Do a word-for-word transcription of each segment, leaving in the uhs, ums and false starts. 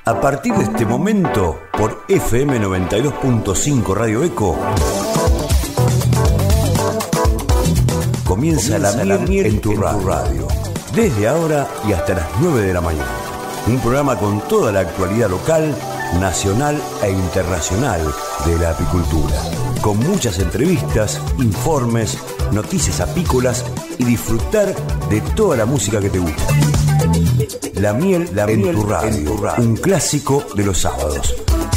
A partir de este momento, por F M noventa y dos punto cinco Radio Eco, comienza, comienza la, la miel en tu, en radio. tu radio. Desde ahora y hasta las nueve de la mañana. Un programa con toda la actualidad local, nacional e internacional de la apicultura. Con muchas entrevistas, informes, noticias apícolas y disfrutar de toda la música que te gusta. La miel, la en, miel tu radio, en tu radio, un clásico de los sábados.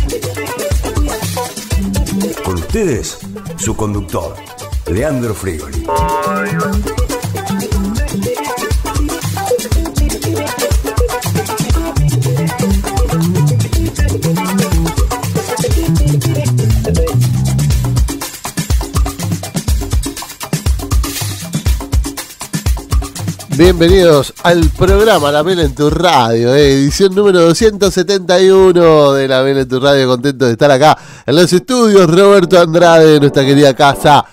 Con ustedes, su conductor, Leandro Frigoli. Bienvenidos al programa La Miel en tu Radio, eh, edición número doscientos setenta y uno de La Miel en tu Radio. Contento de estar acá en los estudios Roberto Andrade, nuestra querida casa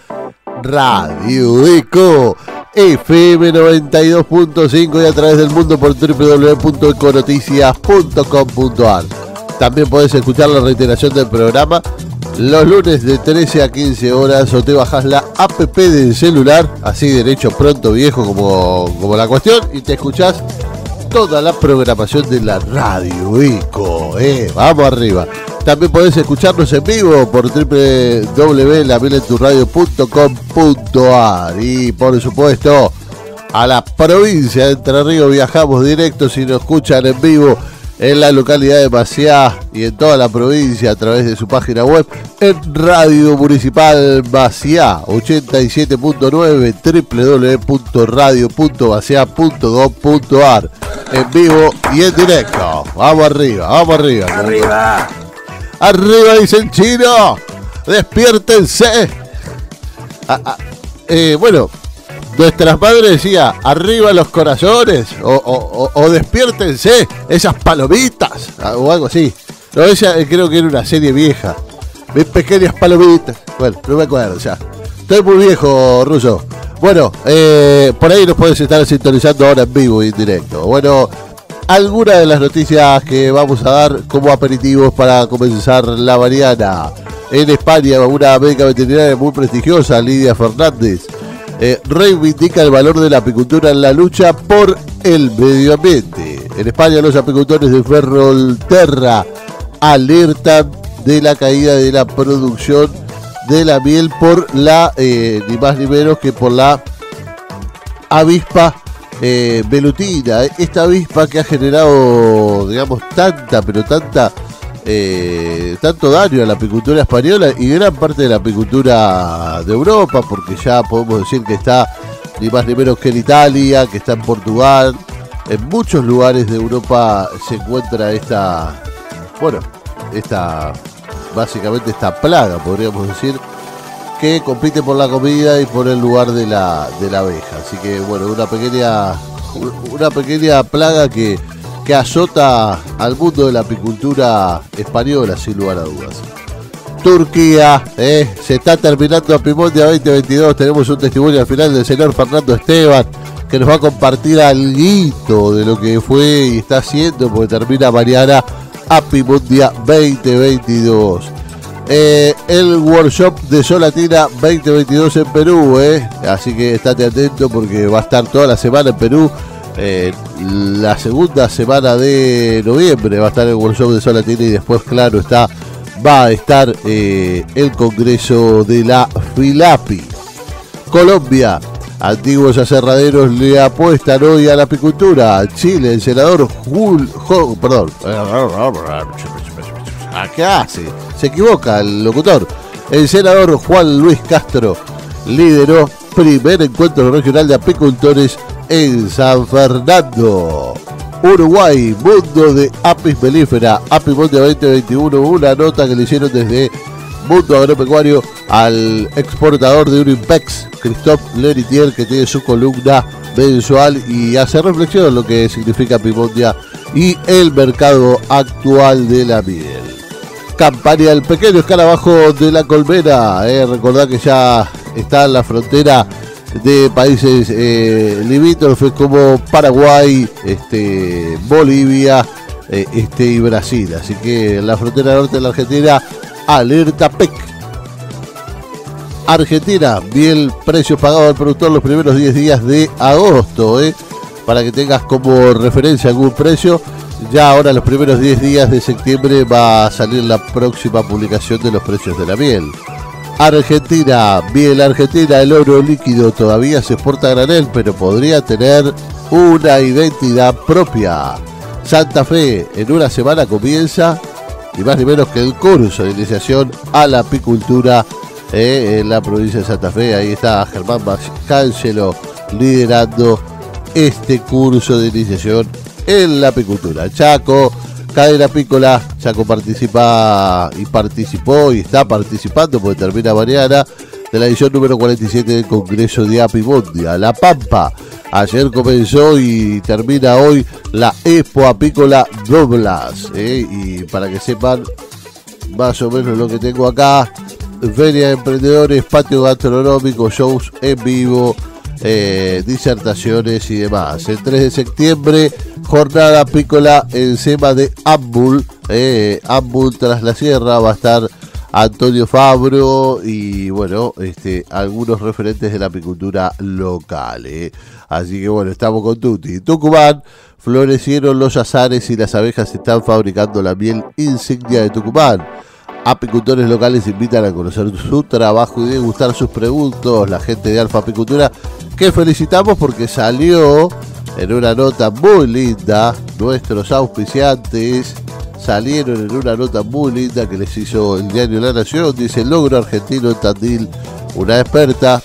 Radio Eco, F M noventa y dos punto cinco y a través del mundo por doble u doble u doble u punto econoticias punto com punto a r. También podés escuchar la reiteración del programa los lunes de trece a quince horas, o te bajás la app del celular, así derecho, pronto, viejo, como, como la cuestión, y te escuchás toda la programación de la Radio Eco, eh, vamos arriba. También podés escucharnos en vivo por doble u doble u doble u punto la miel en tu radio punto com punto a r. Y por supuesto, a la provincia de Entre Ríos viajamos directo si nos escuchan en vivo en la localidad de Maciá y en toda la provincia a través de su página web en Radio Municipal Maciá ochenta y siete punto nueve, doble u doble u doble u punto radio punto maciá punto gob punto a r, en vivo y en directo. Vamos arriba, vamos arriba. Arriba. Arriba, dice el chino. Despiértense. Ah, ah, eh, bueno, nuestras madres decían, arriba los corazones, o, o, o, o despiértense, esas palomitas, o algo así. No, esa eh, creo que era una serie vieja. Mis pequeñas palomitas. Bueno, no me acuerdo ya. Estoy muy viejo, Ruso. Bueno, eh, por ahí nos puedes estar sintonizando ahora en vivo y en directo. Bueno, algunas de las noticias que vamos a dar como aperitivos para comenzar la mañana. En España, una médica veterinaria muy prestigiosa, Lidia Fernández, Eh, reivindica el valor de la apicultura en la lucha por el medio ambiente. En España, los apicultores de Ferrolterra alertan de la caída de la producción de la miel por la, eh, ni más ni menos que por la avispa eh, velutina. Esta avispa que ha generado, digamos, tanta, pero tanta... Eh, tanto daño a la apicultura española y gran parte de la apicultura de Europa, porque ya podemos decir que está ni más ni menos que en Italia, que está en Portugal, en muchos lugares de Europa se encuentra esta, bueno, esta, básicamente esta plaga, podríamos decir, que compite por la comida y por el lugar de la, de la abeja. Así que bueno, una pequeña, una pequeña plaga que que azota al mundo de la apicultura española, sin lugar a dudas. Turquía, eh, se está terminando Apimondia veinte veintidós. Tenemos un testimonio al final del señor Fernando Esteban, que nos va a compartir algo de lo que fue y está haciendo, porque termina mañana Apimondia veinte veintidós. Eh, el workshop de Solatina veinte veintidós en Perú, eh, así que estate atento porque va a estar toda la semana en Perú. Eh, la segunda semana de noviembre va a estar el workshop de Solatina y después, claro está, va a estar eh, el congreso de la Filapi. Colombia, antiguos aserraderos le apuestan hoy a la apicultura. Chile, el senador Jul, jo, perdón, ¿qué hace? Se equivoca el locutor. El senador Juan Luis Castro lideró primer encuentro regional de apicultores en San Fernando. Uruguay, mundo de apis melífera, Apimondia veinte veintiuno, una nota que le hicieron desde Mundo Agropecuario al exportador de Urimpex, Christophe Leritier, que tiene su columna mensual y hace reflexión en lo que significa Apimondia y el mercado actual de la miel. Campaña del pequeño escarabajo de la colmena, eh, recordad que ya está en la frontera de países eh, limítrofes como Paraguay, este, Bolivia, eh, este y Brasil. Así que en la frontera norte de la Argentina, alerta P E C. Argentina, miel, precios pagados al productor los primeros diez días de agosto, ¿eh? Para que tengas como referencia algún precio. Ya ahora los primeros diez días de septiembre va a salir la próxima publicación de los precios de la miel. Argentina, miel argentina, el oro líquido todavía se exporta a granel, pero podría tener una identidad propia. Santa Fe, en una semana comienza, ni más ni menos que el curso de iniciación a la apicultura eh, en la provincia de Santa Fe. Ahí está Germán Cancelo liderando este curso de iniciación en la apicultura. Chaco, cadena apícola, Chaco participa y participó y está participando porque termina mañana de la edición número cuarenta y siete del Congreso de Apimondia. La Pampa, ayer comenzó y termina hoy la Expo Apícola Doblas, ¿eh? Y para que sepan más o menos lo que tengo acá: feria de emprendedores, patio gastronómico, shows en vivo, eh, disertaciones y demás. El tres de septiembre, jornada apícola en SEMA de Ambul, eh, Ambul tras la sierra. Va a estar Antonio Fabro y bueno, este, algunos referentes de la apicultura local, eh. Así que bueno, estamos con Tuti. Tucumán, florecieron los azares y las abejas están fabricando la miel insignia de Tucumán. Apicultores locales invitan a conocer su trabajo y degustar sus productos. La gente de Alfa Apicultura, que felicitamos porque salió en una nota muy linda. Nuestros auspiciantes salieron en una nota muy linda que les hizo el diario La Nación. Dice: logro argentino en Tandil. Una experta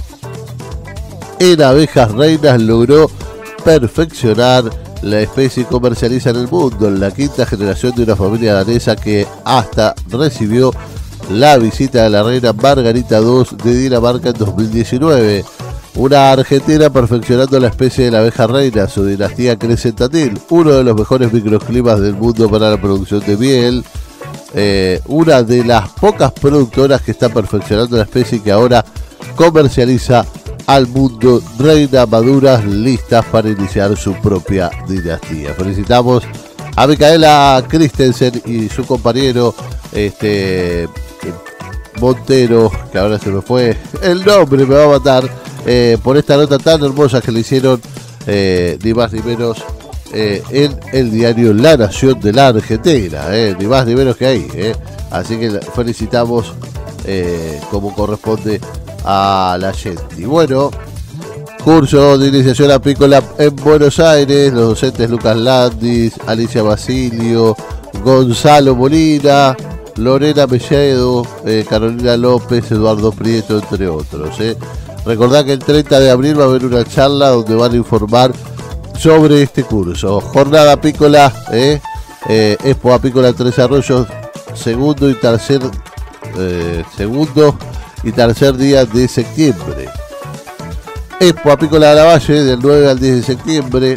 en abejas reinas logró perfeccionar la especie y comercializa en el mundo. En la quinta generación de una familia danesa que hasta recibió la visita de la reina Margarita segunda de Dinamarca en dos mil diecinueve. Una argentina perfeccionando la especie de la abeja reina. Su dinastía crece en Tandil, uno de los mejores microclimas del mundo para la producción de miel. Eh, una de las pocas productoras que está perfeccionando la especie y que ahora comercializa al mundo. Reina maduras listas para iniciar su propia dinastía. Felicitamos a Micaela Christensen y su compañero este Montero, que ahora se me fue el nombre, me va a matar, eh, por esta nota tan hermosa que le hicieron, eh, ni más ni menos, eh, en el diario La Nación de la Argentina, eh, ni más ni menos que ahí, eh. Así que felicitamos eh, como corresponde a la gente. Y bueno, curso de iniciación apícola en Buenos Aires. Los docentes Lucas Landis, Alicia Basilio, Gonzalo Molina, Lorena Melledo, eh, Carolina López, Eduardo Prieto, entre otros. Eh. Recordad que el treinta de abril va a haber una charla donde van a informar sobre este curso. Jornada apícola, eh, eh, Expo Apícola Tres Arroyos, segundo y tercer eh, segundo y tercer día de septiembre. Expo Apícola de la Valle del nueve al diez de septiembre.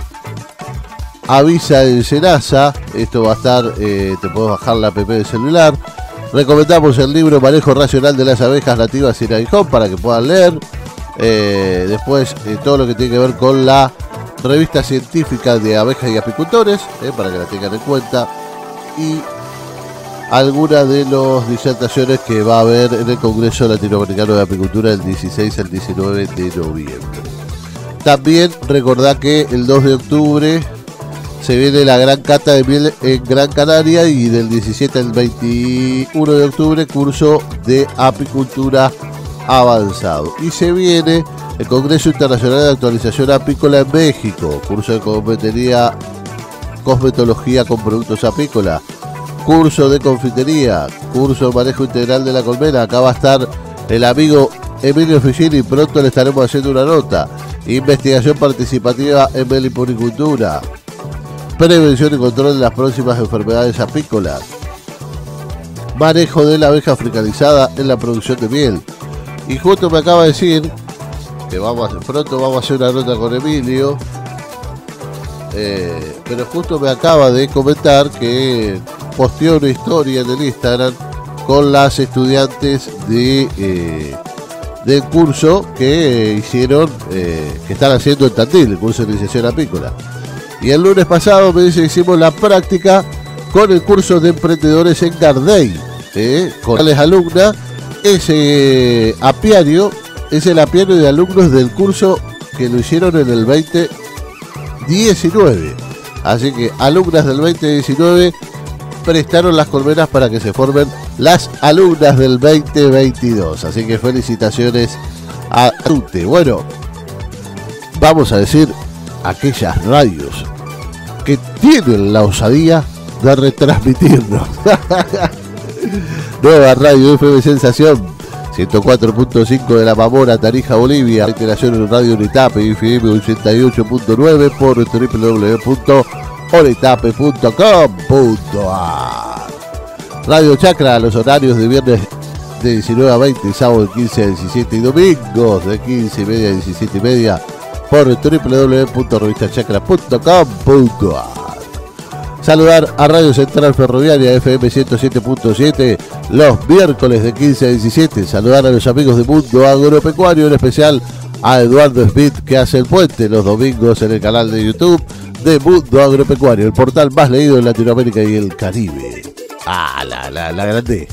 Avisa en Senasa. Esto va a estar, eh, te podés bajar la app del celular. Recomendamos el libro Manejo Racional de las Abejas Nativas en iPhone para que puedan leer. Eh, después eh, todo lo que tiene que ver con la revista científica de abejas y apicultores, eh, para que la tengan en cuenta. Y algunas de las disertaciones que va a haber en el Congreso Latinoamericano de Apicultura del dieciséis al diecinueve de noviembre. También recordá que el dos de octubre se viene la gran cata de miel en Gran Canaria y del diecisiete al veintiuno de octubre curso de apicultura avanzado. Y se viene el Congreso Internacional de Actualización Apícola en México, curso de cosmetología, cosmetología con productos apícolas, curso de confitería, curso de manejo integral de la colmena. Acá va a estar el amigo Emilio Ficini, pronto le estaremos haciendo una nota. Investigación participativa en meliponicultura, prevención y control de las próximas enfermedades apícolas, manejo de la abeja africanizada en la producción de miel. Y justo me acaba de decir que vamos a, pronto vamos a hacer una nota con Emilio, eh, pero justo me acaba de comentar que posteó una historia en el Instagram con las estudiantes de eh, del curso que eh, hicieron, eh, que están haciendo en Tandil, el curso de iniciación apícola. Y el lunes pasado me dice, hicimos la práctica con el curso de emprendedores en Gardey, ¿eh? Con tales alumnas. Ese apiario es el apiario de alumnos del curso que lo hicieron en el veinte diecinueve. Así que alumnas del veinte diecinueve prestaron las colmenas para que se formen las alumnas del veinte veintidós. Así que felicitaciones a Tute. Bueno, vamos a decir aquellas radios que tienen la osadía de retransmitirnos. Nueva radio F M Sensación ciento cuatro punto cinco de la Mamora, Tarija, Bolivia. Reiteración en Radio Oretape F M ochenta y ocho punto nueve por doble u doble u doble u punto oretape punto com punto a r. Radio Chacra, los horarios de viernes de diecinueve a veinte, sábado de quince a diecisiete y domingos de quince y media a diecisiete y media por doble u doble u doble u punto revista chacra punto com punto a r. Saludar a Radio Central Ferroviaria F M ciento siete punto siete los miércoles de quince a diecisiete. Saludar a los amigos de Mundo Agropecuario, en especial a Eduardo Smith, que hace el puente los domingos en el canal de YouTube de Mundo Agropecuario, el portal más leído en Latinoamérica y el Caribe. Ah, la, la, la grande.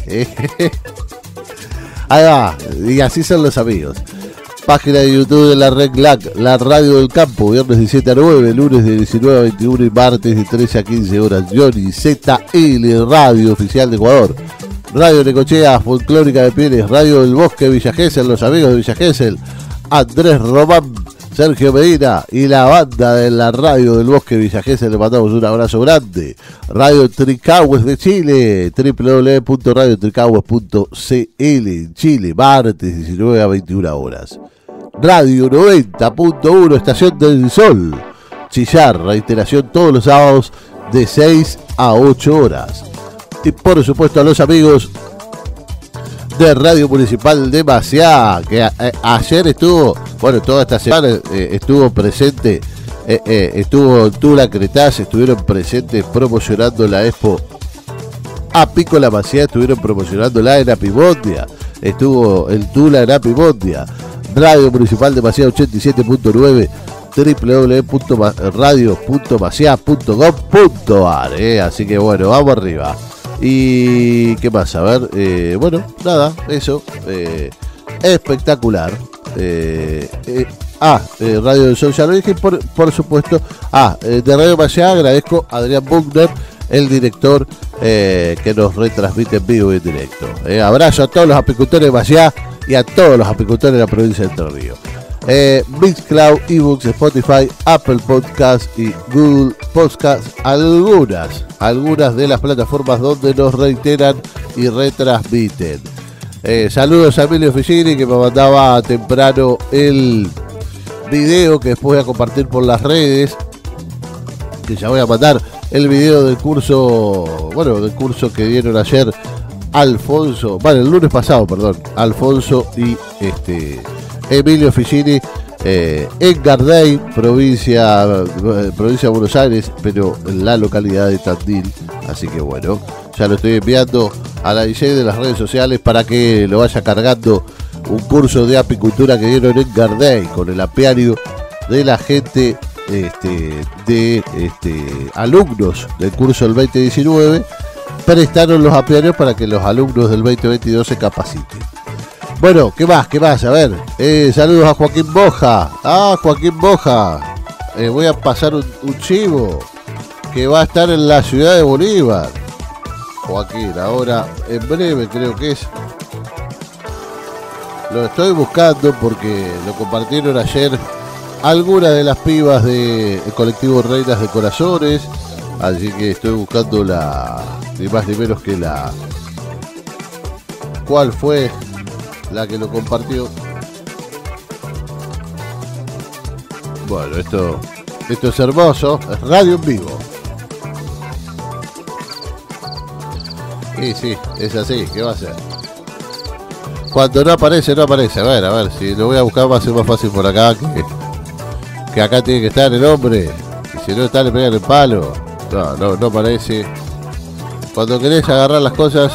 Ahí va, y así son los amigos. Página de YouTube de la Red L A C, la radio del campo, viernes de siete a nueve, lunes de diecinueve a veintiuno y martes de trece a quince horas. Johnny Z L, radio oficial de Ecuador. Radio Necochea, folclórica de Pieles, Radio del Bosque, Villa Gesell, los amigos de Villa Gesell, Andrés Román, Sergio Medina y la banda de la Radio del Bosque Villa Gesell, le mandamos un abrazo grande. Radio Tricahues de Chile, doble u doble u doble u punto radio tricahues punto c l en Chile, martes diecinueve a veintiuna horas. Radio noventa punto uno, Estación del Sol, Chillar, reiteración todos los sábados de seis a ocho horas. Y por supuesto a los amigos de Radio Municipal de Maciá, que a, a, ayer estuvo, bueno, toda esta semana eh, estuvo presente, eh, eh, estuvo en Tula Cretace, estuvieron presentes promocionando la Expo Apícola Maciá, estuvieron promocionándola en Apimondia, estuvo el Tula en Apimondia. Radio Municipal de Maciá ochenta y siete punto nueve, doble u doble u doble u punto radio punto maciá punto com punto a r, eh, así que bueno, vamos arriba. Y qué más, a ver, eh, bueno, nada, eso, eh, espectacular. Eh, eh, ah, eh, Radio del Sol, ya lo dije, por, por supuesto. Ah, eh, de Radio Maciá agradezco a Adrián Buchner, el director eh, que nos retransmite en vivo y en directo. Eh, abrazo a todos los apicultores de Maciá y a todos los apicultores de la provincia de Entre Ríos. Eh, Mixcloud, eBooks, Spotify, Apple Podcast y Google Podcast, algunas, algunas de las plataformas donde nos reiteran y retransmiten. Eh, saludos a Emilio Ficini, que me mandaba temprano el video que después voy a compartir por las redes, que ya voy a mandar el video del curso, bueno, del curso que dieron ayer Alfonso, bueno, el lunes pasado, perdón, Alfonso y este Emilio Ficini eh, en Gardey, provincia, eh, provincia de Buenos Aires, pero en la localidad de Tandil. Así que bueno, ya lo estoy enviando a la D J de las redes sociales para que lo vaya cargando, un curso de apicultura que dieron en Gardey con el apiario de la gente este, de este, alumnos del curso del veinte diecinueve. Prestaron los apiarios para que los alumnos del veinte veintidós se capaciten. Bueno, ¿qué más? ¿Qué más? A ver, eh, saludos a Joaquín Boja. Ah, Joaquín Boja. Eh, voy a pasar un, un chivo que va a estar en la ciudad de Bolívar. Joaquín, ahora en breve creo que es. Lo estoy buscando porque lo compartieron ayer algunas de las pibas del colectivo Reinas de Corazones. Así que estoy buscando la, ni más ni menos que la, ¿cuál fue la que lo compartió? Bueno, esto, esto es hermoso, es radio en vivo. Y sí, es así, ¿qué va a ser? Cuando no aparece, no aparece. A ver, a ver, si lo voy a buscar va a ser más fácil por acá, que, que acá tiene que estar el hombre. Y si no está, le pegan el palo. No, no, no parece. Cuando querés agarrar las cosas,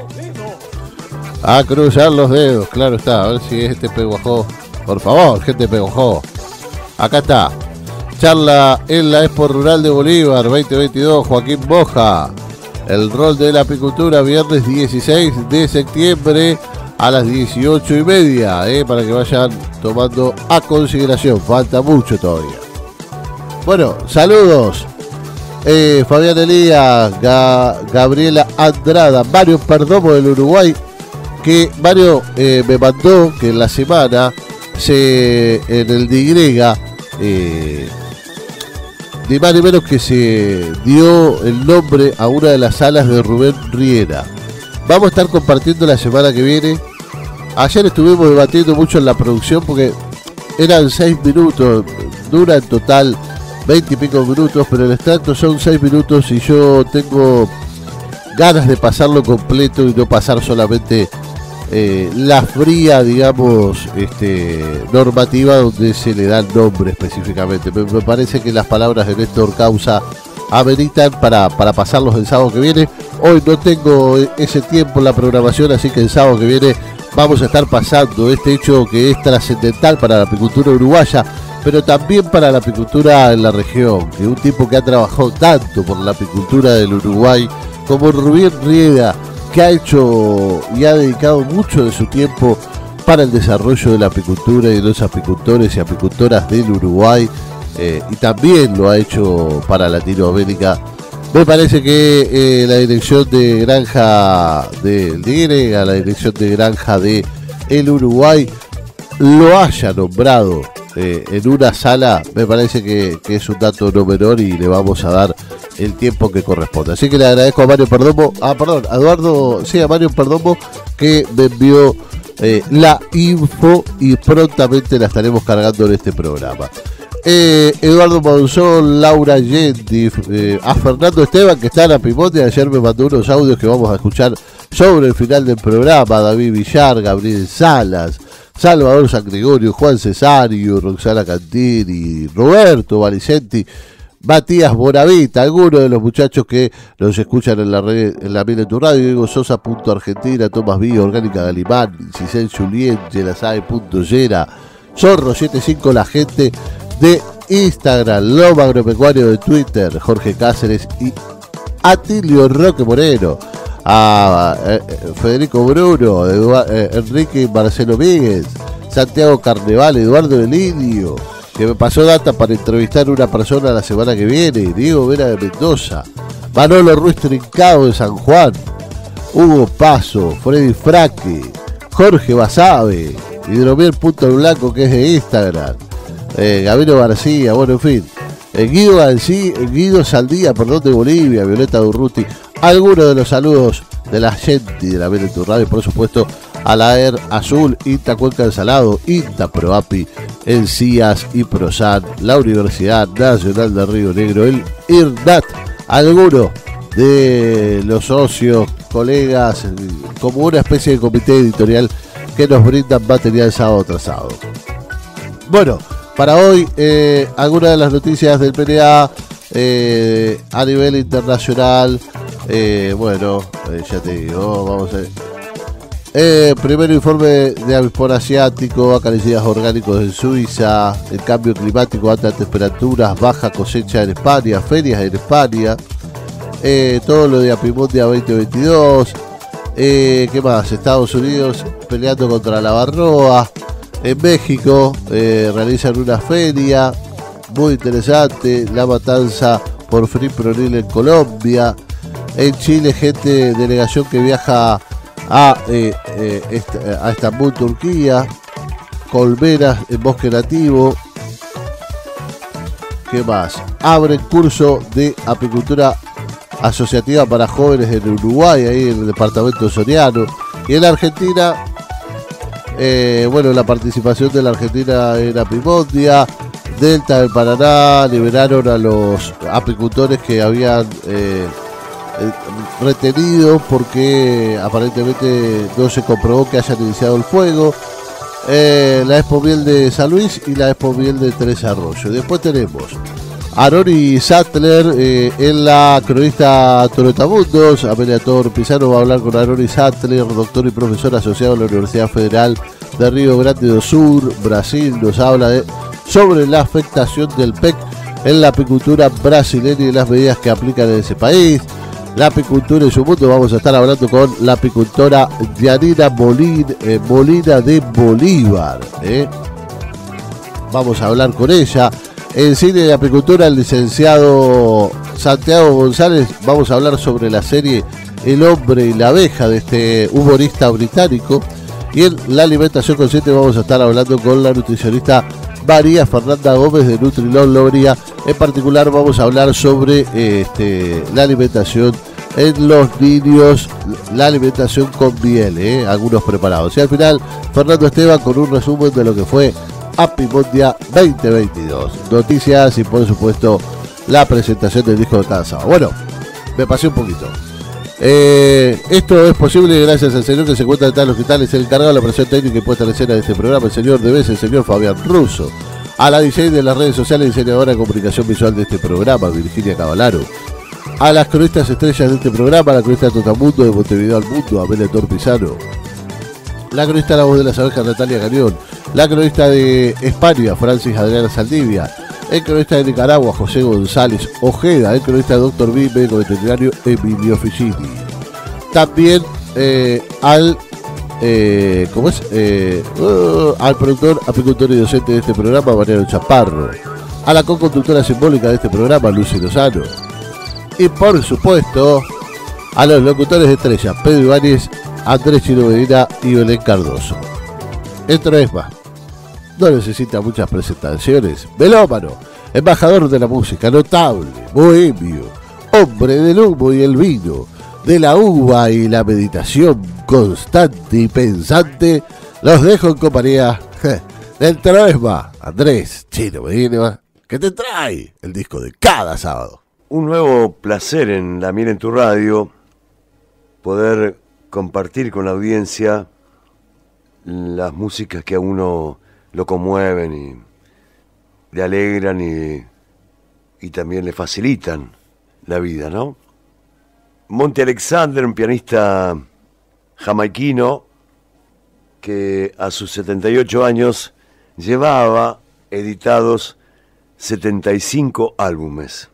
a cruzar los dedos, claro está. A ver si es este Peguajó. Por favor, gente de Peguajó. Acá está. Charla en la Expo Rural de Bolívar veinte veintidós, Joaquín Moja. El rol de la apicultura, viernes dieciséis de septiembre a las dieciocho y media, eh, para que vayan tomando a consideración. Falta mucho todavía. Bueno, saludos. Eh, Fabián Elías, Ga Gabriela Andrada, Mario Perdomo del Uruguay, que Mario eh, me mandó que en la semana se en el de Y, eh, ni más ni menos que se dio el nombre a una de las salas de Rubén Riera. Vamos a estar compartiendo la semana que viene. Ayer estuvimos debatiendo mucho en la producción porque eran seis minutos, dura en total veinte y pico minutos, pero el extracto son seis minutos y yo tengo ganas de pasarlo completo y no pasar solamente eh, la fría, digamos, este, normativa donde se le da el nombre específicamente. Me, me parece que las palabras de Néstor Causa ameritan para, para pasarlos el sábado que viene. Hoy no tengo ese tiempo en la programación, así que el sábado que viene vamos a estar pasando este hecho que es trascendental para la apicultura uruguaya, pero también para la apicultura en la región, que un tipo que ha trabajado tanto por la apicultura del Uruguay como Rubén Riera, que ha hecho y ha dedicado mucho de su tiempo para el desarrollo de la apicultura y de los apicultores y apicultoras del Uruguay, eh, y también lo ha hecho para Latinoamérica. Me parece que eh, la dirección de granja del D N, la dirección de granja de el Uruguay, lo haya nombrado eh, en una sala, me parece que, que es un dato no menor y le vamos a dar el tiempo que corresponde. Así que le agradezco a Mario Perdomo, ah, perdón, a Eduardo, sí, a Mario Perdomo, que me envió eh, la info y prontamente la estaremos cargando en este programa. Eh, Eduardo Monzón, Laura Yendi, eh, a Fernando Esteban, que está en la Pimonte. Ayer me mandó unos audios que vamos a escuchar sobre el final del programa. David Villar, Gabriel Salas, Salvador San Gregorio, Juan Cesario, Roxana Cantini, Roberto Valicenti, Matías Bonavita, algunos de los muchachos que nos escuchan en la red, en la Miel en tu radio, Diego Sosa, punto Argentina, Tomás Villa, Orgánica de Alimán, Cicel Julien, Yelasae, punto Yera, Zorro setenta y cinco, la gente de Instagram, Lomo Agropecuario de Twitter, Jorge Cáceres y Atilio Roque Moreno, a eh, Federico Bruno, Eduard, eh, Enrique Marcelo Míguez, Santiago Carneval, Eduardo Delidio, que me pasó data para entrevistar a una persona la semana que viene, Diego Vera de Mendoza, Manolo Ruiz Trincado de San Juan, Hugo Paso, Freddy Fraque, Jorge Basabe, Hidromiel Punto Blanco, que es de Instagram, eh, Gabino García, bueno, en fin, eh, Guido García, Guido Saldía, perdón, de Bolivia, Violeta Durruti, algunos de los saludos de la gente de la Miel en tu radio, por supuesto a la E R Azul, INTA Cuenca del Salado, INTA Proapi, el C I A S y ProSan, la Universidad Nacional de Río Negro, el IRNAT, algunos de los socios, colegas, como una especie de comité editorial que nos brindan material sábado tras sábado. Bueno, para hoy, eh, algunas de las noticias del P N A eh, a nivel internacional. Eh, bueno, eh, ya te digo, vamos a ver. Eh, primero informe de avispón asiático, acaricidas orgánicos en Suiza, el cambio climático, altas temperaturas, baja cosecha en España, ferias en España, eh, todo lo de Apimondia veinte veintidós, eh, ¿qué más? Estados Unidos peleando contra la Barroa, en México eh, realizan una feria muy interesante, la matanza por Free Pronil en Colombia, en Chile gente, delegación que viaja a, eh, eh, est a Estambul, Turquía, colmenas en bosque nativo. ¿Qué más? Abren curso de apicultura asociativa para jóvenes en Uruguay, ahí en el departamento Soriano. Y en Argentina, eh, bueno, la participación de la Argentina en Apimondia, Delta del Paraná, liberaron a los apicultores que habían eh, retenido porque aparentemente no se comprobó que hayan iniciado el fuego. Eh, la Expo Miel de San Luis y la Expo Miel de Tres Arroyos. Después tenemos a Nori Sattler eh, en la cronista Trotamundos. Amelia Tor Pizarro va a hablar con Nori Sattler, doctor y profesor asociado a la Universidad Federal de Río Grande do Sul, Brasil. Nos habla de, sobre la afectación del P E C en la apicultura brasileña y las medidas que aplican en ese país. La apicultura en su mundo, vamos a estar hablando con la apicultora Yanina Molina, eh, Molina de Bolívar. ¿eh? Vamos a hablar con ella. En cine de apicultura, el licenciado Santiago González, vamos a hablar sobre la serie El hombre y la abeja de este humorista británico. Y en la alimentación consciente vamos a estar hablando con la nutricionista María Fernanda Gómez de Nutrilón Lobería. En particular vamos a hablar sobre este, la alimentación en los niños, la alimentación con miel, ¿eh? algunos preparados. Y al final, Fernando Esteban con un resumen de lo que fue Apimondia veinte veintidós. Noticias y por supuesto la presentación del disco de cada sábado. Bueno, me pasé un poquito. Eh, esto es posible gracias al señor que se encuentra detrás de los cristales, el encargado de la operación técnica y puesta en escena de este programa, el señor Debes, el señor Fabián Russo. A la D J de las redes sociales, diseñadora de comunicación visual de este programa, Virginia Cavalaro. A las cronistas estrellas de este programa, la cronista Totamundo de Montevideo al Mundo, Amelia Torpizano. La cronista La Voz de las Abejas, Natalia Gañón. La cronista de España, Francis Adriana Saldivia. El cronista de Nicaragua, José González Ojeda. El cronista de Doctor B, médico veterinario, Emilio Ficini. También eh, al eh, ¿cómo es? Eh, uh, al productor, apicultor y docente de este programa, Mariano Chaparro. A la co-conductora simbólica de este programa, Lucy Lozano. Y por supuesto, a los locutores de estrella, Pedro Ibáñez, Andrés Chino Medina y Belén Cardoso. Esto es más. No necesita muchas presentaciones. Melómano, embajador de la música, notable, bohemio, hombre del humo y el vino, de la uva y la meditación constante y pensante, los dejo en compañía del Troesma, Andrés Chino Medina, que te trae el disco de cada sábado. Un nuevo placer en La Miel en tu Radio, poder compartir con la audiencia las músicas que a uno lo conmueven y le alegran y, y también le facilitan la vida, ¿no? Monty Alexander, un pianista jamaiquino que a sus setenta y ocho años llevaba editados setenta y cinco álbumes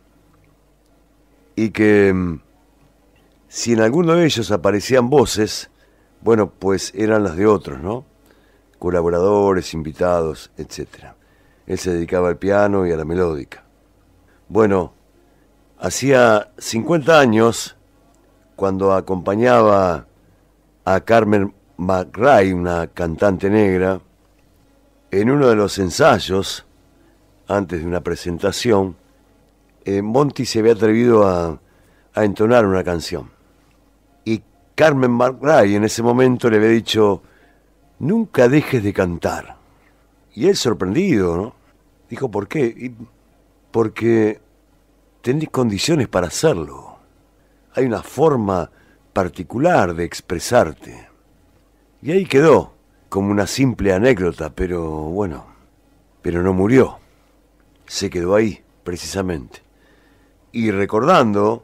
y que si en alguno de ellos aparecían voces, bueno, pues eran las de otros, ¿no? Colaboradores, invitados, etcétera. Él se dedicaba al piano y a la melódica. Bueno, hacía cincuenta años, cuando acompañaba a Carmen McRae, una cantante negra, en uno de los ensayos, antes de una presentación, eh, Monty se había atrevido a, a entonar una canción. Y Carmen McRae en ese momento le había dicho: nunca dejes de cantar. Y él sorprendido, ¿no? Dijo, ¿por qué? Y porque tenés condiciones para hacerlo. Hay una forma particular de expresarte. Y ahí quedó, como una simple anécdota, pero bueno, pero no murió. Se quedó ahí, precisamente. Y recordando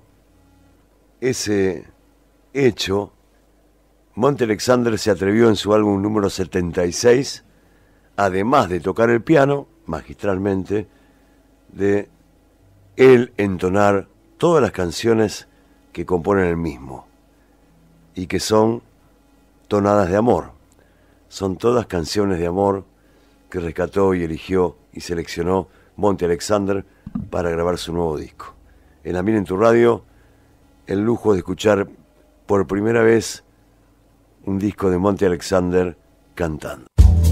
ese hecho, Monty Alexander se atrevió en su álbum número setenta y seis, además de tocar el piano, magistralmente, de él entonar todas las canciones que componen el mismo, y que son tonadas de amor. Son todas canciones de amor que rescató y eligió y seleccionó Monty Alexander para grabar su nuevo disco. En La Miel en tu Radio, el lujo de escuchar por primera vez un disco de Monty Alexander cantando.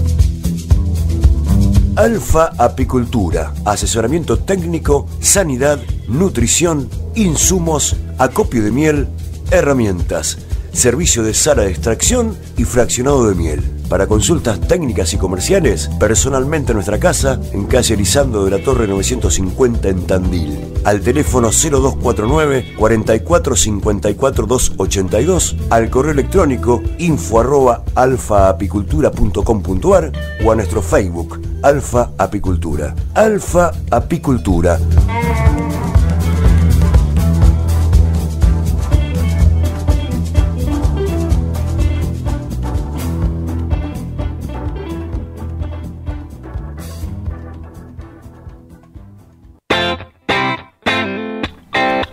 Alfa Apicultura, asesoramiento técnico, sanidad, nutrición, insumos, acopio de miel, herramientas, servicio de sala de extracción y fraccionado de miel. Para consultas técnicas y comerciales, personalmente en nuestra casa, en calle Lisandro de la Torre novecientos cincuenta en Tandil. Al teléfono cero dos cuatro nueve, cuarenta y cuatro, cincuenta y cuatro, doscientos ochenta y dos, al correo electrónico info arroba alfaapicultura punto com punto ar o a nuestro Facebook, Alfa Apicultura. Alfa Apicultura.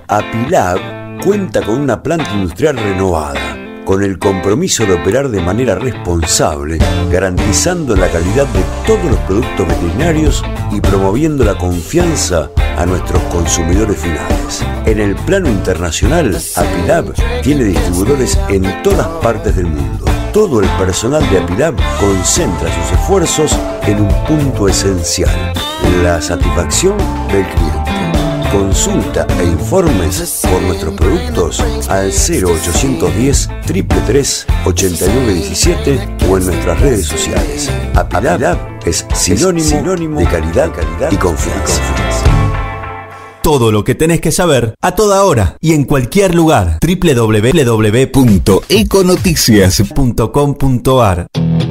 Apilab cuenta con una planta industrial renovada, con el compromiso de operar de manera responsable, garantizando la calidad de todos los productos veterinarios y promoviendo la confianza a nuestros consumidores finales. En el plano internacional, Apilab tiene distribuidores en todas partes del mundo. Todo el personal de Apilab concentra sus esfuerzos en un punto esencial: la satisfacción del cliente. Consulta e informes por nuestros productos al cero ochocientos diez, tres tres tres, ochenta y nueve diecisiete o en nuestras redes sociales. Apilab es sinónimo, es sinónimo de calidad, calidad y confianza. Todo lo que tenés que saber a toda hora y en cualquier lugar. doble u doble u doble u punto econoticias punto com punto a r.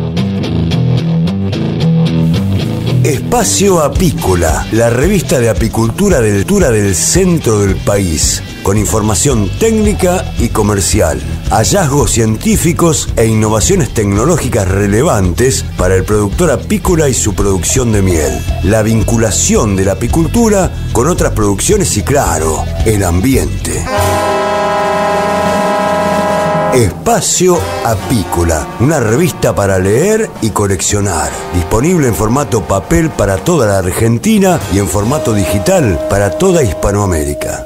Espacio Apícola, la revista de apicultura del, del centro del país, con información técnica y comercial, hallazgos científicos e innovaciones tecnológicas relevantes para el productor apícola y su producción de miel, la vinculación de la apicultura con otras producciones y, claro, el ambiente. Espacio Apícola, una revista para leer y coleccionar, disponible en formato papel para toda la Argentina y en formato digital para toda Hispanoamérica.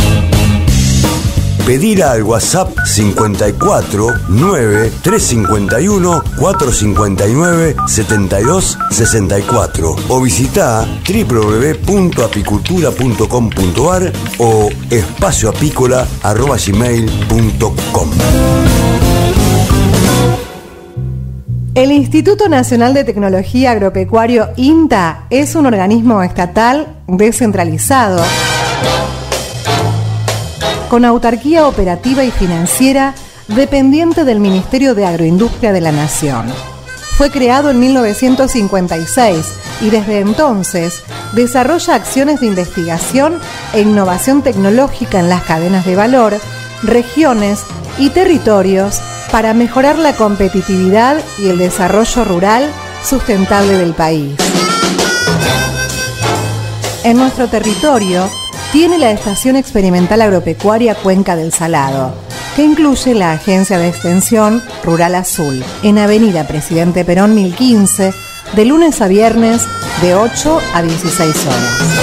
Pedila al WhatsApp cincuenta y cuatro nueve tres cincuenta y uno cuatro cincuenta y nueve setenta y dos sesenta y cuatro o visita doble u doble u doble u punto apicultura punto com punto a r o espacioapícola arroba gmail punto com. El Instituto Nacional de Tecnología Agropecuario INTA es un organismo estatal descentralizado con autarquía operativa y financiera dependiente del Ministerio de Agroindustria de la Nación. Fue creado en mil novecientos cincuenta y seis y desde entonces desarrolla acciones de investigación e innovación tecnológica en las cadenas de valor, regiones y territorios para mejorar la competitividad y el desarrollo rural sustentable del país. En nuestro territorio tiene la Estación Experimental Agropecuaria Cuenca del Salado, que incluye la Agencia de Extensión Rural Azul, en Avenida Presidente Perón mil quince, de lunes a viernes de ocho a dieciséis horas.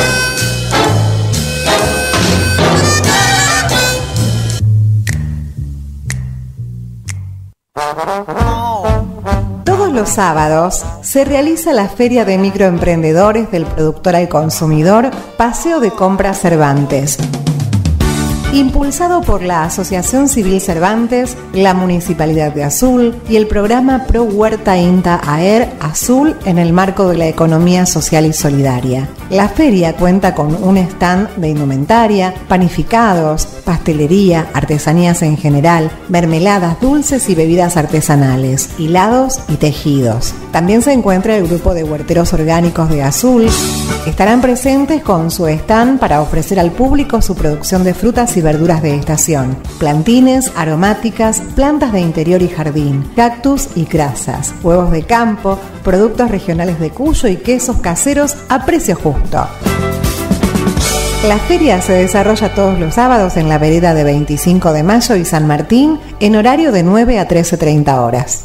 Todos los sábados se realiza la Feria de Microemprendedores del Productor al Consumidor, Paseo de Compras Cervantes. Impulsado por la Asociación Civil Cervantes, la Municipalidad de Azul y el programa Pro Huerta INTA AER Azul en el marco de la economía social y solidaria. La feria cuenta con un stand de indumentaria, panificados, pastelería, artesanías en general, mermeladas, dulces y bebidas artesanales, hilados y tejidos. También se encuentra el grupo de huerteros orgánicos de Azul. Estarán presentes con su stand para ofrecer al público su producción de frutas y verduras de estación, plantines, aromáticas, plantas de interior y jardín, cactus y crasas, huevos de campo, productos regionales de Cuyo y quesos caseros a precio justo. La feria se desarrolla todos los sábados en la vereda de veinticinco de mayo y San Martín en horario de nueve a trece treinta horas.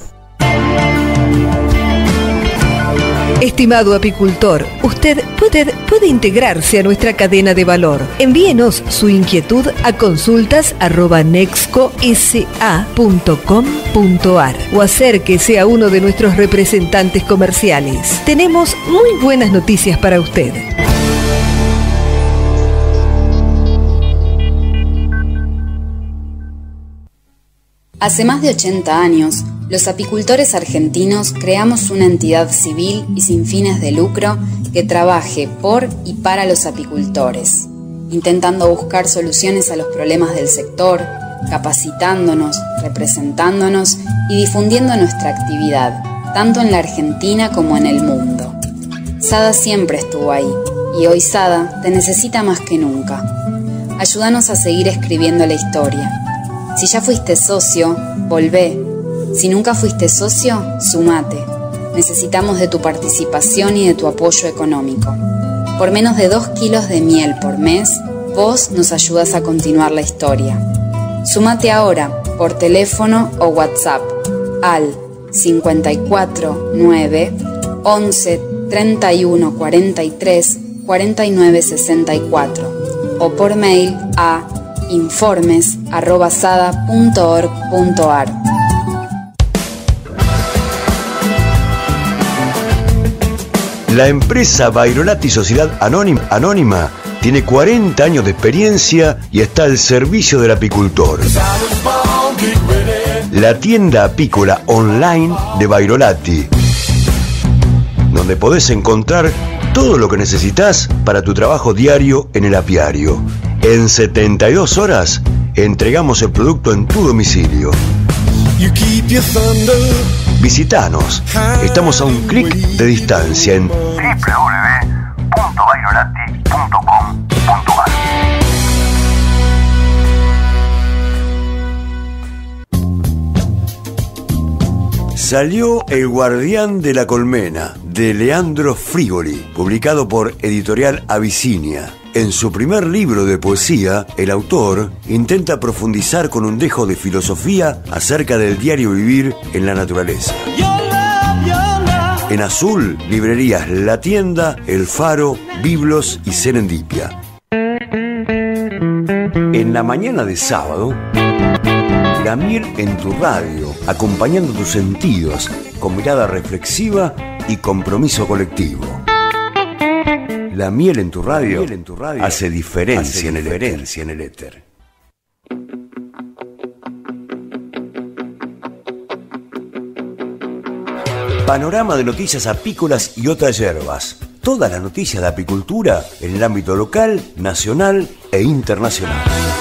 Estimado apicultor, usted puede, puede integrarse a nuestra cadena de valor. Envíenos su inquietud a consultas arroba nexco s a punto com punto a r o acérquese a uno de nuestros representantes comerciales. Tenemos muy buenas noticias para usted. Hace más de ochenta años, los apicultores argentinos creamos una entidad civil y sin fines de lucro que trabaje por y para los apicultores, intentando buscar soluciones a los problemas del sector, capacitándonos, representándonos y difundiendo nuestra actividad, tanto en la Argentina como en el mundo. SADA siempre estuvo ahí, y hoy SADA te necesita más que nunca. Ayúdanos a seguir escribiendo la historia. Si ya fuiste socio, volvé. Si nunca fuiste socio, sumate. Necesitamos de tu participación y de tu apoyo económico. Por menos de dos kilos de miel por mes, Vos nos ayudás a continuar la historia. Sumate ahora por teléfono o WhatsApp al cincuenta y cuatro nueve once treinta y uno cuarenta y tres cuarenta y nueve sesenta y cuatro o por mail a informes arroba sada punto org punto ar. La empresa Bairolati Sociedad Anónima, Anónima tiene cuarenta años de experiencia y está al servicio del apicultor. La tienda apícola online de Bairolati, donde podés encontrar todo lo que necesitas para tu trabajo diario en el apiario. En setenta y dos horas entregamos el producto en tu domicilio. Visítanos. Estamos a un clic de distancia en doble u doble u doble u punto bairolati punto com punto ar. Salió El Guardián de la Colmena, de Leandro Frigoli, publicado por Editorial Abisinia. En su primer libro de poesía, el autor intenta profundizar con un dejo de filosofía acerca del diario vivir en la naturaleza. En Azul, librerías La Tienda, El Faro, Biblos y Serendipia. En la mañana de sábado, La Miel en tu radio, acompañando tus sentidos con mirada reflexiva y compromiso colectivo. La Miel en tu radio, en tu radio hace diferencia, hace diferencia en el éter. Panorama de noticias apícolas y otras hierbas. Todas las noticias de apicultura en el ámbito local, nacional e internacional.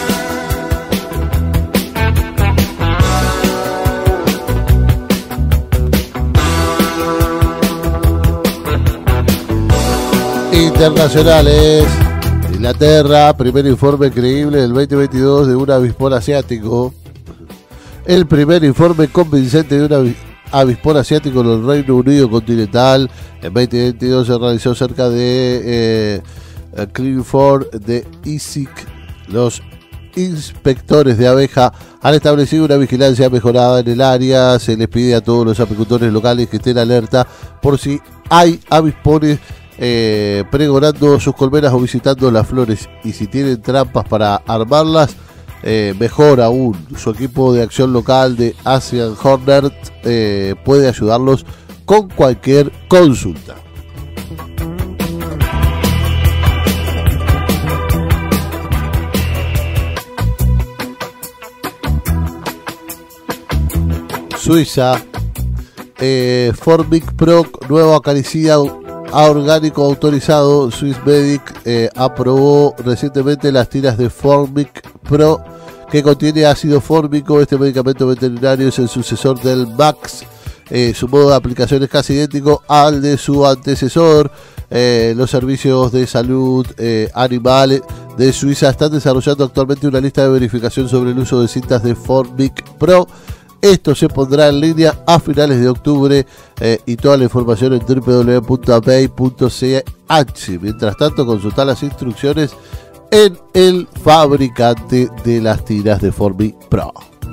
Internacionales. Inglaterra, primer informe creíble del veinte veintidós de un avispón asiático. El primer informe convincente de un avispón asiático en el Reino Unido continental. En veinte veintidós se realizó cerca de eh, Cleanford de Essex. Los inspectores de abeja han establecido una vigilancia mejorada en el área. Se les pide a todos los apicultores locales que estén alerta por si hay avispones Eh, pregonando sus colmenas o visitando las flores, y si tienen trampas para armarlas, eh, mejor aún. Su equipo de acción local de Asian Hornet eh, puede ayudarlos con cualquier consulta. Suiza, eh, Formic Pro, nuevo acariciado a orgánico autorizado. Swissmedic eh, aprobó recientemente las tiras de Formic Pro, que contiene ácido fórmico. Este medicamento veterinario es el sucesor del Max. Eh, su modo de aplicación es casi idéntico al de su antecesor. Eh, los servicios de salud eh, animal de Suiza están desarrollando actualmente una lista de verificación sobre el uso de cintas de Formic Pro. Esto se pondrá en línea a finales de octubre eh, y toda la información en doble u doble u doble u punto abey punto c h. Mientras tanto, consultar las instrucciones en el fabricante de las tiras de Formic Pro.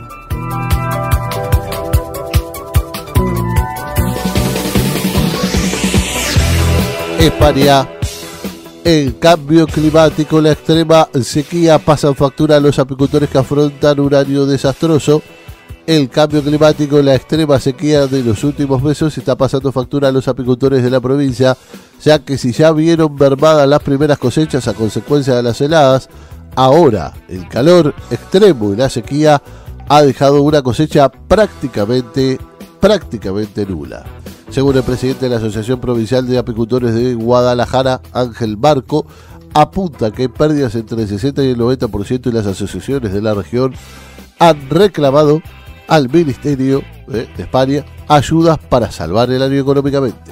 España. El cambio climático, la extrema sequía pasan factura a los apicultores que afrontan un año desastroso. El cambio climático, la extrema sequía de los últimos meses está pasando factura a los apicultores de la provincia, ya que si ya vieron mermadas las primeras cosechas a consecuencia de las heladas, ahora el calor extremo y la sequía ha dejado una cosecha prácticamente, prácticamente nula. Según el presidente de la Asociación Provincial de Apicultores de Guadalajara, Ángel Barco, apunta que hay pérdidas entre el sesenta y el noventa por ciento y las asociaciones de la región han reclamado al Ministerio eh, de España ayudas para salvar el año económicamente.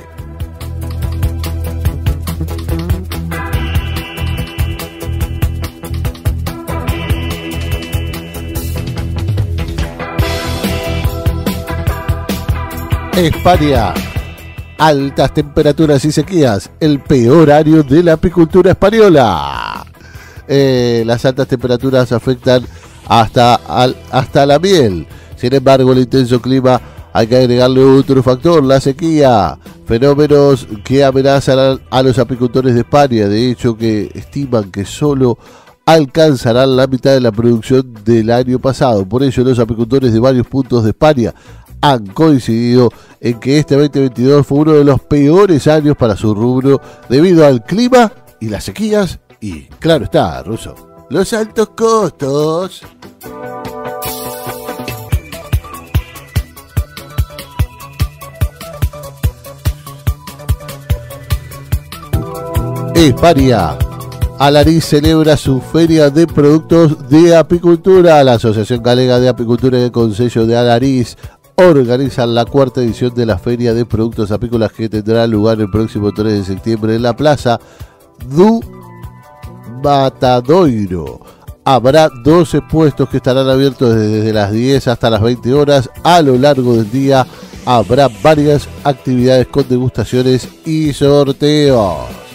España. Altas temperaturas y sequías, el peor año de la apicultura española. eh, las altas temperaturas afectan hasta, al, hasta la miel. Sin embargo, el intenso clima hay que agregarle otro factor, la sequía, fenómenos que amenazan a, a los apicultores de España. De hecho, que estiman que solo alcanzarán la mitad de la producción del año pasado. Por ello, los apicultores de varios puntos de España han coincidido en que este veinte veintidós fue uno de los peores años para su rubro debido al clima y las sequías y, claro está, Ruso, los altos costos. España. Alariz celebra su feria de productos de apicultura. La Asociación Galega de Apicultura y el Concello de Alariz organizan la cuarta edición de la Feria de Productos Apícolas que tendrá lugar el próximo tres de septiembre en la Plaza do Matadoiro. Habrá doce puestos que estarán abiertos desde las diez hasta las veinte horas. A lo largo del día habrá varias actividades con degustaciones y sorteos.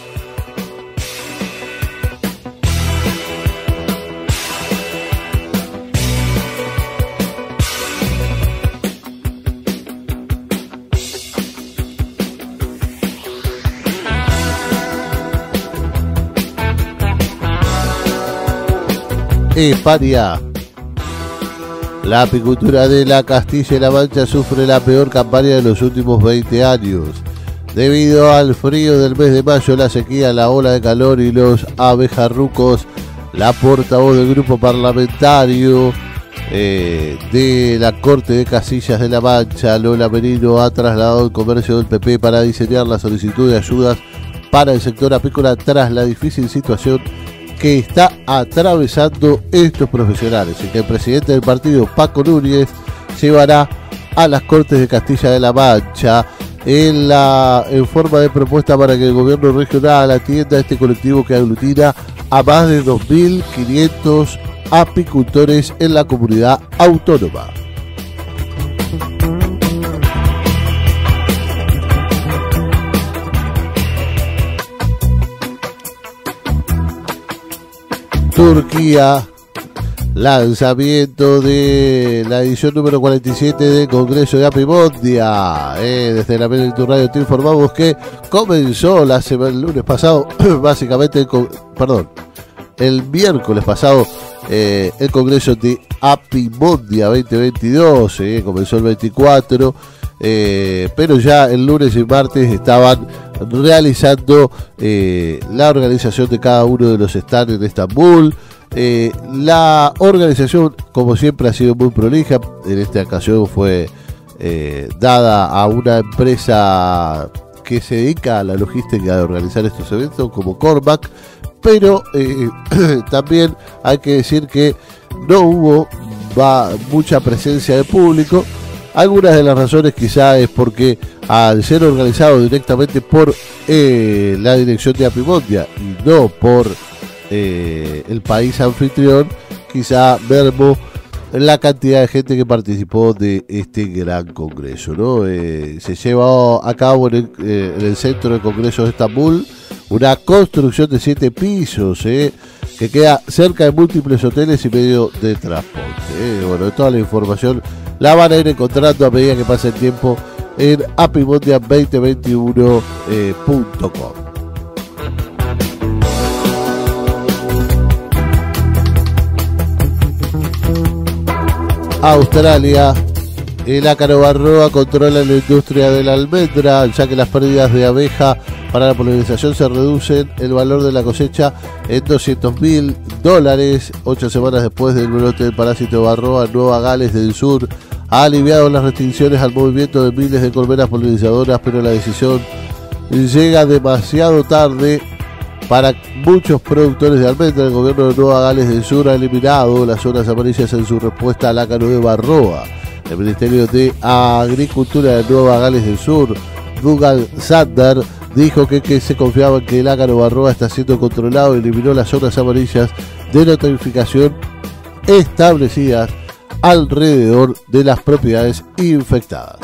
España. La apicultura de la Castilla y La Mancha sufre la peor campaña de los últimos veinte años. Debido al frío del mes de mayo, la sequía, la ola de calor y los abejarrucos, la portavoz del grupo parlamentario eh, de la Corte de Casillas de La Mancha, Lola Merino, ha trasladado el comercio del P P para diseñar la solicitud de ayudas para el sector apícola tras la difícil situación que está atravesando estos profesionales, y que el presidente del partido, Paco Núñez, llevará a las Cortes de Castilla de La Mancha en, la, en forma de propuesta para que el gobierno regional atienda a este colectivo que aglutina a más de dos mil quinientos apicultores en la comunidad autónoma. Turquía, lanzamiento de la edición número cuarenta y siete del Congreso de Apimondia. Eh, desde la Meritu Radio te informamos que comenzó la semana, el lunes pasado, básicamente, el, perdón, el miércoles pasado, eh, el Congreso de Apimondia veinte veintidós, eh, comenzó el veinticuatro, eh, pero ya el lunes y martes estaban realizando eh, la organización de cada uno de los stands en Estambul. Eh, la organización, como siempre, ha sido muy prolija. En esta ocasión fue eh, dada a una empresa que se dedica a la logística de organizar estos eventos, como Cormac, pero eh, también hay que decir que no hubo va, mucha presencia de público. Algunas de las razones quizá es porque al ser organizado directamente por eh, la dirección de Apimondia y no por eh, el país anfitrión, quizá mermó la cantidad de gente que participó de este gran congreso, ¿no? Eh, se llevó a cabo en el, eh, en el centro de congresos de Estambul una construcción de siete pisos, eh, que queda cerca de múltiples hoteles y medio de transporte. Eh. Bueno, toda la información la van a ir encontrando a medida que pase el tiempo en apimondia veinte veintiuno punto com. Australia. El ácaro barroa controla la industria de la almendra, ya que las pérdidas de abeja para la polinización se reducen el valor de la cosecha en doscientos mil dólares. Ocho semanas después del brote del parásito barroa, Nueva Gales del Sur ha aliviado las restricciones al movimiento de miles de colmenas polinizadoras, pero la decisión llega demasiado tarde para muchos productores de almendra. El gobierno de Nueva Gales del Sur ha eliminado las zonas amarillas en su respuesta al ácaro de barroa. El Ministerio de Agricultura de Nueva Gales del Sur, Dougal Sander, dijo que, que se confiaba en que el ácaro barroa está siendo controlado y eliminó las zonas amarillas de notificación establecidas alrededor de las propiedades infectadas.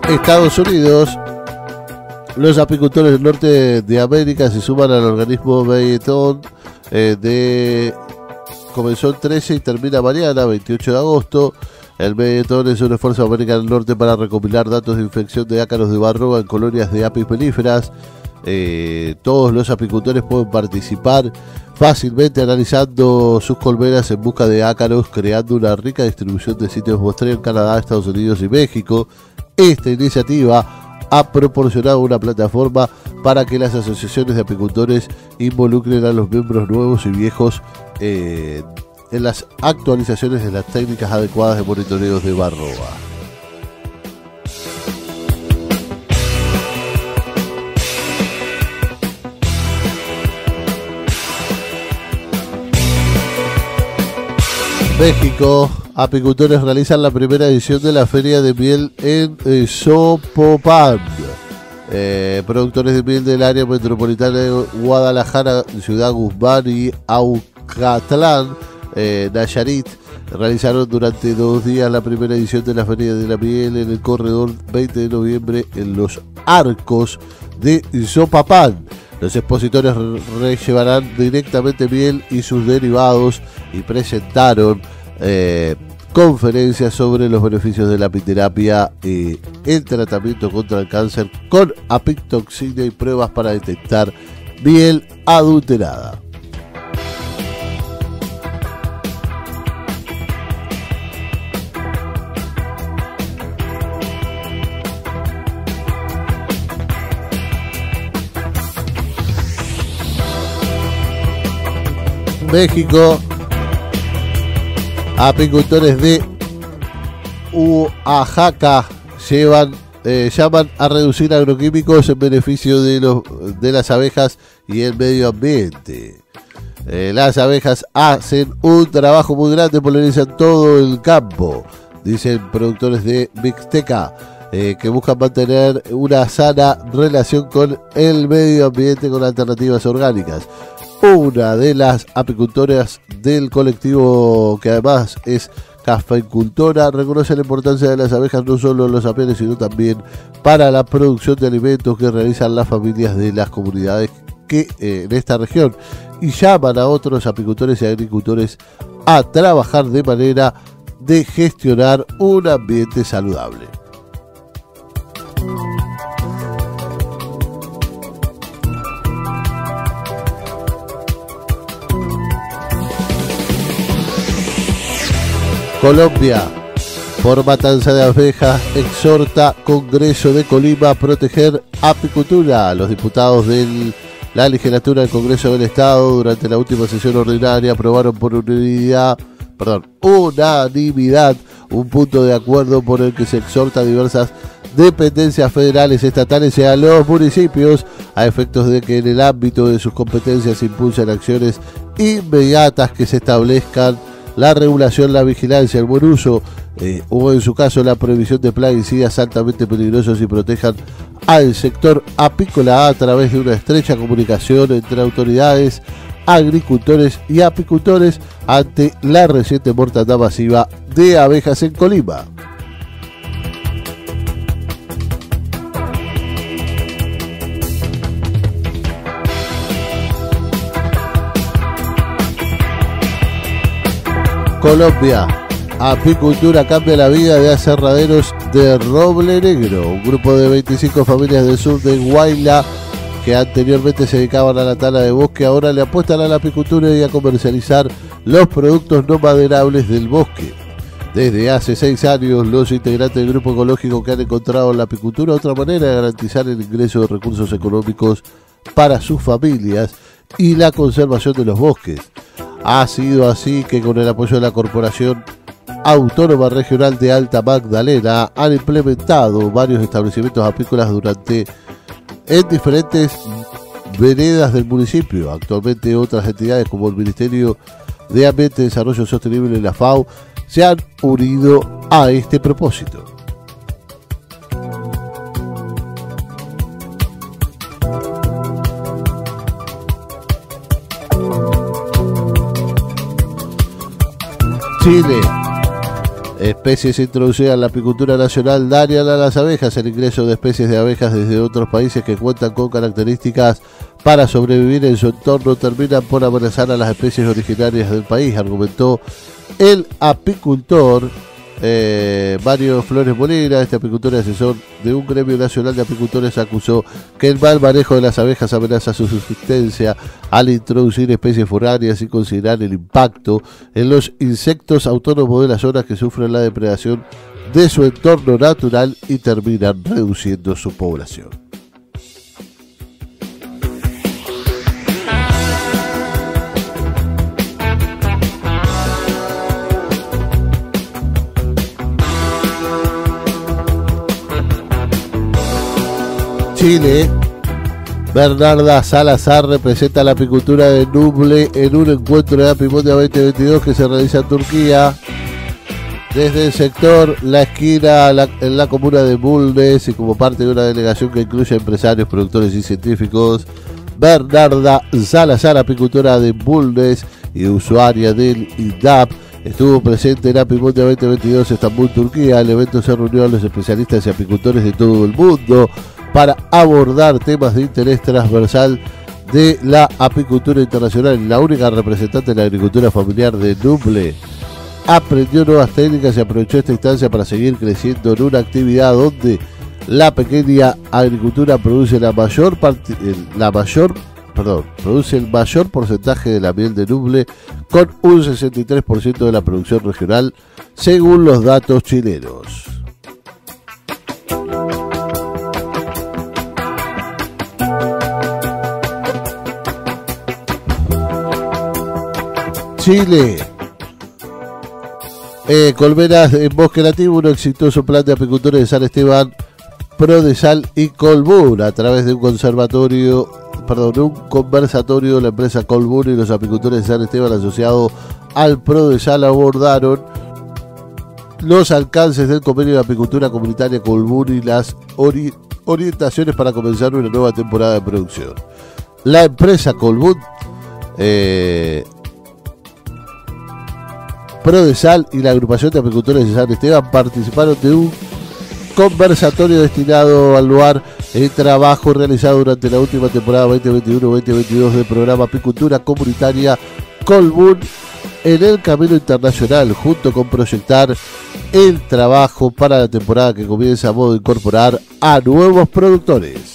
Estados Unidos, los apicultores del norte de América se suman al organismo Benetton eh, de... Comenzó el trece y termina mañana, veintiocho de agosto. El Benetton es un esfuerzo de América del Norte para recopilar datos de infección de ácaros de barroa en colonias de apis melíferas. Eh, todos los apicultores pueden participar fácilmente analizando sus colmenas en busca de ácaros, creando una rica distribución de sitios muestreo en Canadá, Estados Unidos y México. Esta iniciativa ha proporcionado una plataforma para que las asociaciones de apicultores involucren a los miembros nuevos y viejos eh, en las actualizaciones de las técnicas adecuadas de monitoreo de barroa. México, apicultores realizan la primera edición de la Feria de Miel en eh, Zapopan. Eh, productores de miel del área metropolitana de Guadalajara, Ciudad Guzmán y Aucatlán, eh, Nayarit, realizaron durante dos días la primera edición de la Feria de la Miel en el corredor veinte de noviembre en los Arcos de Zapopan. Los expositores re llevarán directamente miel y sus derivados y presentaron eh, conferencias sobre los beneficios de la apiterapia, eh, el tratamiento contra el cáncer con apitoxina y pruebas para detectar miel adulterada. México, apicultores de Oaxaca llevan, eh, llaman a reducir agroquímicos en beneficio de, los, de las abejas y el medio ambiente. Eh, las abejas hacen un trabajo muy grande, polinizan todo el campo, dicen productores de Mixteca, eh, que buscan mantener una sana relación con el medio ambiente con alternativas orgánicas. Una de las apicultoras del colectivo, que además es cafeicultora, reconoce la importancia de las abejas no solo en los apeles, sino también para la producción de alimentos que realizan las familias de las comunidades que eh, en esta región, y llaman a otros apicultores y agricultores a trabajar de manera de gestionar un ambiente saludable. Colombia, por matanza de abejas, exhorta Congreso de Colima a proteger apicultura. Los diputados de la legislatura del Congreso del Estado durante la última sesión ordinaria aprobaron por unanimidad, perdón, unanimidad un punto de acuerdo por el que se exhorta a diversas dependencias federales, estatales y a los municipios a efectos de que en el ámbito de sus competencias impulsen acciones inmediatas que se establezcan la regulación, la vigilancia, el buen uso eh, o en su caso la prohibición de plaguicidas altamente peligrosos y protejan al sector apícola a través de una estrecha comunicación entre autoridades, agricultores y apicultores ante la reciente mortandad masiva de abejas en Colima. Colombia, apicultura cambia la vida de aserraderos de Roble Negro. Un grupo de veinticinco familias del sur de Huayla que anteriormente se dedicaban a la tala de bosque ahora le apuestan a la apicultura y a comercializar los productos no maderables del bosque. Desde hace seis años, los integrantes del grupo ecológico que han encontrado en la apicultura otra manera de garantizar el ingreso de recursos económicos para sus familias y la conservación de los bosques. Ha sido así que con el apoyo de la Corporación Autónoma Regional de Alta Magdalena han implementado varios establecimientos apícolas durante en diferentes veredas del municipio. Actualmente otras entidades como el Ministerio de Ambiente y Desarrollo Sostenible y la FAO se han unido a este propósito. Chile. Especies introducidas en la apicultura nacional dañan a las abejas. El ingreso de especies de abejas desde otros países que cuentan con características para sobrevivir en su entorno terminan por amenazar a las especies originarias del país, argumentó el apicultor eh, Mario Flores Molina. Este apicultor y asesor de un gremio nacional de apicultores acusó que el mal manejo de las abejas amenaza su subsistencia al introducir especies foráneas sin considerar el impacto en los insectos autónomos de las zonas que sufren la depredación de su entorno natural y terminan reduciendo su población. Chile, Bernarda Salazar representa la apicultura de Nuble en un encuentro de Apimondia veinte veintidós que se realiza en Turquía. Desde el sector La Esquina, la, en la comuna de Bulnes, y como parte de una delegación que incluye empresarios, productores y científicos, Bernarda Salazar, apicultora de Bulnes y usuaria del I D A P, estuvo presente en Apimondia veinte veintidós, Estambul, Turquía. El evento se reunió a los especialistas y apicultores de todo el mundo para abordar temas de interés transversal de la apicultura internacional. La única representante de la agricultura familiar de Nuble aprendió nuevas técnicas y aprovechó esta instancia para seguir creciendo en una actividad donde la pequeña agricultura produce la mayor parte, la mayor, perdón, produce el mayor porcentaje de la miel de Nuble, con un sesenta y tres por ciento de la producción regional, según los datos chilenos. Chile. Eh, Colmenas en Bosque Nativo, un exitoso plan de apicultores de San Esteban, Prodesal y Colbún, a través de un conservatorio, perdón, un conversatorio. La empresa Colbún y los apicultores de San Esteban asociados al Prodesal abordaron los alcances del convenio de apicultura comunitaria Colbún y las ori- orientaciones para comenzar una nueva temporada de producción. La empresa Colbún, eh, Prodesal y la agrupación de apicultores de San Esteban participaron de un conversatorio destinado a evaluar el trabajo realizado durante la última temporada veinte veintiuno veinte veintidós del programa Apicultura Comunitaria Colbún en el camino internacional, junto con proyectar el trabajo para la temporada que comienza, a modo de incorporar a nuevos productores.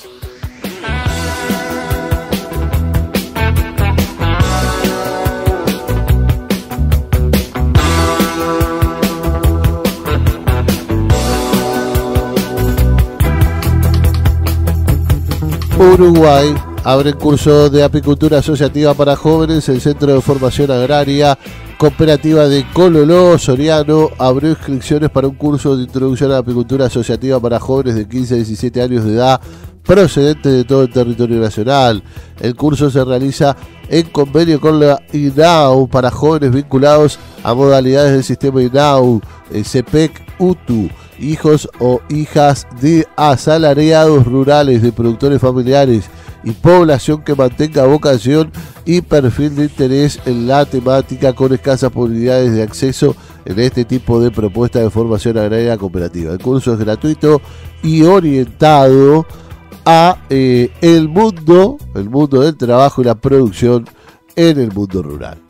Uruguay abre curso de apicultura asociativa para jóvenes. El Centro de Formación Agraria Cooperativa de Cololó Soriano abrió inscripciones para un curso de introducción a la apicultura asociativa para jóvenes de quince a diecisiete años de edad procedentes de todo el territorio nacional. El curso se realiza en convenio con la I N A U para jóvenes vinculados a modalidades del sistema I N A U, el C P E C, U T U, hijos o hijas de asalariados rurales, de productores familiares y población que mantenga vocación y perfil de interés en la temática, con escasas posibilidades de acceso en este tipo de propuesta de formación agraria cooperativa. El curso es gratuito y orientado a eh, el mundo, el mundo del trabajo y la producción en el mundo rural.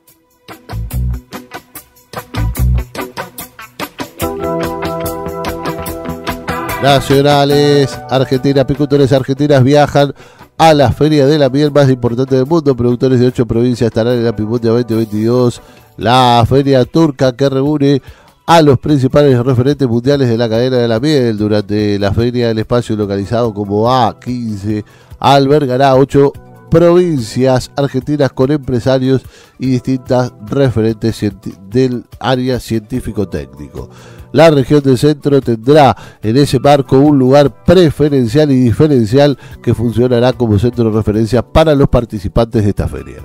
Nacionales, Argentina, apicultores argentinas viajan a la feria de la miel más importante del mundo. Productores de ocho provincias estarán en la Apimondia veinte veintidós, la feria turca que reúne a los principales referentes mundiales de la cadena de la miel. Durante la feria, el espacio localizado como A quince albergará ocho provincias argentinas con empresarios y distintas referentes del área científico-técnico. La región del centro tendrá en ese marco un lugar preferencial y diferencial que funcionará como centro de referencia para los participantes de esta feria.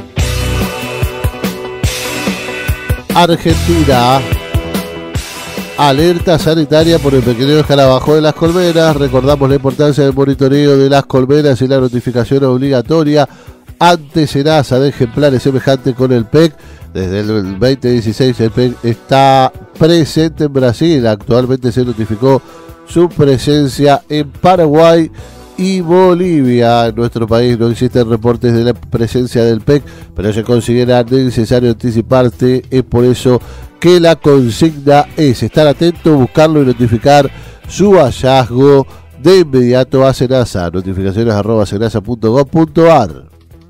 Argentina. alerta sanitaria por el pequeño escarabajo de las colmenas. Recordamos la importancia del monitoreo de las colmenas y la notificación obligatoria ante SENASA de ejemplares semejantes con el P E C. Desde el veinte dieciséis el P E C está presente en Brasil. Actualmente se notificó su presencia en Paraguay y Bolivia. En nuestro país no existen reportes de la presencia del P E C, pero se considera necesario anticiparse. Es por eso que la consigna es estar atento, buscarlo y notificar su hallazgo de inmediato a SENASA. Notificaciones arroba senasa punto gov punto ar.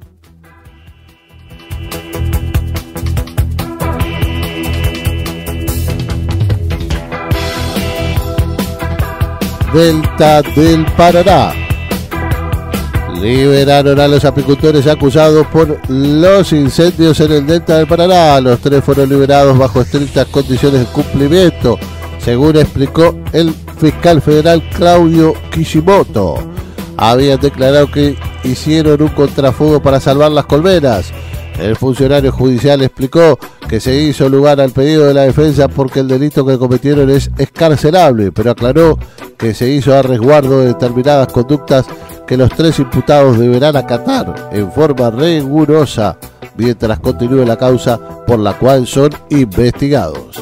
Delta del Paraná. Liberaron a los apicultores acusados por los incendios en el Delta del Paraná. Los tres fueron liberados bajo estrictas condiciones de cumplimiento, según explicó el fiscal federal Claudio Kishimoto. Habían declarado que hicieron un contrafuego para salvar las colmenas. El funcionario judicial explicó que se hizo lugar al pedido de la defensa porque el delito que cometieron es excarcelable, pero aclaró que se hizo a resguardo de determinadas conductas que los tres imputados deberán acatar en forma rigurosa mientras continúe la causa por la cual son investigados.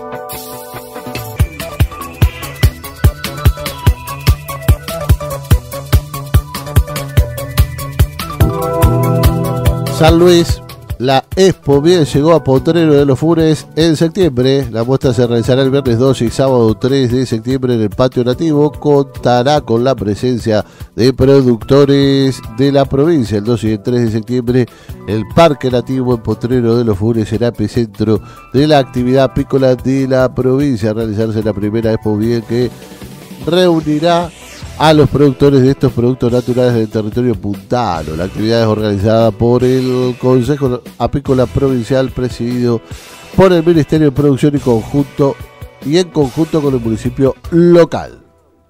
San Luis, la Expo Miel llegó a Potrero de los Funes en septiembre. La muestra se realizará el viernes dos y sábado tres de septiembre en el patio nativo. Contará con la presencia de productores de la provincia. El dos y el tres de septiembre, el Parque Nativo en Potrero de los Funes será epicentro de la actividad apícola de la provincia. A realizarse la primera Expo Miel que reunirá a los productores de estos productos naturales del territorio puntano. La actividad es organizada por el Consejo Apícola Provincial, presidido por el Ministerio de Producción y conjunto y en conjunto con el municipio local.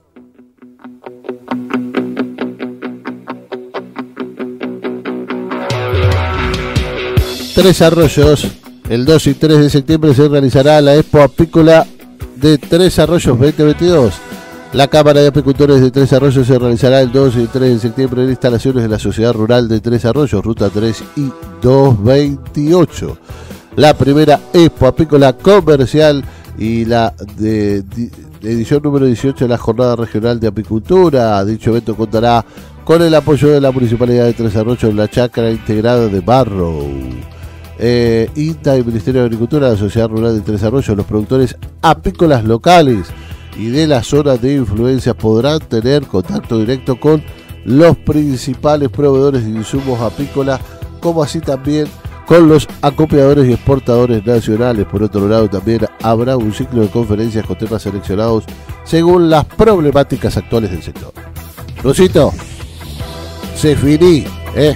Tres Arroyos. El dos y tres de septiembre se realizará la Expo Apícola de Tres Arroyos veinte veintidós. La Cámara de Apicultores de Tres Arroyos se realizará el dos y tres de septiembre en instalaciones de la Sociedad Rural de Tres Arroyos, Ruta tres y doscientos veintiocho. La primera Expo Apícola Comercial y la de, de, de edición número dieciocho de la Jornada Regional de Apicultura. Dicho evento contará con el apoyo de la Municipalidad de Tres Arroyos en la Chacra Integrada de Barrow. Eh, I N T A y Ministerio de Agricultura, la Sociedad Rural de Tres Arroyos, los productores apícolas locales y de las zonas de influencia podrán tener contacto directo con los principales proveedores de insumos apícolas, como así también con los acopiadores y exportadores nacionales. Por otro lado, también habrá un ciclo de conferencias con temas seleccionados según las problemáticas actuales del sector. Rosito, se finí, ¿eh?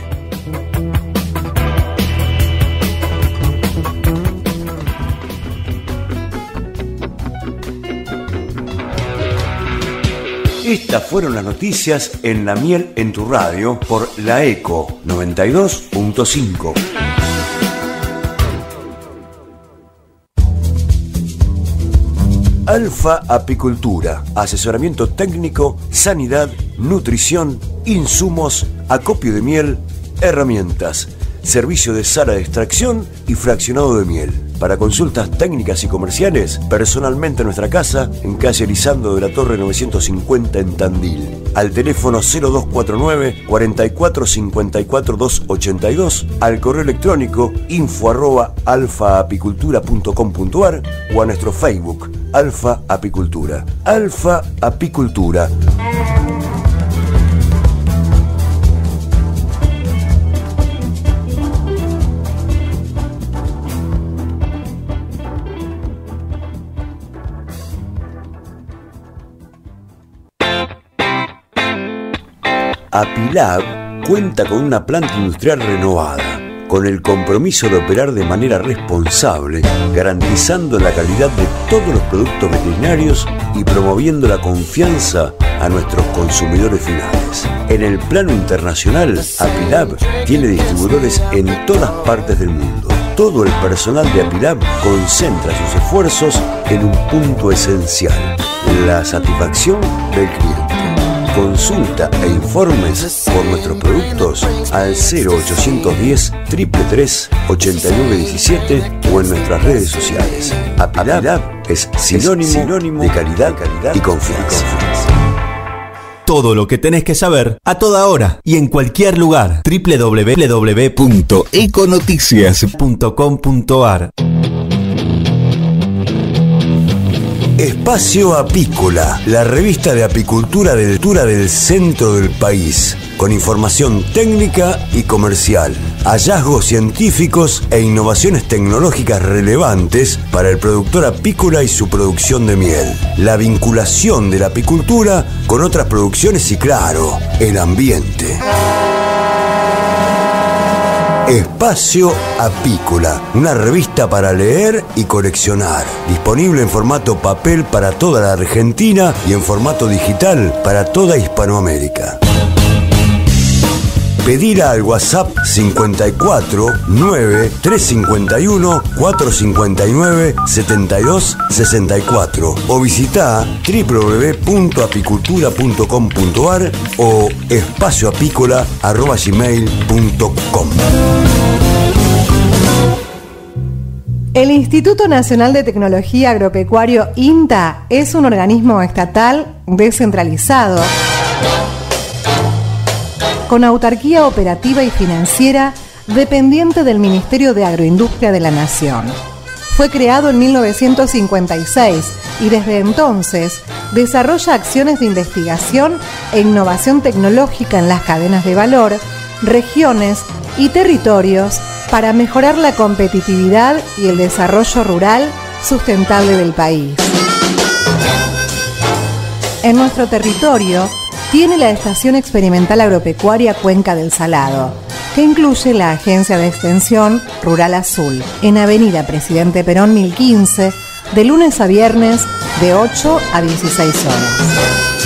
Estas fueron las noticias en La Miel en tu radio por La Eco noventa y dos punto cinco. Alfa Apicultura, asesoramiento técnico, sanidad, nutrición, insumos, acopio de miel, herramientas, servicio de sala de extracción y fraccionado de miel. Para consultas técnicas y comerciales, personalmente en nuestra casa, en calle Lisandro de la Torre novecientos cincuenta en Tandil. Al teléfono cero dos cuatro nueve, cuarenta y cuatro, cincuenta y cuatro, doscientos ochenta y dos, al correo electrónico info arroba alfaapicultura punto com punto ar o a nuestro Facebook, Alfa Apicultura. Alfa Apicultura. Apilab cuenta con una planta industrial renovada, con el compromiso de operar de manera responsable, garantizando la calidad de todos los productos veterinarios y promoviendo la confianza a nuestros consumidores finales. En el plano internacional, Apilab tiene distribuidores en todas partes del mundo. todo el personal de Apilab concentra sus esfuerzos en un punto esencial: la satisfacción del cliente. Consulta e informes por nuestros productos al cero ochocientos diez, tres tres tres, ochenta y nueve diecisiete o en nuestras redes sociales. Apilab es sinónimo, es sinónimo de calidad, calidad y confianza. Todo lo que tenés que saber a toda hora y en cualquier lugar. doble u doble u doble u punto econoticias punto com punto ar. Espacio Apícola, la revista de apicultura del, del centro del país, con información técnica y comercial, hallazgos científicos e innovaciones tecnológicas relevantes para el productor apícola y su producción de miel, la vinculación de la apicultura con otras producciones y, claro, el ambiente. Espacio Apícola, una revista para leer y coleccionar, disponible en formato papel para toda la Argentina y en formato digital para toda Hispanoamérica. Pedila al WhatsApp cincuenta y cuatro, nueve, trescientos cincuenta y uno, cuatrocientos cincuenta y nueve, setenta y dos sesenta y cuatro o visita doble u doble u doble u punto apicultura punto com punto ar o espacioapícola arroba gmail punto com. El Instituto Nacional de Tecnología Agropecuario INTA es un organismo estatal descentralizado con autarquía operativa y financiera dependiente del Ministerio de Agroindustria de la Nación. Fue creado en mil novecientos cincuenta y seis y desde entonces desarrolla acciones de investigación e innovación tecnológica en las cadenas de valor, regiones y territorios para mejorar la competitividad y el desarrollo rural sustentable del país. En nuestro territorio tiene la Estación Experimental Agropecuaria Cuenca del Salado, que incluye la Agencia de Extensión Rural Azul, en Avenida Presidente Perón mil quince, de lunes a viernes de ocho a dieciséis horas.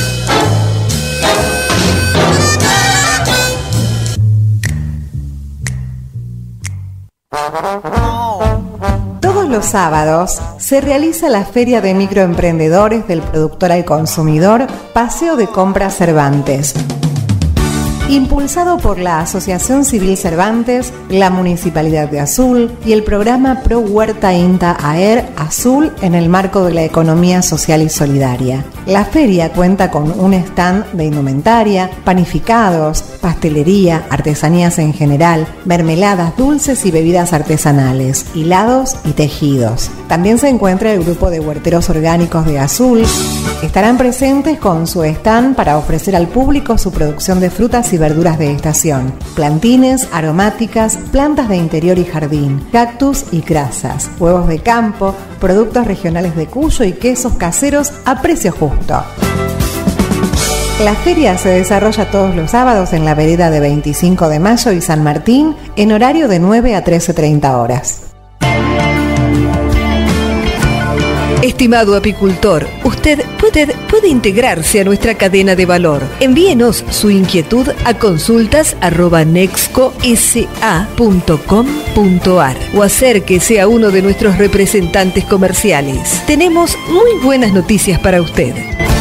Todos los sábados se realiza la Feria de Microemprendedores del Productor al Consumidor, Paseo de Compras Cervantes. Impulsado por la Asociación Civil Cervantes, la Municipalidad de Azul y el programa Pro Huerta INTA AER Azul en el marco de la economía social y solidaria. La feria cuenta con un stand de indumentaria, panificados, pastelería, artesanías en general, mermeladas, dulces y bebidas artesanales, hilados y tejidos. También se encuentra el grupo de huerteros orgánicos de Azul. Estarán presentes con su stand para ofrecer al público su producción de frutas y verduras de estación, plantines, aromáticas, plantas de interior y jardín, cactus y crasas, huevos de campo, productos regionales de Cuyo y quesos caseros a precio justo. La feria se desarrolla todos los sábados en la vereda de veinticinco de mayo y San Martín en horario de nueve a trece treinta horas. Estimado apicultor, usted puede, puede integrarse a nuestra cadena de valor. Envíenos su inquietud a consultas arroba nexco s a punto com punto ar o acérquese a uno de nuestros representantes comerciales. Tenemos muy buenas noticias para usted.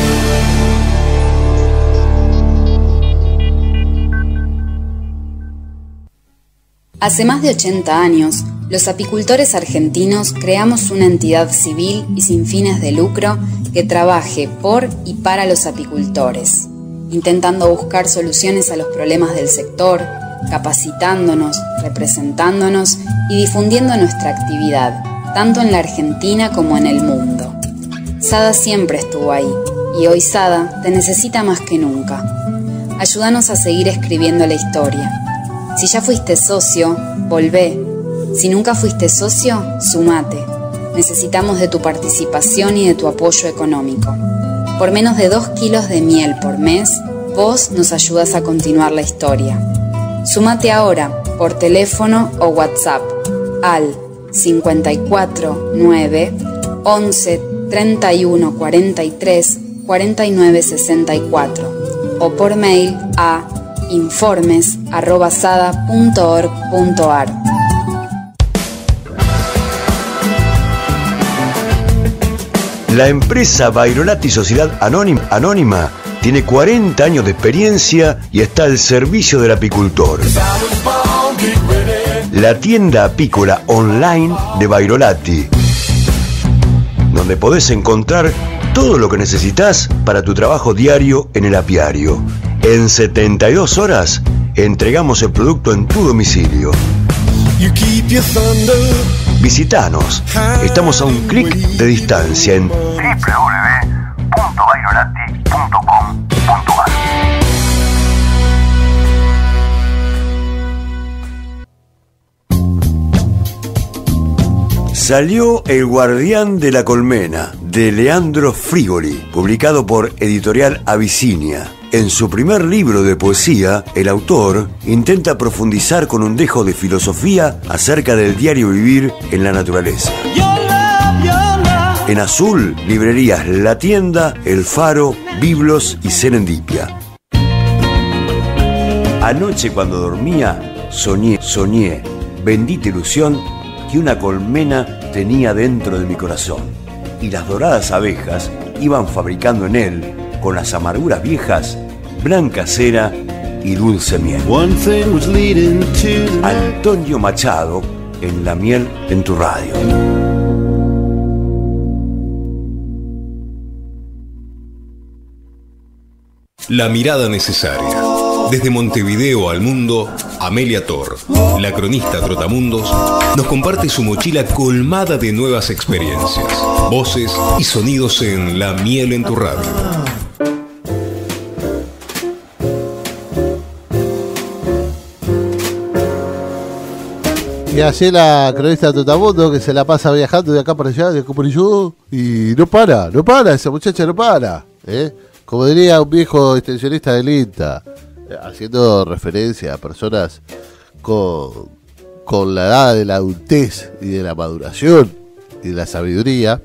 Hace más de ochenta años, los apicultores argentinos creamos una entidad civil y sin fines de lucro que trabaje por y para los apicultores, intentando buscar soluciones a los problemas del sector, capacitándonos, representándonos y difundiendo nuestra actividad, tanto en la Argentina como en el mundo. SADA siempre estuvo ahí, y hoy SADA te necesita más que nunca. Ayúdanos a seguir escribiendo la historia. Si ya fuiste socio, volvé. Si nunca fuiste socio, sumate. Necesitamos de tu participación y de tu apoyo económico. Por menos de dos kilos de miel por mes, vos nos ayudas a continuar la historia. Sumate ahora, por teléfono o WhatsApp, al cincuenta y cuatro, nueve, once, treinta y uno, cuarenta y tres, cuarenta y nueve, sesenta y cuatro o por mail a informes arroba sada punto org punto ar. La empresa Vairolati Sociedad Anónima, Anónima tiene cuarenta años de experiencia y está al servicio del apicultor. La tienda apícola online de Vairolati, donde podés encontrar todo lo que necesitas para tu trabajo diario en el apiario. En setenta y dos horas entregamos el producto en tu domicilio. Visítanos. Estamos a un clic de distancia en doble u doble u doble u punto vairolati punto com punto a r. Salió El Guardián de la Colmena, de Leandro Frigoli, publicado por Editorial Abisinia. En su primer libro de poesía, el autor intenta profundizar con un dejo de filosofía acerca del diario vivir en la naturaleza. En Azul, librerías La Tienda, El Faro, Biblos y Serendipia. Anoche cuando dormía, soñé, soñé, bendita ilusión, que una colmena tenía dentro de mi corazón, y las doradas abejas iban fabricando en él, con las amarguras viejas, blanca cera y dulce miel. Antonio Machado, en La Miel en tu radio. La mirada necesaria. Desde Montevideo al mundo, Amelia Tor, la cronista Trotamundos, nos comparte su mochila colmada de nuevas experiencias, voces y sonidos en La Miel en tu radio. Y así la cronista Trotamundos, que se la pasa viajando de acá para allá, de acá para allá, y no para, no para, esa muchacha no para, ¿eh? Como diría un viejo extensionista del INTA, haciendo referencia a personas con, con la edad de la adultez y de la maduración y de la sabiduría.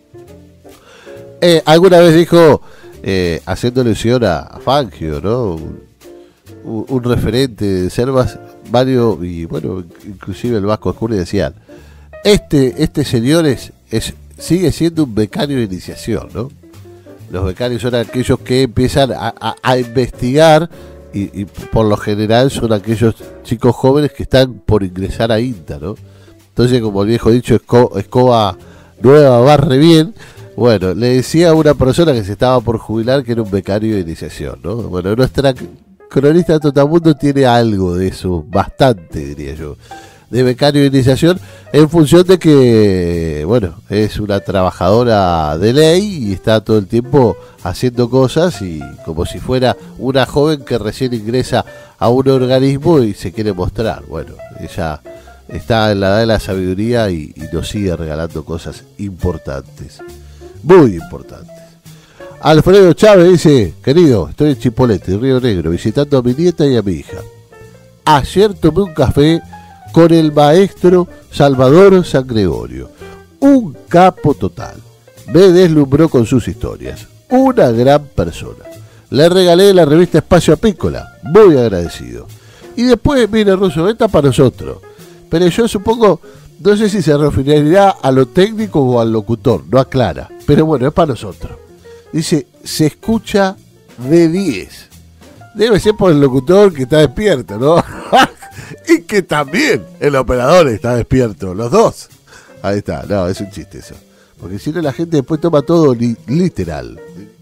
Eh, alguna vez dijo, eh, haciendo alusión a, a Fangio, ¿no? Un, un, un referente de Servas, varios, y bueno, inclusive el Vasco Escurri decían, este, este señor es, es, sigue siendo un becario de iniciación, ¿no? Los becarios son aquellos que empiezan a, a, a investigar y, y por lo general son aquellos chicos jóvenes que están por ingresar a INTA, ¿no? Entonces, como el viejo dicho, esco, escoba nueva barre bien. Bueno, le decía a una persona que se estaba por jubilar que era un becario de iniciación, ¿no? Bueno, nuestra cronista de Trotamundos tiene algo de eso, bastante diría yo, de becario de iniciación, en función de que, bueno, es una trabajadora de ley y está todo el tiempo haciendo cosas y como si fuera una joven que recién ingresa a un organismo y se quiere mostrar. Bueno, ella está en la edad de la sabiduría y, y nos sigue regalando cosas importantes, muy importantes. Alfredo Chávez dice, querido, estoy en Chipolete, Río Negro, visitando a mi nieta y a mi hija. Ayer tomé un café con el maestro Salvador San Gregorio, un capo total. Me deslumbró con sus historias, una gran persona. Le regalé la revista Espacio Apícola, muy agradecido. Y después, mire, Russo, esta para nosotros. Pero yo supongo, no sé si se referirá a lo técnico o al locutor, no aclara. Pero bueno, es para nosotros. Dice, se escucha de diez. Debe ser por el locutor que está despierto, ¿no? Y que también el operador está despierto, los dos. Ahí está, no, es un chiste eso. Porque si no la gente después toma todo li- literal.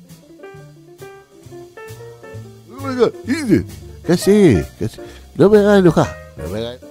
¿Qué haces? ¿Qué haces? No me hagas enojar. No me hagas...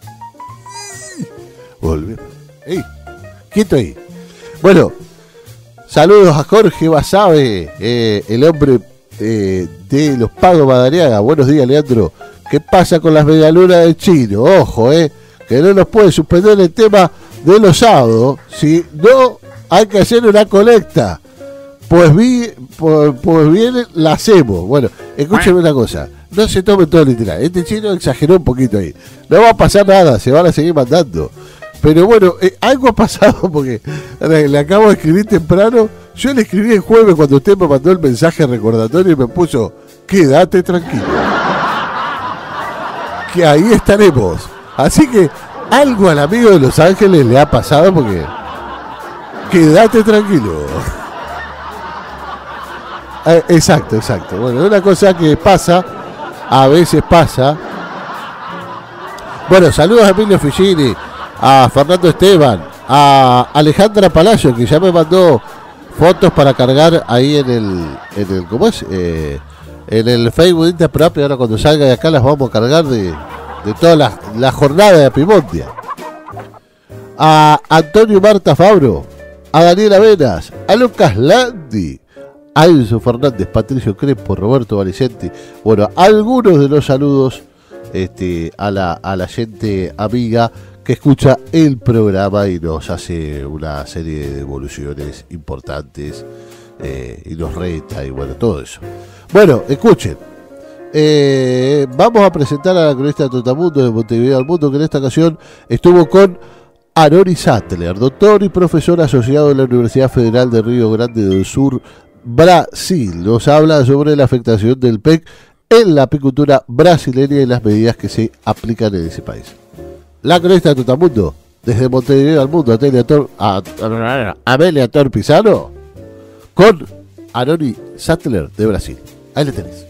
Volve. ¡Ey! Quieto ahí. Bueno, saludos a Jorge Basabe, eh, el hombre eh, de los Pagos Madariaga. Buenos días, Leandro. ¿Qué pasa con las medialunas del chino? Ojo, eh, que no nos puede suspender el tema de los sábados. Si no, hay que hacer una colecta. Pues, vi, pues, pues bien, la hacemos. Bueno, escúcheme una cosa. No se tome todo literal. Este chino exageró un poquito ahí. No va a pasar nada, se van a seguir mandando. Pero bueno, eh, algo ha pasado porque le acabo de escribir temprano. Yo le escribí el jueves cuando usted me mandó el mensaje recordatorio y me puso, quédate tranquilo, que ahí estaremos. Así que algo al amigo de Los Ángeles le ha pasado porque quédate tranquilo. Eh, exacto, exacto. Bueno, una cosa que pasa, a veces pasa. Bueno, saludos a Emilio Figini, a Fernando Esteban, a Alejandra Palacio, que ya me mandó fotos para cargar ahí en el, en el ¿cómo es? Eh, en el Facebook de Interpropia. Ahora cuando salga de acá las vamos a cargar de, de toda la, la jornada de Apimondia. A Antonio Marta Fabro, a Daniela Venas, a Lucas Landi, a Enzo Fernández, Patricio Crespo, Roberto Valicenti. Bueno, algunos de los saludos este, a, la, a la gente amiga que escucha el programa y nos hace una serie de devoluciones importantes eh, y nos reta y bueno, todo eso. Bueno, escuchen, eh, vamos a presentar a la cronista de Trotamundo de Montevideo al Mundo, que en esta ocasión estuvo con Aroni Sattler, doctor y profesor asociado de la Universidad Federal de Río Grande do Sul, Brasil. Nos habla sobre la afectación del P E C en la apicultura brasileña y las medidas que se aplican en ese país. La cronista de Trotamundo, desde Montevideo al Mundo, Amelia Tor, a, a, Amelia Tor Pizarro, con Aroni Sattler de Brasil. Ahí le tenés.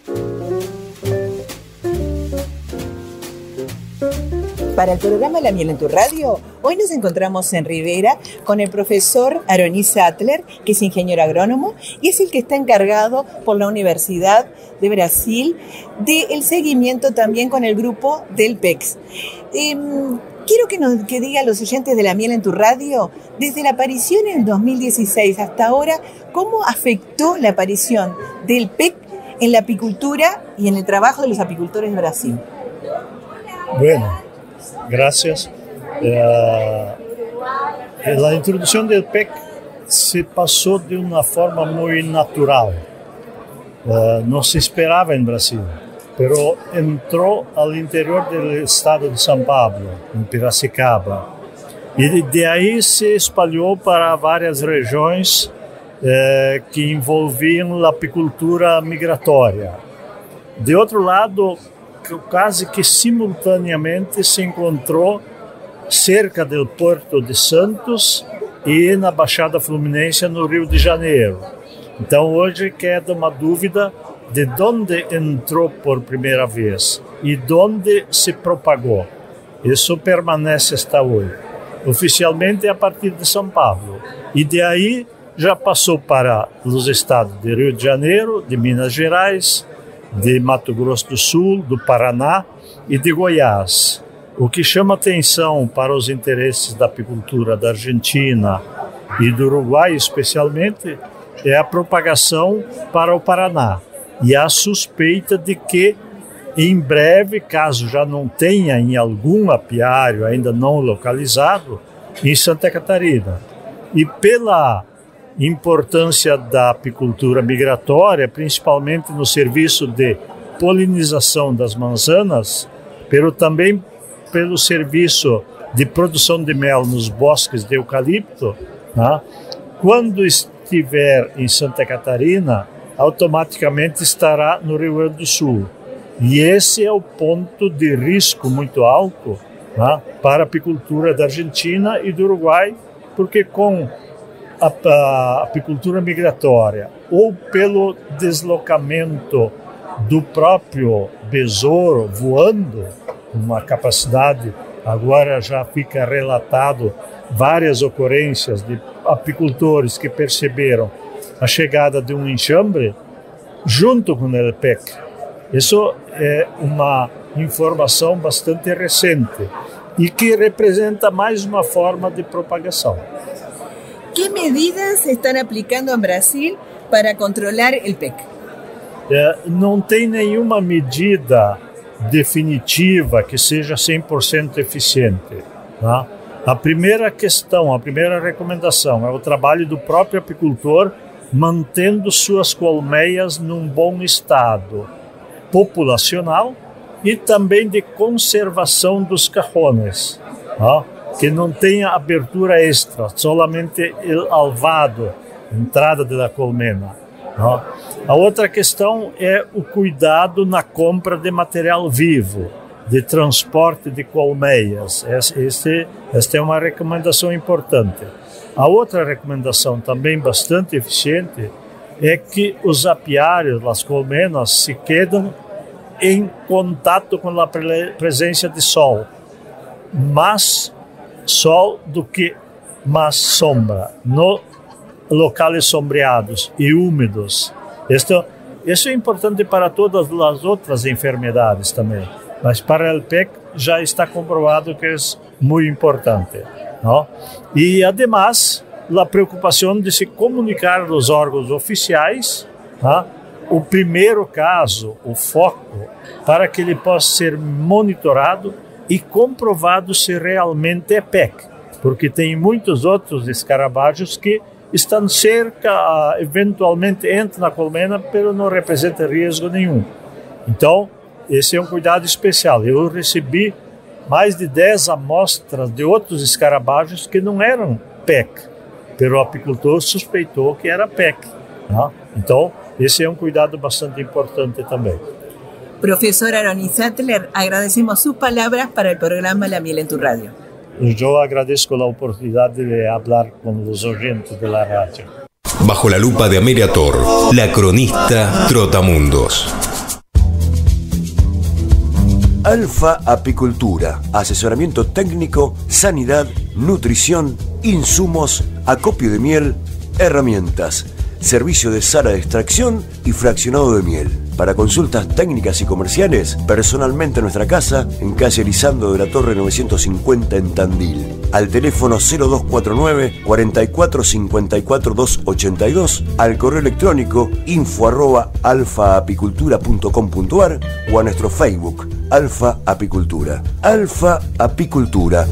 Para el programa La Miel en tu Radio, hoy nos encontramos en Rivera con el profesor Aroni Sattler, que es ingeniero agrónomo y es el que está encargado por la Universidad de Brasil del seguimiento también con el grupo del P E C. Eh, quiero que nos que diga a los oyentes de La Miel en tu Radio, desde la aparición en el dos mil dieciséis hasta ahora, ¿cómo afectó la aparición del P E C en la apicultura y en el trabajo de los apicultores de Brasil? Bueno, gracias. Eh, la introducción del P E C se pasó de una forma muy natural. Eh, no se esperaba en Brasil, pero entró al interior del estado de São Paulo, en Piracicaba. Y de ahí se espalhou para várias regiões eh, que envolviam a apicultura migratória. De outro lado, quase que simultaneamente se encontrou cerca do Porto de Santos e na Baixada Fluminense, no Rio de Janeiro. Então hoje queda uma dúvida de onde entrou por primeira vez e onde se propagou. Isso permanece até hoje. Oficialmente é a partir de São Paulo. E de aí já passou para os estados de Rio de Janeiro, de Minas Gerais, de Mato Grosso do Sul, do Paraná e de Goiás. O que chama atenção para os interesses da apicultura da Argentina e do Uruguai, especialmente, é a propagação para o Paraná. E a suspeita de que, em breve, caso já não tenha em algum apiário ainda não localizado, em Santa Catarina. E pela importância da apicultura migratória, principalmente no serviço de polinização das manzanas, pelo também pelo serviço de produção de mel nos bosques de eucalipto, né? Quando estiver em Santa Catarina, automaticamente estará no Rio Grande do Sul. E esse é o ponto de risco muito alto, né, para a apicultura da Argentina e do Uruguai, porque com a, a apicultura migratória ou pelo deslocamento do próprio besouro voando, uma capacidade, agora já fica relatado várias ocorrências de apicultores que perceberam a chegada de um enxambre junto com o P E C. Isso é uma informação bastante recente e que representa mais uma forma de propagação. Que medidas estão aplicando em Brasil para controlar o P E C? É, não tem nenhuma medida definitiva que seja cem por cento eficiente. Tá? A primeira questão, a primeira recomendação é o trabalho do próprio apicultor mantendo suas colmeias num bom estado populacional e também de conservação dos cajones, tá? Que não tenha abertura extra, solamente o alvado, entrada da colmena. Tá? A outra questão é o cuidado na compra de material vivo, de transporte de colmeias. Esse, esta é uma recomendação importante. A outra recomendação também bastante eficiente é que os apiários, as colmenas, se quedam em contato com a presença de sol. Mais sol do que mais sombra. No locais sombreados e úmidos. Isto, isso é importante para todas as outras enfermidades também. Mas para o P E C já está comprovado que é muito importante, não? E, además, a preocupação de se comunicar aos órgãos oficiais, não? O primeiro caso, o foco, para que ele possa ser monitorado e comprovado se realmente é P E C, porque tem muitos outros escarabajos que estão cerca, eventualmente entram na colmena, mas não representam risco nenhum. Então, esse é um cuidado especial. Eu recebi mais de dez amostras de outros escarabajos que não eram P E C, mas o apicultor suspeitou que era P E C. Não? Então, esse é um cuidado bastante importante também. Profesor Aronis Sattler, agradecemos sus palabras para el programa La Miel en tu Radio. Yo agradezco la oportunidad de hablar con los oyentes de la radio. Bajo la lupa de Amelia Tor, la cronista Trotamundos. Alfa Apicultura, asesoramiento técnico, sanidad, nutrición, insumos, acopio de miel, herramientas, servicio de sala de extracción y fraccionado de miel. Para consultas técnicas y comerciales, personalmente en nuestra casa, en calle Elizando de la Torre novecientos cincuenta en Tandil. Al teléfono cero dos cuatro nueve, cuarenta y cuatro, cincuenta y cuatro, doscientos ochenta y dos, al correo electrónico info arroba alfaapicultura punto com punto ar o a nuestro Facebook, Alfa Apicultura. Alfa Apicultura.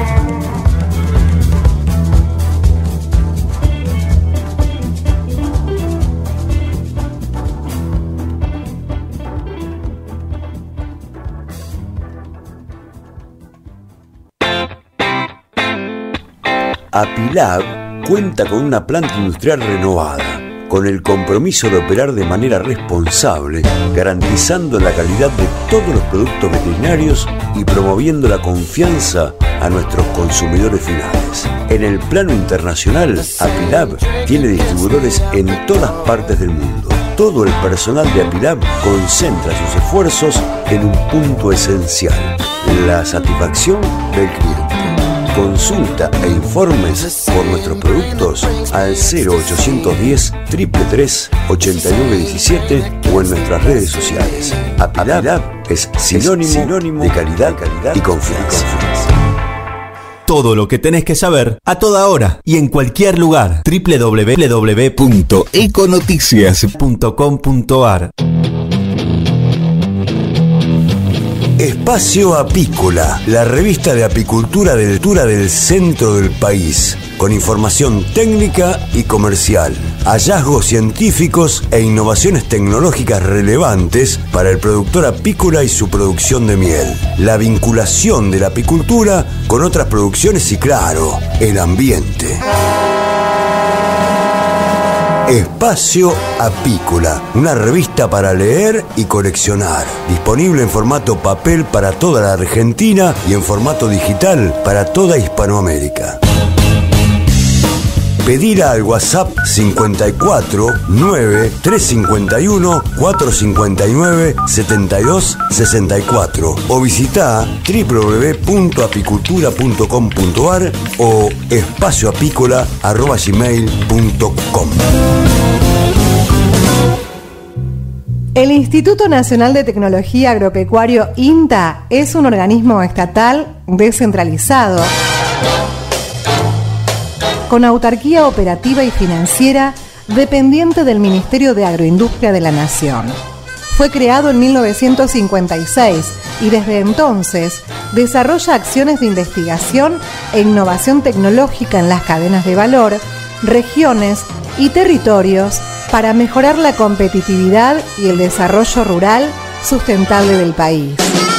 Apilab cuenta con una planta industrial renovada, con el compromiso de operar de manera responsable, garantizando la calidad de todos los productos veterinarios y promoviendo la confianza a nuestros consumidores finales. En el plano internacional, Apilab tiene distribuidores en todas partes del mundo. Todo el personal de Apilab concentra sus esfuerzos en un punto esencial: la satisfacción del cliente. Consulta e informes por nuestros productos al cero ochocientos diez, tres tres tres, ochenta y nueve diecisiete o en nuestras redes sociales. Apilab es sinónimo, sinónimo de calidad, calidad y confianza. Todo lo que tenés que saber a toda hora y en cualquier lugar. doble u doble u doble u punto econoticias punto com punto ar. Espacio Apícola, la revista de apicultura del Tura del centro del país, con información técnica y comercial, hallazgos científicos e innovaciones tecnológicas relevantes para el productor apícola y su producción de miel, la vinculación de la apicultura con otras producciones y, claro, el ambiente. Espacio Apícola, una revista para leer y coleccionar, disponible en formato papel para toda la Argentina y en formato digital para toda Hispanoamérica. Pedila al WhatsApp cincuenta y cuatro, nueve, trescientos cincuenta y uno, cuatrocientos cincuenta y nueve, setenta y dos sesenta y cuatro o visita doble u doble u doble u punto apicultura punto com punto ar o espacioapícola arroba gmail punto com. El Instituto Nacional de Tecnología Agropecuario INTA es un organismo estatal descentralizado con autarquía operativa y financiera dependiente del Ministerio de Agroindustria de la Nación. Fue creado en mil novecientos cincuenta y seis y desde entonces desarrolla acciones de investigación e innovación tecnológica en las cadenas de valor, regiones y territorios para mejorar la competitividad y el desarrollo rural sustentable del país.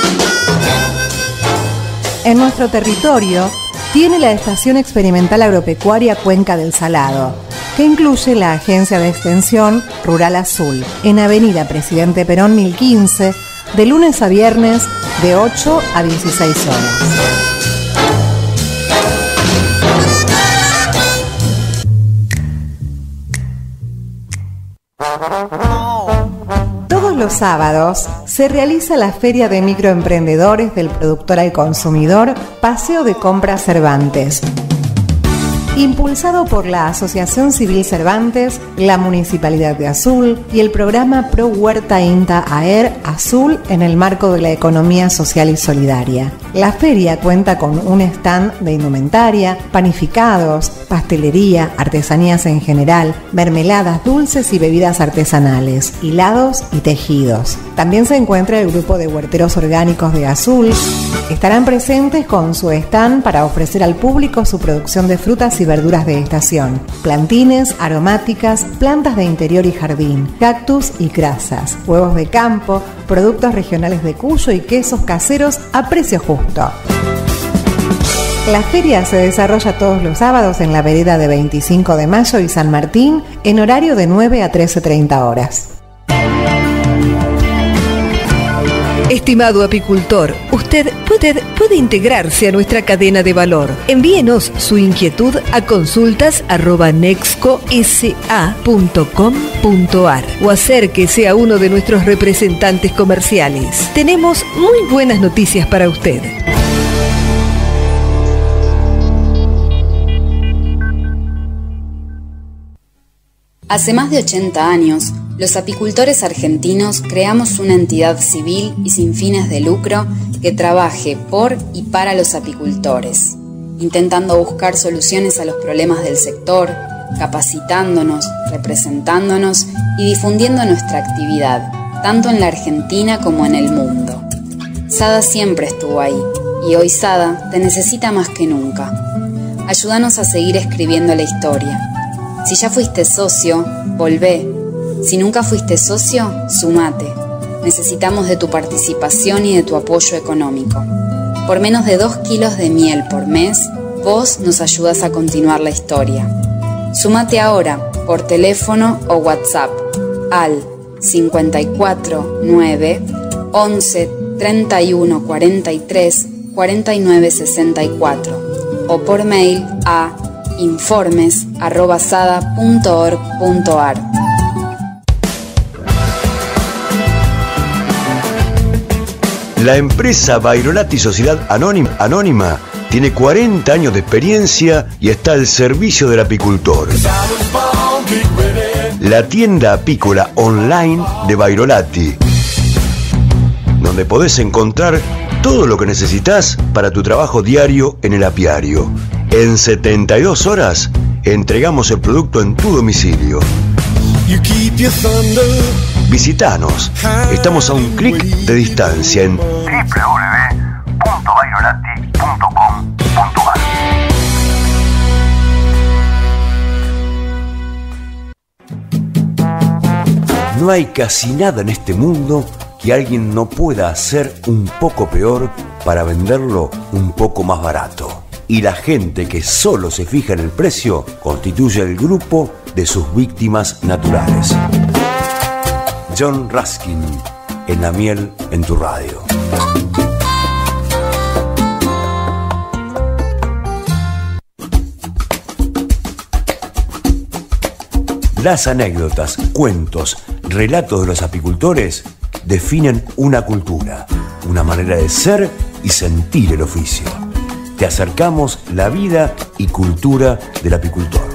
En nuestro territorio tiene la Estación Experimental Agropecuaria Cuenca del Salado, que incluye la Agencia de Extensión Rural Azul, en Avenida Presidente Perón mil quince, de lunes a viernes de ocho a dieciséis horas. los sábados se realiza la Feria de Microemprendedores del Productor al Consumidor, Paseo de Compras Cervantes. Impulsado por la Asociación Civil Cervantes, la Municipalidad de Azul y el programa Pro Huerta INTA AER Azul en el marco de la economía social y solidaria. La feria cuenta con un stand de indumentaria, panificados, pastelería, artesanías en general, mermeladas, dulces y bebidas artesanales, hilados y tejidos. También se encuentra el grupo de huerteros orgánicos de Azul. Estarán presentes con su stand para ofrecer al público su producción de frutas y verduras de estación, plantines, aromáticas, plantas de interior y jardín, cactus y grasas, huevos de campo, productos regionales de Cuyo y quesos caseros a precio justo. La feria se desarrolla todos los sábados en la vereda de veinticinco de mayo y San Martín en horario de nueve a trece treinta horas. Estimado apicultor, usted puede, puede integrarse a nuestra cadena de valor. Envíenos su inquietud a consultas arroba nexco s a punto com punto a r o acérquese a uno de nuestros representantes comerciales. Tenemos muy buenas noticias para usted. Hace más de ochenta años, los apicultores argentinos creamos una entidad civil y sin fines de lucro que trabaje por y para los apicultores, intentando buscar soluciones a los problemas del sector, capacitándonos, representándonos y difundiendo nuestra actividad, tanto en la Argentina como en el mundo. SADA siempre estuvo ahí, y hoy SADA te necesita más que nunca. Ayúdanos a seguir escribiendo la historia. Si ya fuiste socio, volvé. Si nunca fuiste socio, sumate. Necesitamos de tu participación y de tu apoyo económico. Por menos de dos kilos de miel por mes, vos nos ayudas a continuar la historia. Sumate ahora, por teléfono o WhatsApp, al cincuenta y cuatro nueve once treinta y uno cuarenta y tres cuarenta y nueve sesenta y cuatro o por mail a informes arroba sada punto org punto a r. La empresa Vairolati Sociedad Anónima, Anónima tiene cuarenta años de experiencia y está al servicio del apicultor. La tienda apícola online de Vairolati, donde podés encontrar todo lo que necesitas para tu trabajo diario en el apiario. En setenta y dos horas entregamos el producto en tu domicilio. Visítanos. Estamos a un clic de distancia en doble u doble u doble u punto vairolati punto com punto a r. No hay casi nada en este mundo que alguien no pueda hacer un poco peor para venderlo un poco más barato. Y la gente que solo se fija en el precio constituye el grupo de sus víctimas naturales. John Ruskin, en la miel en tu radio. Las anécdotas, cuentos, relatos de los apicultores definen una cultura, una manera de ser y sentir el oficio. Te acercamos la vida y cultura del apicultor.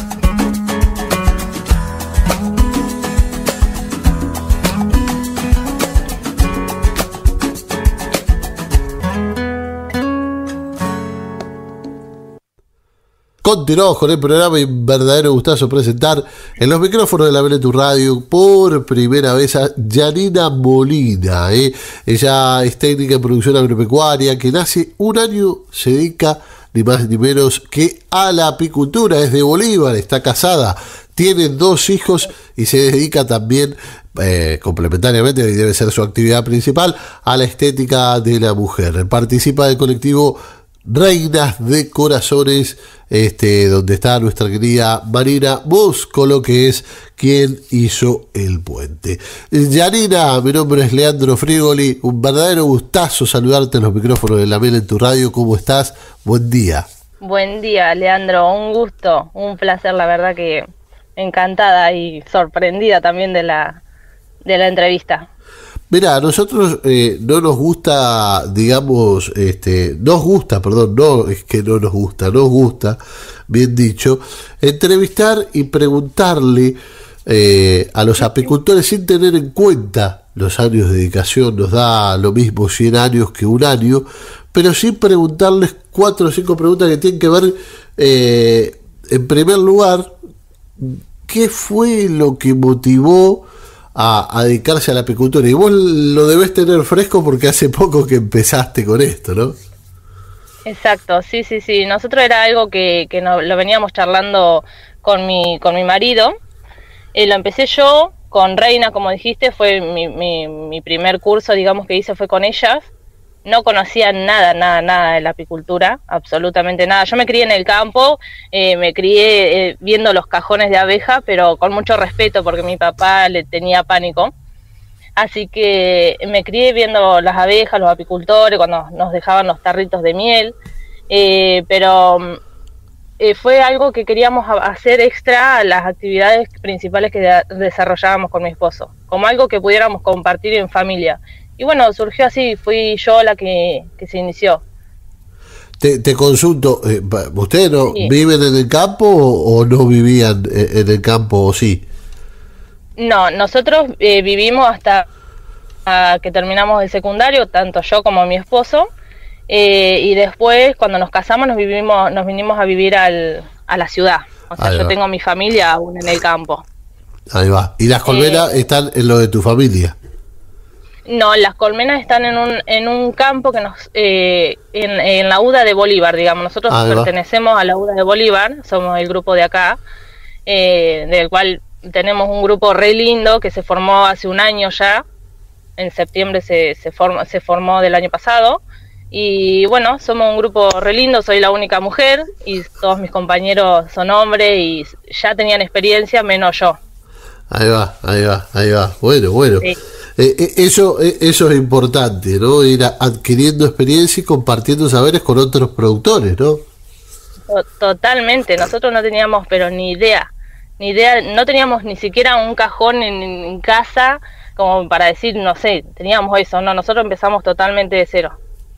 Continuamos con el programa y un verdadero gustazo presentar en los micrófonos de la Miel en tu radio por primera vez a Yanina Molina. ¿eh? Ella es técnica de producción agropecuaria que hace un año se dedica ni más ni menos que a la apicultura. Es de Bolívar, está casada, tiene dos hijos y se dedica también eh, complementariamente, y debe ser su actividad principal, a la estética de la mujer. Participa del colectivo Reinas de Corazones, este, donde está nuestra querida Marina Boscolo, que es quien hizo el puente. Yanina, mi nombre es Leandro Frigoli, un verdadero gustazo saludarte en los micrófonos de la Miel en tu radio. ¿Cómo estás? Buen día. Buen día, Leandro, un gusto, un placer, la verdad que encantada y sorprendida también de la, de la entrevista. Mira, a nosotros eh, no nos gusta, digamos, este, nos gusta, perdón, no es que no nos gusta, nos gusta, bien dicho, entrevistar y preguntarle eh, a los apicultores sin tener en cuenta los años de dedicación. Nos da lo mismo cien años que un año, pero sin preguntarles cuatro o cinco preguntas que tienen que ver, eh, en primer lugar, ¿qué fue lo que motivó A, a dedicarse a la apicultura? Y vos lo debés tener fresco porque hace poco que empezaste con esto, ¿no? Exacto, sí, sí, sí. Nosotros era algo que, que no, lo veníamos charlando con mi, con mi marido. Eh, lo empecé yo con Reina, como dijiste, fue mi, mi, mi primer curso, digamos, que hice fue con ellas. No conocía nada, nada, nada de la apicultura, absolutamente nada. Yo me crié en el campo, eh, me crié eh, viendo los cajones de abeja, pero con mucho respeto porque mi papá le tenía pánico. Así que me crié viendo las abejas, los apicultores, cuando nos dejaban los tarritos de miel. Eh, pero eh, fue algo que queríamos hacer extra a las actividades principales que de- desarrollábamos con mi esposo, como algo que pudiéramos compartir en familia. Y bueno, surgió así, fui yo la que, que se inició. Te, te consulto, eh, ¿ustedes no Sí. viven en el campo o, o no vivían en, en el campo o sí? No, nosotros eh, vivimos hasta ah, que terminamos el secundario, tanto yo como mi esposo, eh, y después cuando nos casamos nos vivimos, nos vinimos a vivir al, a la ciudad. O sea, Ahí yo va. tengo mi familia aún en el campo. Ahí va. ¿Y las colmenas están en lo de tu familia? No, las colmenas están en un en un campo que nos eh, en, en la U D A de Bolívar, digamos. Nosotros Ahí va. pertenecemos a la U D A de Bolívar, somos el grupo de acá, eh, del cual tenemos un grupo re lindo que se formó hace un año ya. En septiembre se se formó se formó del año pasado. Y bueno, somos un grupo re lindo, soy la única mujer y todos mis compañeros son hombres y ya tenían experiencia, menos yo. Ahí va, ahí va, ahí va. Bueno, bueno. Sí. Eh, eh, eso, eh, eso es importante, ¿no? Ir a- adquiriendo experiencia y compartiendo saberes con otros productores, ¿no? To- Totalmente, nosotros no teníamos pero ni idea, ni idea, no teníamos ni siquiera un cajón en, en casa como para decir, no sé, teníamos eso, no, nosotros empezamos totalmente de cero.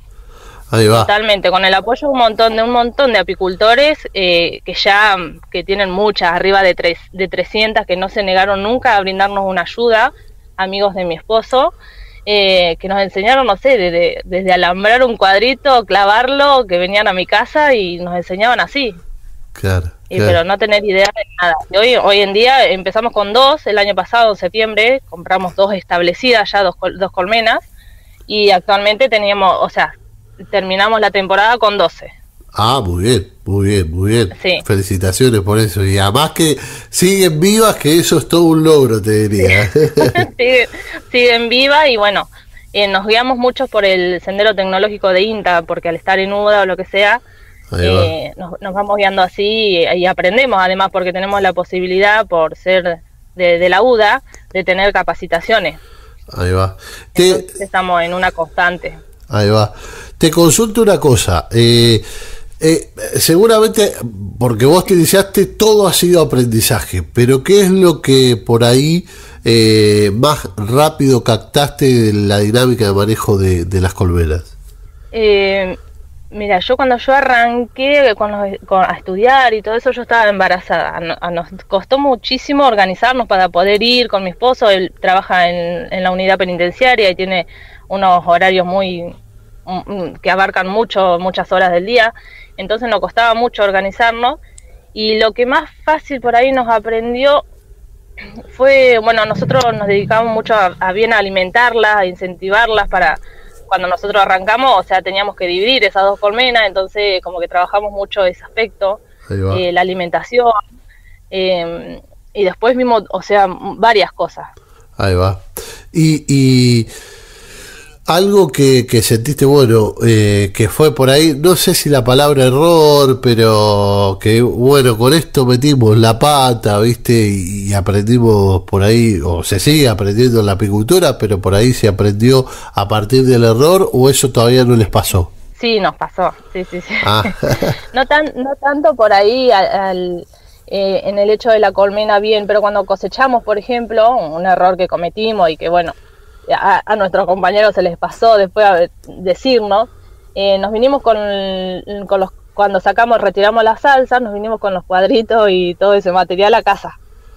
Ahí va. Totalmente, con el apoyo de un montón de un montón de apicultores eh, que ya que tienen muchas, arriba de tres, de trescientas, que no se negaron nunca a brindarnos una ayuda, amigos de mi esposo, eh, que nos enseñaron, no sé, desde, desde alambrar un cuadrito, clavarlo, que venían a mi casa y nos enseñaban así. Claro. Y, claro. pero no tener idea de nada. Y hoy, hoy en día empezamos con dos, el año pasado, en septiembre, compramos dos establecidas ya, dos, col- dos colmenas, y actualmente teníamos, o sea, terminamos la temporada con doce. Ah, muy bien, muy bien, muy bien. Sí. Felicitaciones por eso. Y además que siguen vivas, que eso es todo un logro, te diría. Sigue- siguen viva y bueno, eh, nos guiamos mucho por el sendero tecnológico de INTA, porque al estar en U D A o lo que sea, Ahí va. eh, nos, nos vamos guiando así y, y aprendemos además porque tenemos la posibilidad, por ser de, de la U D A, de tener capacitaciones. Ahí va. Te, Entonces estamos en una constante. ahí va. Te consulto una cosa. Eh, eh, seguramente, porque vos te iniciaste, todo ha sido aprendizaje, pero ¿qué es lo que por ahí eh, más rápido captaste de la dinámica de manejo de, de las colmenas? Eh, mira, yo cuando yo arranqué con los- con- a estudiar y todo eso, yo estaba embarazada. No- a nos costó muchísimo organizarnos para poder ir con mi esposo. Él trabaja en, en la unidad penitenciaria y tiene unos horarios muy mm, que abarcan mucho, muchas horas del día. Entonces nos costaba mucho organizarnos. Y lo que más fácil por ahí nos aprendió fue, bueno, nosotros nos dedicamos mucho a, a bien alimentarlas, a incentivarlas para cuando nosotros arrancamos, o sea, teníamos que dividir esas dos colmenas, entonces como que trabajamos mucho ese aspecto, Ahí va. eh, la alimentación, eh, y después vimos, o sea, varias cosas. Ahí va. Y, y algo que, que sentiste, bueno, eh, que fue por ahí, no sé si la palabra error, pero que, bueno, con esto metimos la pata, ¿viste? Y, y aprendimos por ahí, o se sigue aprendiendo en la apicultura, pero por ahí se aprendió a partir del error, o eso todavía no les pasó. Sí, nos pasó, sí, sí, sí. Ah. no, tan, no tanto por ahí al, al, eh, en el hecho de la colmena bien, pero cuando cosechamos, por ejemplo, un error que cometimos y que, bueno, a, a nuestros compañeros se les pasó después a decirnos, eh, nos vinimos con, con los, cuando sacamos, retiramos las salsas, nos vinimos con los cuadritos y todo ese material a casa.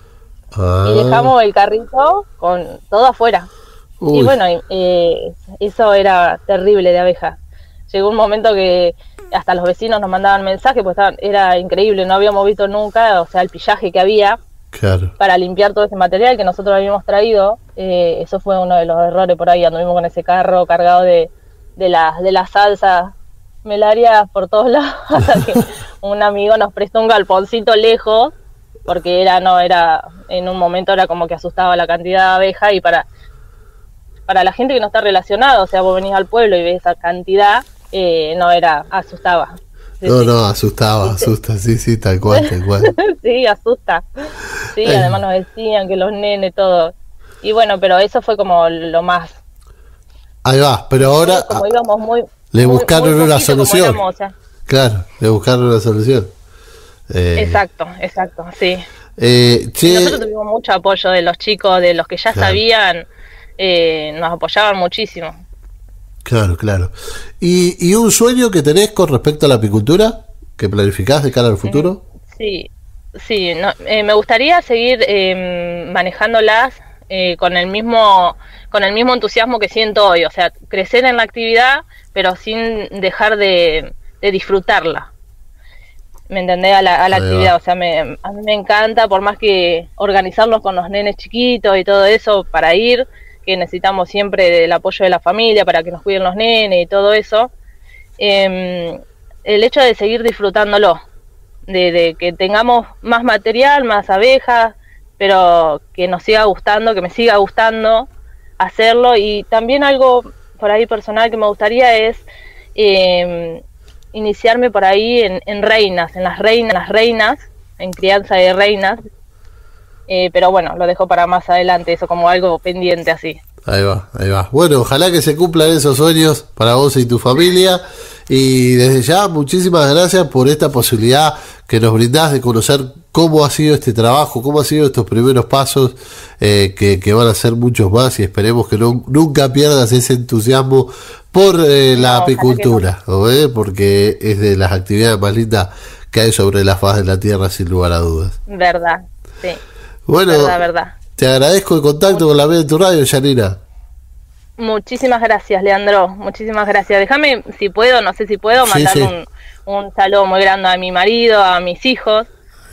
Ah. Y dejamos el carrito con todo afuera. Uy. Y bueno, eh, eso era terrible de abejas. Llegó un momento que hasta los vecinos nos mandaban mensajes, pues estaban, era increíble, no habíamos visto nunca, o sea, el pillaje que había. Claro. Para limpiar todo ese material que nosotros habíamos traído. Eh, eso fue uno de los errores por ahí, anduvimos con ese carro cargado de, de las de la salsa melaria por todos lados, hasta que un amigo nos prestó un galponcito lejos, porque era, no, era, en un momento era como que asustaba la cantidad de abejas, y para, para la gente que no está relacionada, o sea, vos venís al pueblo y ves esa cantidad, eh, no era, asustaba. Sí, no, sí. no, asustaba, asusta, sí, sí, tal cual, tal cual. Sí, asusta. Sí, eh. además nos decían que los nenes, todo. Y bueno, pero eso fue como lo más. Ahí va, pero ahora como íbamos muy, le buscaron muy, muy una solución. Éramos, o sea. Claro, le buscaron una solución. Eh, exacto, exacto, sí. Eh, che, nosotros tuvimos mucho apoyo de los chicos, de los que ya claro. sabían, eh, nos apoyaban muchísimo. Claro, claro. ¿Y, ¿Y un sueño que tenés con respecto a la apicultura? ¿Que planificás de cara al futuro? Sí, sí. No, eh, me gustaría seguir eh, manejándolas eh, con el mismo con el mismo entusiasmo que siento hoy. O sea, crecer en la actividad, pero sin dejar de, de disfrutarla. ¿Me entendés? A la, a la actividad. Va. O sea, me, a mí me encanta, por más que organizarlos con los nenes chiquitos y todo eso para ir, que necesitamos siempre el apoyo de la familia para que nos cuiden los nenes y todo eso, eh, el hecho de seguir disfrutándolo, de, de que tengamos más material, más abejas, pero que nos siga gustando, que me siga gustando hacerlo. Y también algo por ahí personal que me gustaría es eh, iniciarme por ahí en, en reinas, en las reinas, las reinas, en crianza de reinas. Eh, pero bueno, lo dejo para más adelante, eso como algo pendiente así. Ahí va, ahí va. Bueno, ojalá que se cumplan esos sueños para vos y tu familia. Y desde ya, muchísimas gracias por esta posibilidad que nos brindás de conocer cómo ha sido este trabajo, cómo han sido estos primeros pasos, eh, que, que van a ser muchos más, y esperemos que no, nunca pierdas ese entusiasmo por eh, la no, apicultura, no. ¿eh? Porque es de las actividades más lindas que hay sobre la faz de la tierra, sin lugar a dudas. Verdad, sí. Bueno, verdad, verdad. Te agradezco el contacto con la Amelia en tu radio, Yanina. Muchísimas gracias, Leandro. Muchísimas gracias. Déjame, si puedo, no sé si puedo, mandar sí, sí. Un, un saludo muy grande a mi marido, a mis hijos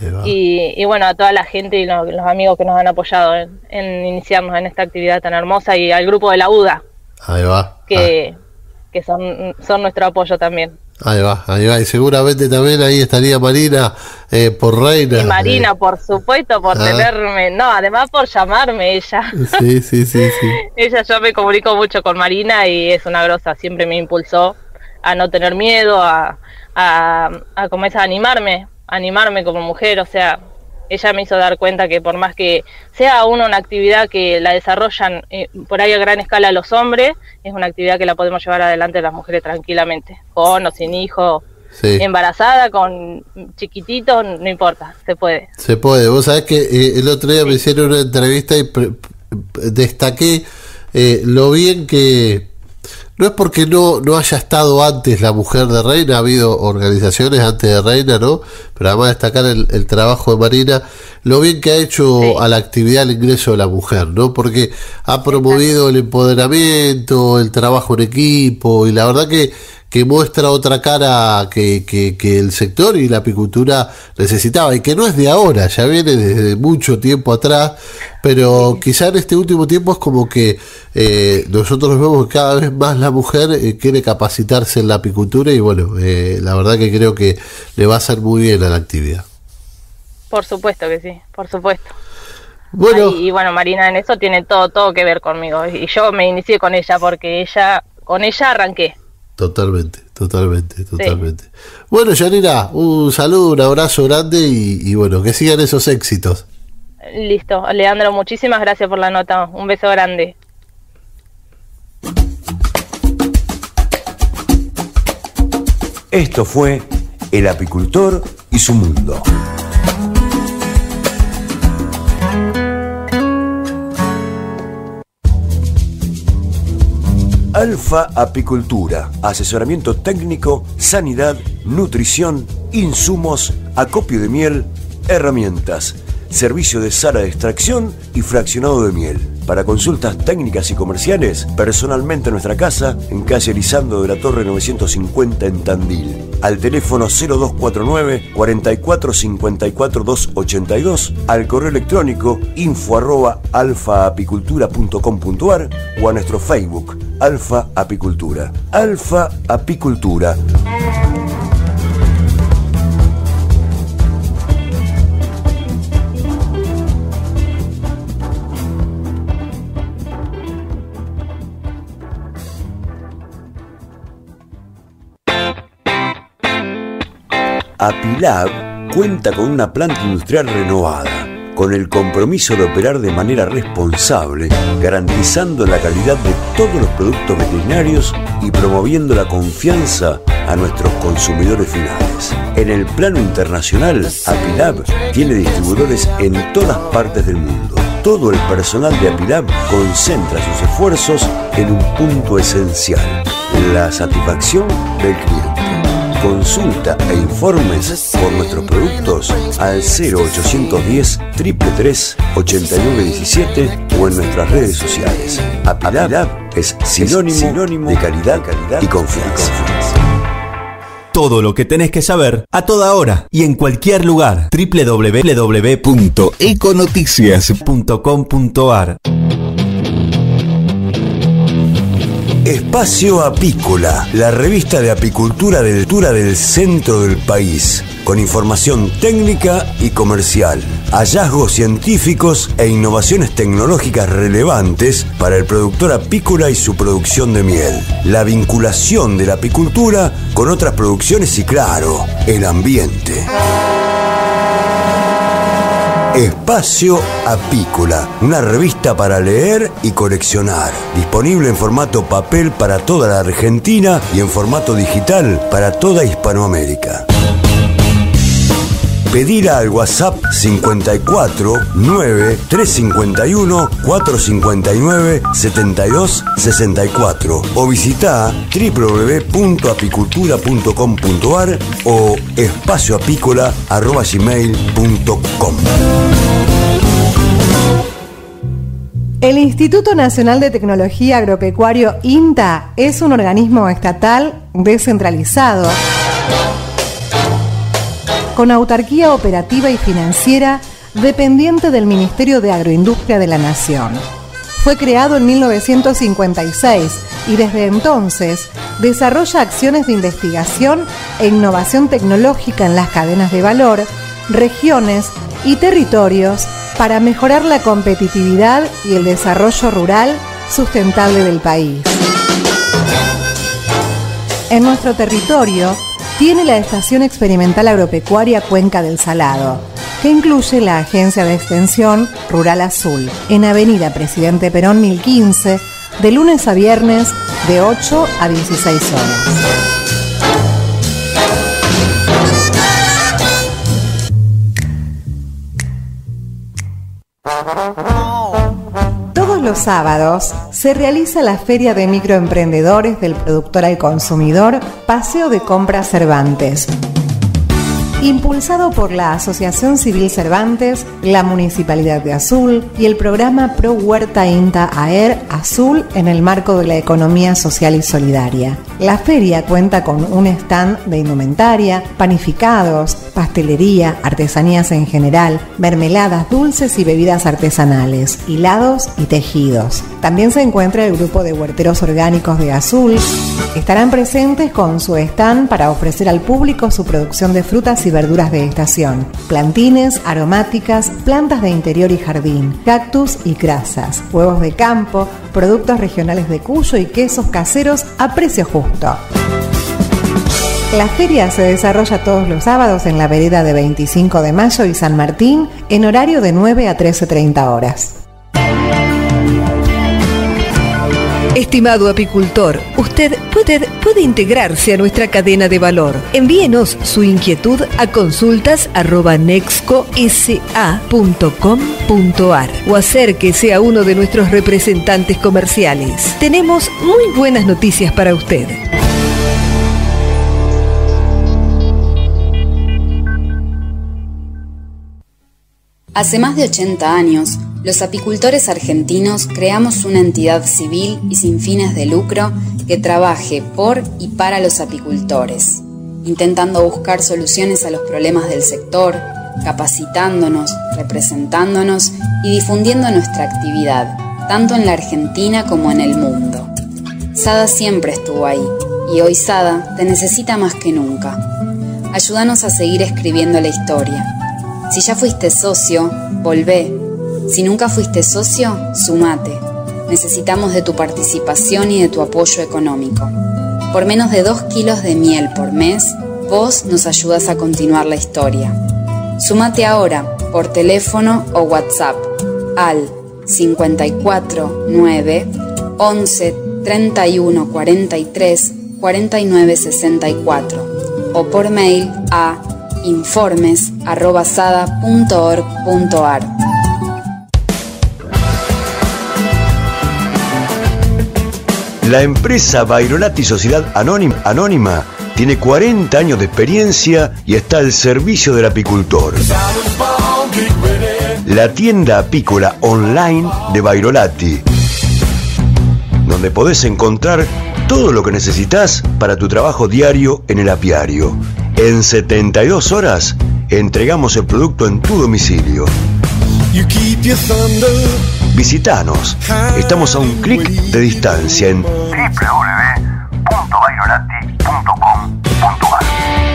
y, y bueno, a toda la gente y los, los amigos que nos han apoyado en, en iniciarnos en esta actividad tan hermosa, y al grupo de la U D A. Ahí va. Que, ah. que son, son nuestro apoyo también. Ahí va, ahí va, y seguramente también ahí estaría Marina eh, por reina. Y Marina, eh. por supuesto, por ah. tenerme, no, además por llamarme ella. Sí, sí, sí, sí. Ella, yo me comunico mucho con Marina y es una grosa, siempre me impulsó a no tener miedo, a, a, a como es, a animarme, a animarme como mujer, o sea, ella me hizo dar cuenta que por más que sea uno una actividad que la desarrollan eh, por ahí a gran escala los hombres, es una actividad que la podemos llevar adelante las mujeres tranquilamente, con o sin hijos, sí. embarazada, con chiquititos, no importa, se puede. Se puede. Vos sabés que eh, el otro día sí. me hicieron una entrevista y pre- destaqué eh, lo bien que... No es porque no, no haya estado antes la mujer de Reina, ha habido organizaciones antes de Reina, ¿no? Pero además destacar el, el trabajo de Marina, lo bien que ha hecho sí. a la actividad el ingreso de la mujer, ¿no? Porque ha promovido el empoderamiento, el trabajo en equipo, y la verdad que, que muestra otra cara que, que, que el sector y la apicultura necesitaba, y que no es de ahora, ya viene desde mucho tiempo atrás, pero sí. quizá en este último tiempo es como que eh, nosotros vemos que cada vez más la mujer eh, quiere capacitarse en la apicultura, y bueno, eh, la verdad que creo que le va a hacer muy bien a la actividad. Por supuesto que sí, por supuesto. Bueno. Ay, y bueno, Marina en eso tiene todo, todo que ver conmigo, y yo me inicié con ella porque ella, con ella arranqué. Totalmente, totalmente, totalmente. Sí. Bueno, Yanira, un saludo, un abrazo grande y, y bueno, que sigan esos éxitos. Listo, Leandro, muchísimas gracias por la nota, un beso grande. Esto fue El Apicultor y su mundo. Alfa Apicultura, asesoramiento técnico, sanidad, nutrición, insumos, acopio de miel, herramientas, servicio de sala de extracción y fraccionado de miel. Para consultas técnicas y comerciales, personalmente en nuestra casa, en calle Elizando de la Torre novecientos cincuenta en Tandil. Al teléfono cero dos cuatro nueve, cuatro cuatro cinco cuatro, dos ocho dos, al correo electrónico info arroba alfaapicultura punto com punto ar o a nuestro Facebook, Alfa Apicultura. Alfa Apicultura. Apilab cuenta con una planta industrial renovada, con el compromiso de operar de manera responsable, garantizando la calidad de todos los productos veterinarios y promoviendo la confianza a nuestros consumidores finales. En el plano internacional, Apilab tiene distribuidores en todas partes del mundo. Todo el personal de Apilab concentra sus esfuerzos en un punto esencial: la satisfacción del cliente. Consulta e informes por nuestros productos al cero ochocientos diez, tres tres tres, ocho nueve uno siete o en nuestras redes sociales. Apilab es sinónimo, sinónimo de calidad, calidad y confianza. Todo lo que tenés que saber a toda hora y en cualquier lugar. doble u doble u doble u punto econoticias punto com punto ar. Espacio Apícola, la revista de apicultura del, del centro del país, con información técnica y comercial, hallazgos científicos e innovaciones tecnológicas relevantes para el productor apícola y su producción de miel, la vinculación de la apicultura con otras producciones y, claro, el ambiente. Espacio Apícola, una revista para leer y coleccionar, disponible en formato papel para toda la Argentina y en formato digital para toda Hispanoamérica. Pedila al WhatsApp cincuenta y cuatro, nueve, trescientos cincuenta y uno, cuatrocientos cincuenta y nueve, setenta y dos sesenta y cuatro o visita doble u doble u doble u punto apicultura punto com punto ar o espacioapícola arroba gmail punto com. El Instituto Nacional de Tecnología Agropecuario INTA es un organismo estatal descentralizado con autarquía operativa y financiera dependiente del Ministerio de Agroindustria de la Nación. Fue creado en mil novecientos cincuenta y seis y desde entonces desarrolla acciones de investigación e innovación tecnológica en las cadenas de valor, regiones y territorios para mejorar la competitividad y el desarrollo rural sustentable del país. En nuestro territorio tiene la Estación Experimental Agropecuaria Cuenca del Salado, que incluye la Agencia de Extensión Rural Azul, en Avenida Presidente Perón mil quince, de lunes a viernes de ocho a dieciséis horas. Todos los sábados se realiza la Feria de Microemprendedores del Productor al Consumidor, Paseo de Compras Cervantes. Impulsado por la Asociación Civil Cervantes, la Municipalidad de Azul y el programa Pro Huerta INTA AER Azul en el marco de la economía social y solidaria. La feria cuenta con un stand de indumentaria, panificados, pastelería, artesanías en general, mermeladas, dulces y bebidas artesanales, hilados y tejidos. También se encuentra el grupo de huerteros orgánicos de Azul. Estarán presentes con su stand para ofrecer al público su producción de frutas y verduras de estación, plantines, aromáticas, plantas de interior y jardín, cactus y crasas, huevos de campo, productos regionales de Cuyo y quesos caseros a precio justo. La feria se desarrolla todos los sábados en la vereda de veinticinco de mayo y San Martín en horario de nueve a trece treinta horas. Estimado apicultor, usted puede, puede integrarse a nuestra cadena de valor. Envíenos su inquietud a consultas arroba nexco s a punto com punto a r o acérquese a uno de nuestros representantes comerciales. Tenemos muy buenas noticias para usted. Hace más de ochenta años, los apicultores argentinos creamos una entidad civil y sin fines de lucro que trabaje por y para los apicultores, intentando buscar soluciones a los problemas del sector, capacitándonos, representándonos y difundiendo nuestra actividad, tanto en la Argentina como en el mundo. SADA siempre estuvo ahí, y hoy SADA te necesita más que nunca. Ayúdanos a seguir escribiendo la historia. Si ya fuiste socio, volvé. Si nunca fuiste socio, sumate. Necesitamos de tu participación y de tu apoyo económico. Por menos de dos kilos de miel por mes, vos nos ayudas a continuar la historia. Sumate ahora, por teléfono o WhatsApp, al cincuenta y cuatro nueve once treinta y uno cuarenta y tres cuarenta y nueve sesenta y cuatro o por mail a informes arroba sada punto org punto a r. La empresa Vairolati Sociedad Anónima, Anónima tiene cuarenta años de experiencia y está al servicio del apicultor. La tienda apícola online de Vairolati, donde podés encontrar todo lo que necesitas para tu trabajo diario en el apiario. En setenta y dos horas entregamos el producto en tu domicilio. Visítanos. Estamos a un clic de distancia en doble u doble u doble u punto vairolati punto com punto a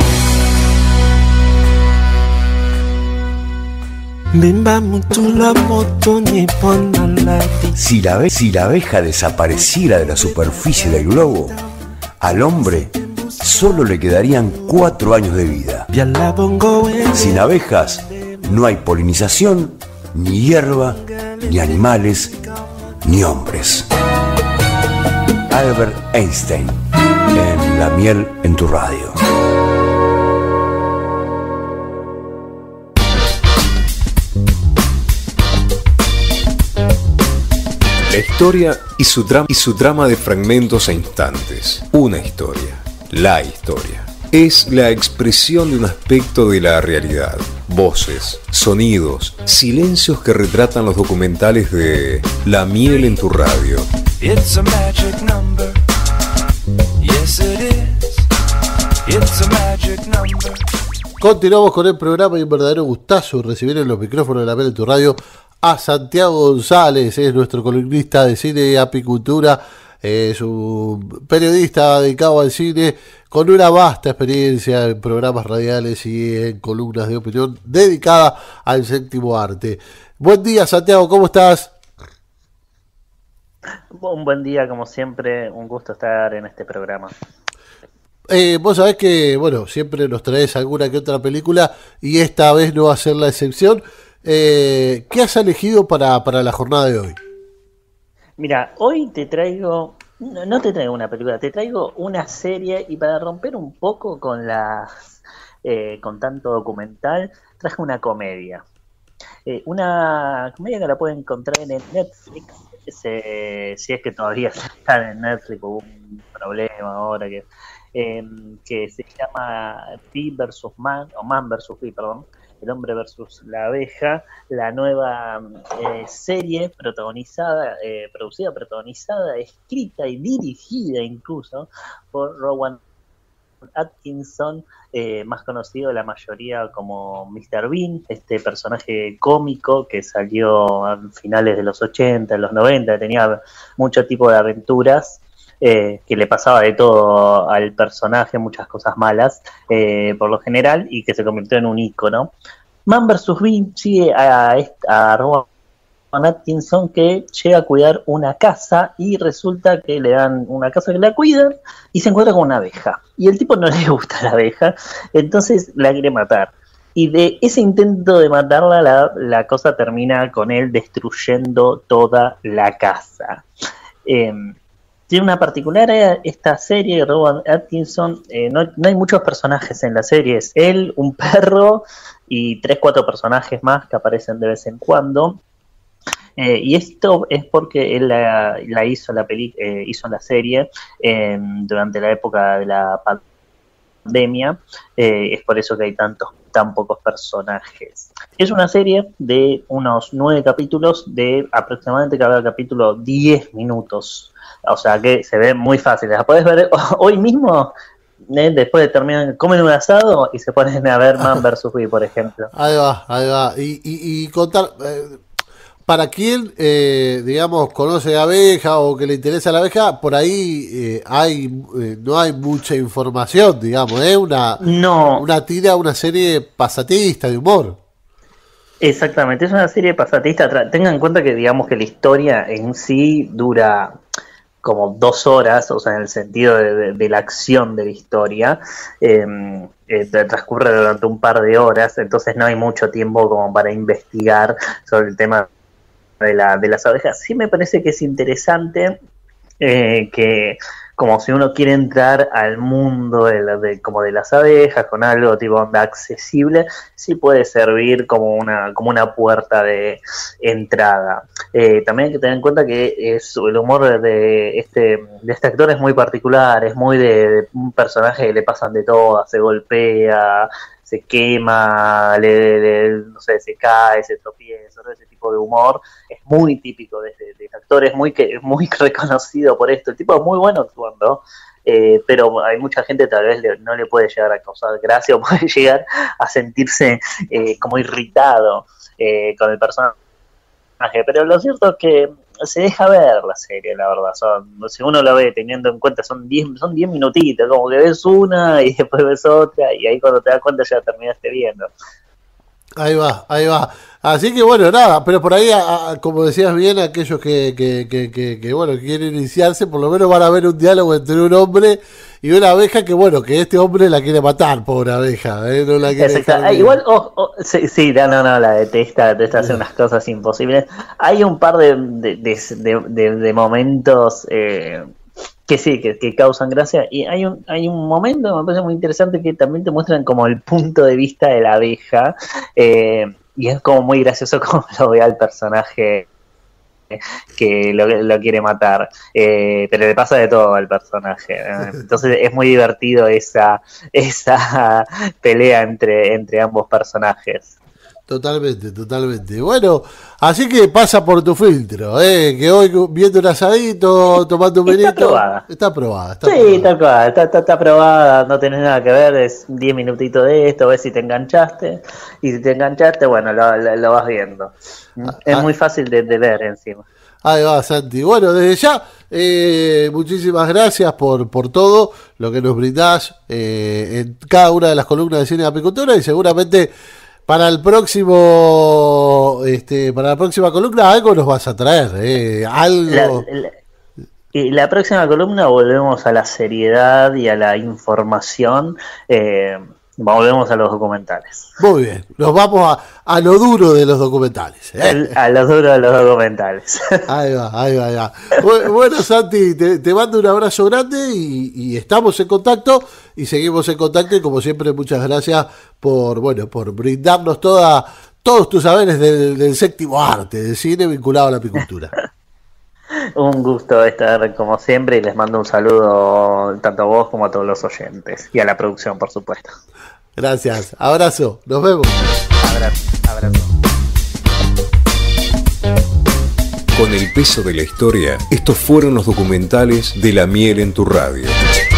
r. Si la, si la abeja desapareciera de la superficie del globo, al hombre solo le quedarían cuatro años de vida. Sin abejas no hay polinización, ni hierba, ni animales, ni hombres. Albert Einstein, en La miel en tu radio. La historia y su, drama, y su drama de fragmentos e instantes. Una historia. La historia. Es la expresión de un aspecto de la realidad. Voces, sonidos, silencios que retratan los documentales de La miel en tu radio. It's a magic number. Yes it is. It's a magic number. Continuamos con el programa y un verdadero gustazo recibir en los micrófonos de La miel en tu radio a Santiago González, es nuestro columnista de cine y apicultura. Es un periodista dedicado al cine con una vasta experiencia en programas radiales y en columnas de opinión dedicada al séptimo arte. Buen día, Santiago, ¿cómo estás? Un buen día, como siempre, un gusto estar en este programa. Eh, vos sabés que, bueno, siempre nos traes alguna que otra película y esta vez no va a ser la excepción. Eh, ¿Qué has elegido para, para la jornada de hoy? Mira, hoy te traigo, no, no te traigo una película, te traigo una serie y para romper un poco con las, eh, con tanto documental, traje una comedia. Eh, una comedia que la pueden encontrar en Netflix, se, si es que todavía está en Netflix, hubo un problema ahora que, eh, que se llama Bee versus Man, o Man versus Bee, perdón. El hombre versus la abeja, la nueva eh, serie protagonizada, eh, producida, protagonizada, escrita y dirigida incluso por Rowan Atkinson, eh, más conocido de la mayoría como mister Bean, este personaje cómico que salió a finales de los ochenta, en los noventa, tenía mucho tipo de aventuras. Eh, que le pasaba de todo al personaje, muchas cosas malas eh, por lo general, y que se convirtió en un ícono. Man versus Bee sigue a, a, a Rowan Atkinson, que llega a cuidar una casa y resulta que le dan una casa que la cuidan y se encuentra con una abeja. Y el tipo no le gusta la abeja, entonces la quiere matar. Y de ese intento de matarla, la, la cosa termina con él destruyendo toda la casa. Eh, tiene una particularidad esta serie, Rowan Atkinson, eh, no, no hay muchos personajes en la serie, es él, un perro y tres, cuatro personajes más que aparecen de vez en cuando. Eh, y esto es porque él la, la hizo la peli, eh, hizo la serie eh, durante la época de la pandemia, eh, es por eso que hay tantos tan pocos personajes. Es una serie de unos nueve capítulos de aproximadamente cada capítulo diez minutos. O sea que se ve muy fácil. La podés ver hoy mismo, ¿eh? Después de terminar, comen un asado y se ponen a ver Man versus. Bee, por ejemplo. Ahí va, ahí va. Y, y, y contar, eh, para quien, eh, digamos, conoce la abeja o que le interesa la abeja, por ahí eh, hay eh, no hay mucha información, digamos, ¿eh? Una, no. una tira, una serie pasatista de humor. Exactamente, es una serie pasatista. Tengan en cuenta que, digamos, que la historia en sí dura como dos horas, o sea, en el sentido de, de, de la acción de la historia, eh, eh, transcurre durante un par de horas, entonces no hay mucho tiempo como para investigar sobre el tema de, la, de las abejas. Sí me parece que es interesante eh, que, como si uno quiere entrar al mundo de, la, de como de las abejas con algo tipo onda accesible, sí puede servir como una como una puerta de entrada. Eh, también hay que tener en cuenta que es el humor de este de este actor es muy particular, es muy de, de un personaje que le pasan de todo, se golpea, se quema, le, le, no sé, se cae, se tropieza, todo ese tipo de humor es muy típico de este, de este actor, es muy, que, muy reconocido por esto. El tipo es muy bueno actuando, eh, pero hay mucha gente tal vez le, no le puede llegar a causar gracia o puede llegar a sentirse eh, como irritado eh, con el personaje. Pero lo cierto es que se deja ver la serie, la verdad. Son, si uno la ve teniendo en cuenta, son diez son diez minutitos, como que ves una y después ves otra, y ahí cuando te das cuenta ya terminaste viendo. Ahí va, ahí va. Así que bueno, nada, pero por ahí, a, a, como decías bien, aquellos que, que, que, que, que bueno quieren iniciarse, por lo menos van a ver un diálogo entre un hombre y una abeja que bueno, que este hombre la quiere matar, pobre abeja, ¿eh? No la quiere ah, igual, oh, oh, sí, sí, no, no, no, la detesta, detesta hacer unas cosas imposibles. Hay un par de, de, de, de, de momentos eh, que sí, que, que causan gracia, y hay un hay un momento, me parece muy interesante, que también te muestran como el punto de vista de la abeja, eh, y es como muy gracioso como lo ve al personaje que lo, lo quiere matar, eh, pero le pasa de todo al personaje, ¿eh? Entonces es muy divertido esa esa pelea entre, entre ambos personajes. Totalmente, totalmente. Bueno, así que pasa por tu filtro, ¿eh? Que hoy viendo un asadito, tomando un vinito. Está aprobada. Está aprobada. Está sí, aprobada. está aprobada, está, está, está aprobada, no tenés nada que ver, es diez minutitos de esto, ves si te enganchaste, y si te enganchaste, bueno, lo, lo, lo vas viendo. Ah, es ah, muy fácil de, de ver encima. Ahí va, Santi. Bueno, desde ya, eh, muchísimas gracias por, por todo lo que nos brindás eh, en cada una de las columnas de Cine de Apicultura, y seguramente para el próximo, este, para la próxima columna algo nos vas a traer, eh, algo. La, la, y la próxima columna volvemos a la seriedad y a la información. Eh, volvemos a los documentales. Muy bien, nos vamos a, a lo duro de los documentales. ¿eh? El, a lo duro de los documentales. Ahí va, ahí va, ahí va. Bueno, Santi, te, te mando un abrazo grande y, y estamos en contacto y seguimos en contacto, y como siempre muchas gracias por, bueno, por brindarnos toda, todos tus saberes del, del séptimo arte, del cine vinculado a la apicultura. Un gusto estar como siempre, y les mando un saludo tanto a vos como a todos los oyentes y a la producción, por supuesto. Gracias, abrazo, nos vemos. Abrazo, abrazo. Con el peso de la historia, estos fueron los documentales de La Miel en tu Radio.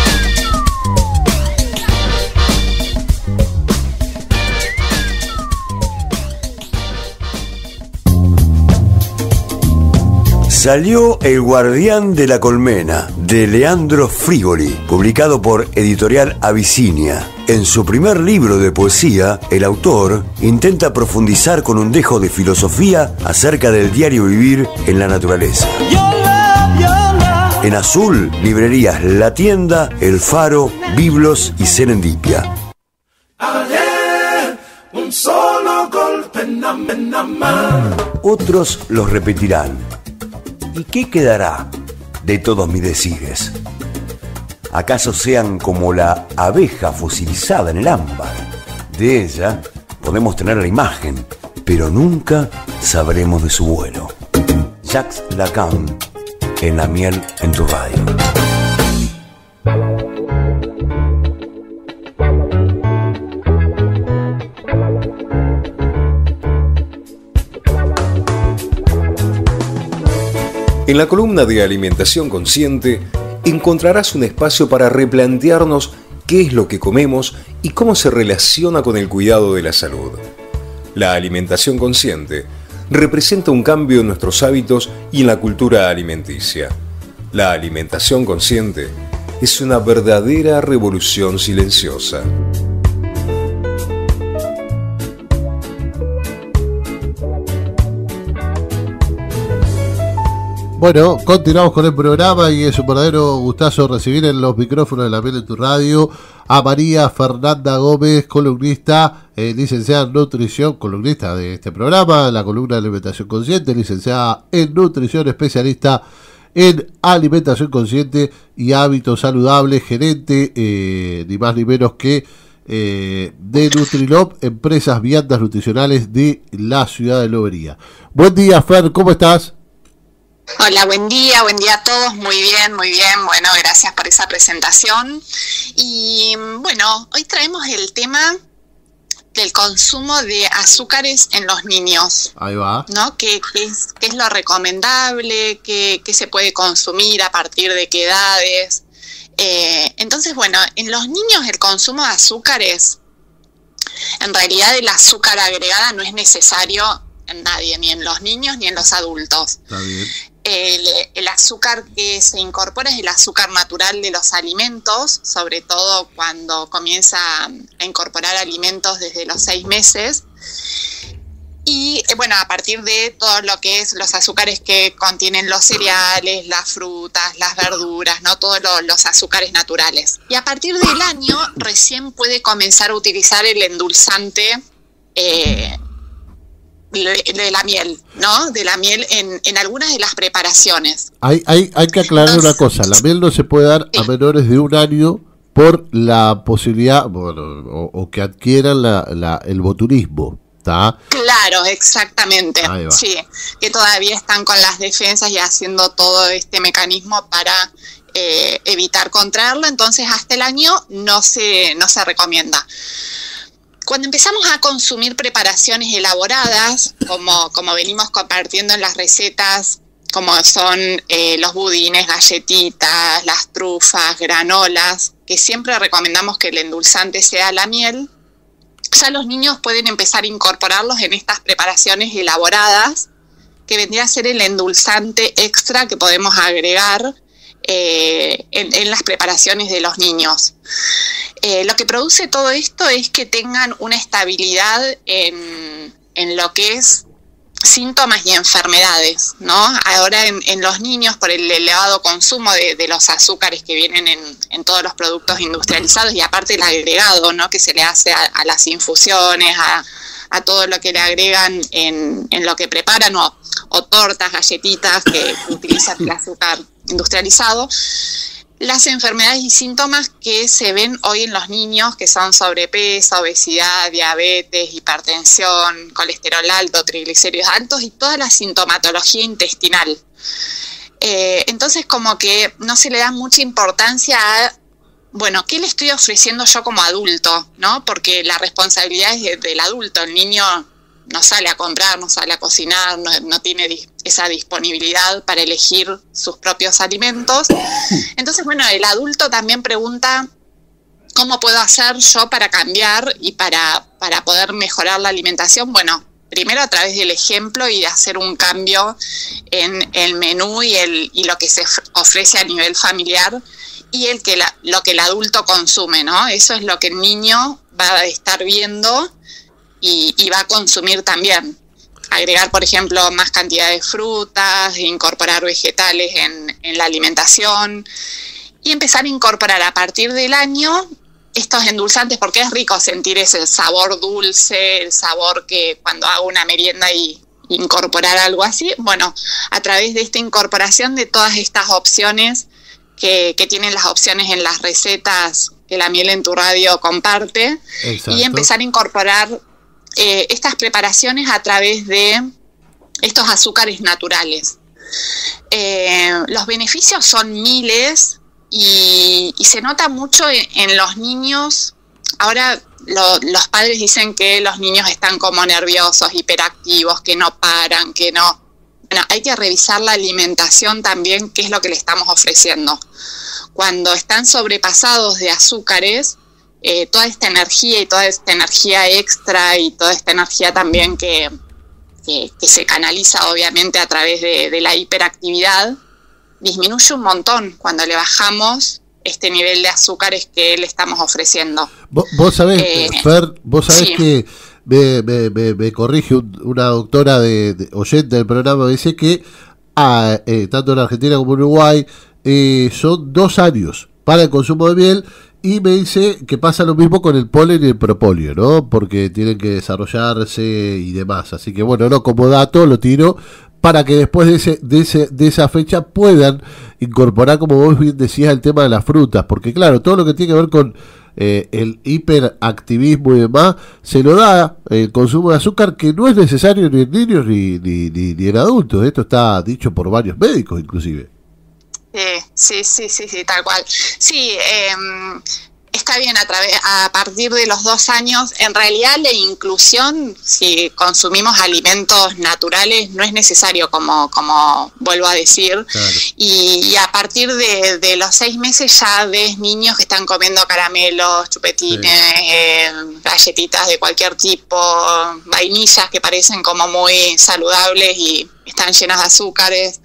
Salió El Guardián de la Colmena, de Leandro Frigoli, publicado por Editorial Abisinia. En su primer libro de poesía, el autor intenta profundizar con un dejo de filosofía acerca del diario vivir en la naturaleza. En Azul, librerías La Tienda, El Faro, Biblos y Serendipia. Un solo golpe, na, na, na. Otros los repetirán. ¿Y qué quedará? de todos mis decires. ¿Acaso sean como la abeja fosilizada en el ámbar? De ella podemos tener la imagen, pero nunca sabremos de su vuelo. Jacques Lacan, en La miel en tu radio. En la columna de Alimentación Consciente encontrarás un espacio para replantearnos qué es lo que comemos y cómo se relaciona con el cuidado de la salud. La alimentación consciente representa un cambio en nuestros hábitos y en la cultura alimenticia. La alimentación consciente es una verdadera revolución silenciosa. Bueno, continuamos con el programa y es un verdadero gustazo recibir en los micrófonos de La Miel en tu Radio a María Fernanda Gómez, columnista, eh, licenciada en nutrición, columnista de este programa, la columna de Alimentación Consciente, licenciada en nutrición, especialista en alimentación consciente y hábitos saludables, gerente, eh, ni más ni menos que eh, de Nutrilop, empresas viandas nutricionales de la ciudad de Lobería. Buen día, Fer, ¿cómo estás? Hola, buen día, buen día a todos, muy bien, muy bien, bueno, gracias por esa presentación. Y bueno, hoy traemos el tema del consumo de azúcares en los niños. Ahí va. ¿No? ¿Qué, qué, es, qué es lo recomendable? ¿Qué, qué se puede consumir? ¿A partir de qué edades? Eh, entonces, bueno, en los niños el consumo de azúcares, en realidad el azúcar agregada no es necesario en nadie, ni en los niños ni en los adultos. Está bien. El, el azúcar que se incorpora es el azúcar natural de los alimentos, sobre todo cuando comienza a incorporar alimentos desde los seis meses. Y bueno, a partir de todo lo que es los azúcares que contienen los cereales, las frutas, las verduras, ¿no? Todos lo, los azúcares naturales. Y a partir del año recién puede comenzar a utilizar el endulzante eh, de la miel, ¿no? De la miel en, en algunas de las preparaciones. Hay, hay, hay que aclarar Entonces, una cosa, la miel no se puede dar sí. a menores de un año por la posibilidad, bueno, o, o que adquieran la, la, el botulismo, ¿está? Claro, exactamente, sí, que todavía están con las defensas y haciendo todo este mecanismo para eh, evitar contraerlo, entonces hasta el año no se, no se recomienda. Cuando empezamos a consumir preparaciones elaboradas, como, como venimos compartiendo en las recetas, como son eh, los budines, galletitas, las trufas, granolas, que siempre recomendamos que el endulzante sea la miel, ya los niños pueden empezar a incorporarlos en estas preparaciones elaboradas, que vendría a ser el endulzante extra que podemos agregar eh, en, en las preparaciones de los niños. Eh, lo que produce todo esto es que tengan una estabilidad en, en lo que es síntomas y enfermedades, ¿no? Ahora en, en los niños, por el elevado consumo de, de los azúcares que vienen en, en todos los productos industrializados y aparte el agregado, ¿no? Que se le hace a, a las infusiones, a, a todo lo que le agregan en, en lo que preparan, o, o tortas, galletitas que utilizan el azúcar industrializado. Las enfermedades y síntomas que se ven hoy en los niños, que son sobrepeso, obesidad, diabetes, hipertensión, colesterol alto, triglicéridos altos y toda la sintomatología intestinal. Eh, entonces como que no se le da mucha importancia a, bueno, ¿qué le estoy ofreciendo yo como adulto? ¿No? Porque la responsabilidad es de, del adulto, el niño no sale a comprar, no sale a cocinar, no, no tiene dis- esa disponibilidad para elegir sus propios alimentos. Entonces, bueno, el adulto también pregunta, ¿cómo puedo hacer yo para cambiar y para, para poder mejorar la alimentación? Bueno, primero a través del ejemplo y de hacer un cambio en el menú y, el, y lo que se ofrece a nivel familiar y el que la, lo que el adulto consume, ¿no? Eso es lo que el niño va a estar viendo Y, y va a consumir también. Agregar, por ejemplo, más cantidad de frutas, incorporar vegetales en, en la alimentación y empezar a incorporar a partir del año estos endulzantes, porque es rico sentir ese sabor dulce, el sabor que cuando hago una merienda y, incorporar algo así. Bueno, a través de esta incorporación de todas estas opciones que, que tienen las opciones en las recetas que La Miel en tu Radio comparte. Exacto. Y empezar a incorporar eh, estas preparaciones a través de estos azúcares naturales. Eh, los beneficios son miles y, y se nota mucho en, en los niños. Ahora lo, los padres dicen que los niños están como nerviosos, hiperactivos, que no paran, que no... Bueno, hay que revisar la alimentación también, qué es lo que le estamos ofreciendo. Cuando están sobrepasados de azúcares, eh, toda esta energía y toda esta energía extra y toda esta energía también que, que, que se canaliza obviamente a través de, de la hiperactividad, disminuye un montón cuando le bajamos este nivel de azúcares que le estamos ofreciendo. Vos, vos sabés, eh, Fer, vos sabés sí. que me, me, me, me corrige un, una doctora de, de oyente del programa, dice que ah, eh, tanto en Argentina como en Uruguay eh, son dos años para el consumo de miel, y me dice que pasa lo mismo con el polen y el propóleo, ¿no? Porque tienen que desarrollarse y demás. Así que bueno, no, como dato lo tiro para que después de ese, de ese, de esa fecha puedan incorporar, como vos bien decías, el tema de las frutas, porque claro, todo lo que tiene que ver con eh, el hiperactivismo y demás, se lo da el consumo de azúcar, que no es necesario ni en niños ni, ni, ni, ni en adultos. Esto está dicho por varios médicos inclusive. Sí, sí, sí, sí, tal cual. Sí, eh, está bien a través, a partir de los dos años. En realidad la inclusión, si consumimos alimentos naturales, no es necesario, como, como vuelvo a decir. Claro. Y, y a partir de, de los seis meses ya ves niños que están comiendo caramelos, chupetines, sí. eh, galletitas de cualquier tipo, vainillas que parecen como muy saludables y están llenas de azúcares.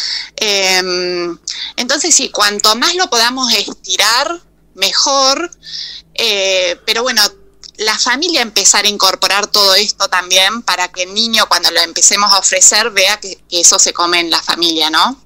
Eh, entonces sí, cuanto más lo podamos estirar, mejor, eh, pero bueno, la familia empezar a incorporar todo esto también para que el niño, cuando lo empecemos a ofrecer, vea que, que eso se come en la familia, ¿no?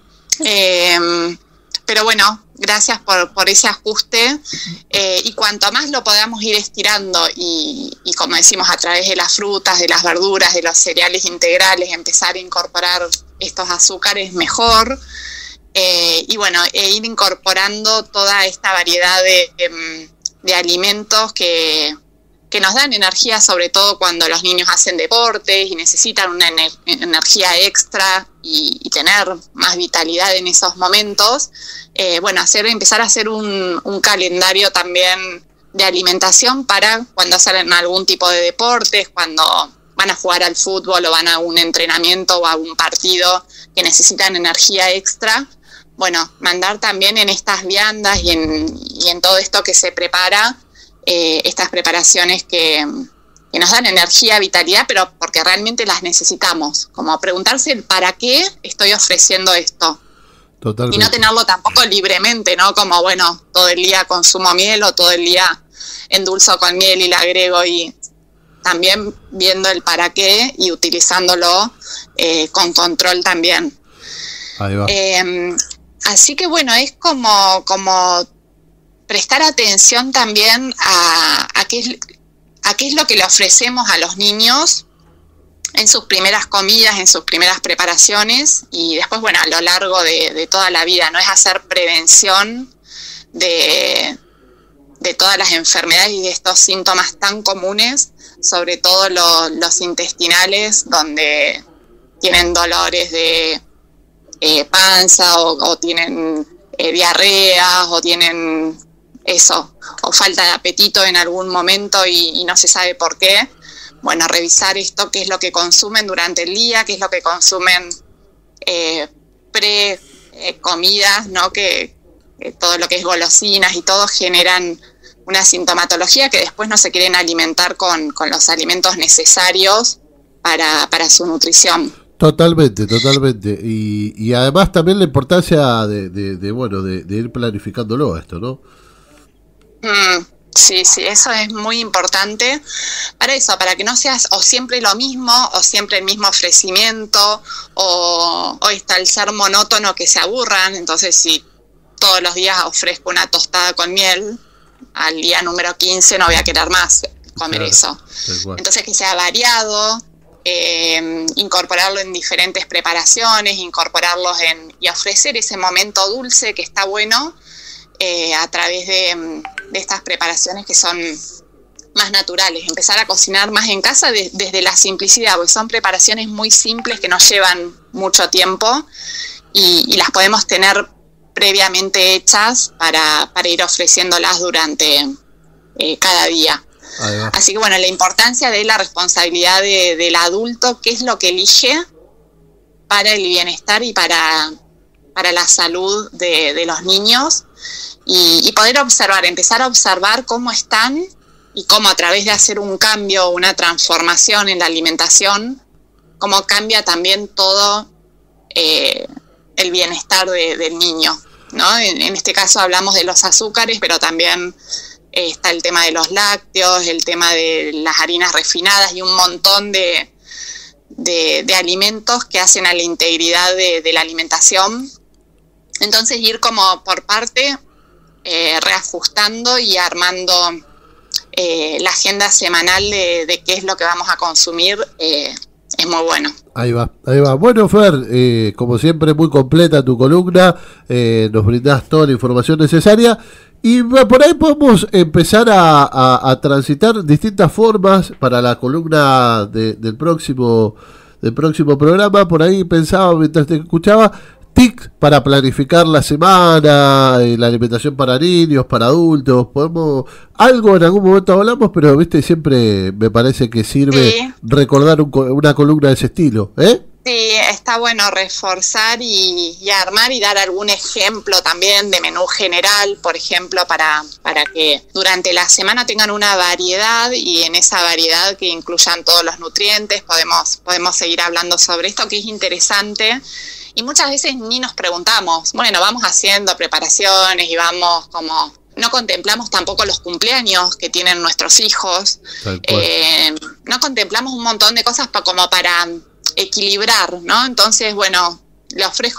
Eh, pero bueno, gracias por, por ese ajuste, eh, y cuanto más lo podamos ir estirando y, y como decimos, a través de las frutas, de las verduras, de los cereales integrales, empezar a incorporar estos azúcares mejor. Eh, y bueno, e ir incorporando toda esta variedad de, de, de alimentos que, que nos dan energía, sobre todo cuando los niños hacen deportes y necesitan una ener, energía extra y, y tener más vitalidad en esos momentos. Eh, bueno, hacer, empezar a hacer un, un calendario también de alimentación para cuando hacen algún tipo de deportes, cuando van a jugar al fútbol o van a un entrenamiento o a un partido que necesitan energía extra. Bueno, mandar también en estas viandas y en, y en todo esto que se prepara, eh, estas preparaciones que, que nos dan energía, vitalidad, pero porque realmente las necesitamos. Como preguntarse el para qué estoy ofreciendo esto. Totalmente. Y no tenerlo tampoco libremente, ¿no? Como, bueno, todo el día consumo miel o todo el día endulzo con miel y la agrego, y también viendo el para qué y utilizándolo eh, con control también. Ahí va. Eh, Así que bueno, es como, como prestar atención también a, a, qué es, a qué es lo que le ofrecemos a los niños en sus primeras comidas, en sus primeras preparaciones, y después, bueno, a lo largo de, de toda la vida, ¿no? Es hacer prevención de, de todas las enfermedades y de estos síntomas tan comunes, sobre todo lo, los intestinales, donde tienen dolores de Eh, panza o, o tienen eh, diarreas o tienen eso, o falta de apetito en algún momento y, y no se sabe por qué. Bueno, revisar esto, qué es lo que consumen durante el día, qué es lo que consumen eh, pre eh, comidas, ¿no? Que, que todo lo que es golosinas y todo generan una sintomatología que después no se quieren alimentar con, con los alimentos necesarios para, para su nutrición. Totalmente, totalmente. Y, y además también la importancia de, de, de bueno, de, de ir planificándolo esto, ¿no? Mm, sí, sí, eso es muy importante para eso, para que no seas o siempre lo mismo, o siempre el mismo ofrecimiento, o, o está el ser monótono que se aburran. Entonces, si todos los días ofrezco una tostada con miel, al día número quince no voy a querer más comer, claro, eso. Entonces, que sea variado. eh, incorporarlo en diferentes preparaciones, incorporarlos en y ofrecer ese momento dulce que está bueno eh, a través de, de estas preparaciones que son más naturales, empezar a cocinar más en casa de, desde la simplicidad, porque son preparaciones muy simples que nos llevan mucho tiempo y, y las podemos tener previamente hechas para, para ir ofreciéndolas durante eh, cada día. Así que bueno, la importancia de la responsabilidad de, del adulto, qué es lo que elige para el bienestar y para, para la salud de, de los niños y, y poder observar, empezar a observar cómo están y cómo a través de hacer un cambio, una transformación en la alimentación, cómo cambia también todo eh, el bienestar de, del niño, ¿no? En, en este caso hablamos de los azúcares, pero también eh, está el tema de los lácteos, el tema de las harinas refinadas y un montón de, de, de alimentos que hacen a la integridad de, de la alimentación. Entonces ir como por parte, eh, reajustando y armando Eh, la agenda semanal de, de qué es lo que vamos a consumir eh, es muy bueno. Ahí va, ahí va. Bueno, Fer, eh, como siempre muy completa tu columna, eh, nos brindás toda la información necesaria y por ahí podemos empezar a, a, a transitar distintas formas para la columna de, del próximo del próximo programa. Por ahí pensaba mientras te escuchaba, tics para planificar la semana, eh, la alimentación para niños, para adultos. Podemos, algo en algún momento hablamos, pero viste, siempre me parece que sirve sí. recordar un, una columna de ese estilo, ¿eh? Sí, está bueno reforzar y, y armar y dar algún ejemplo también de menú general, por ejemplo, para, para que durante la semana tengan una variedad y en esa variedad que incluyan todos los nutrientes. Podemos, podemos seguir hablando sobre esto, que es interesante. Y muchas veces ni nos preguntamos, bueno, vamos haciendo preparaciones y vamos como, no contemplamos tampoco los cumpleaños que tienen nuestros hijos, eh, no contemplamos un montón de cosas pa, como para equilibrar, ¿no? Entonces, bueno, le ofrezco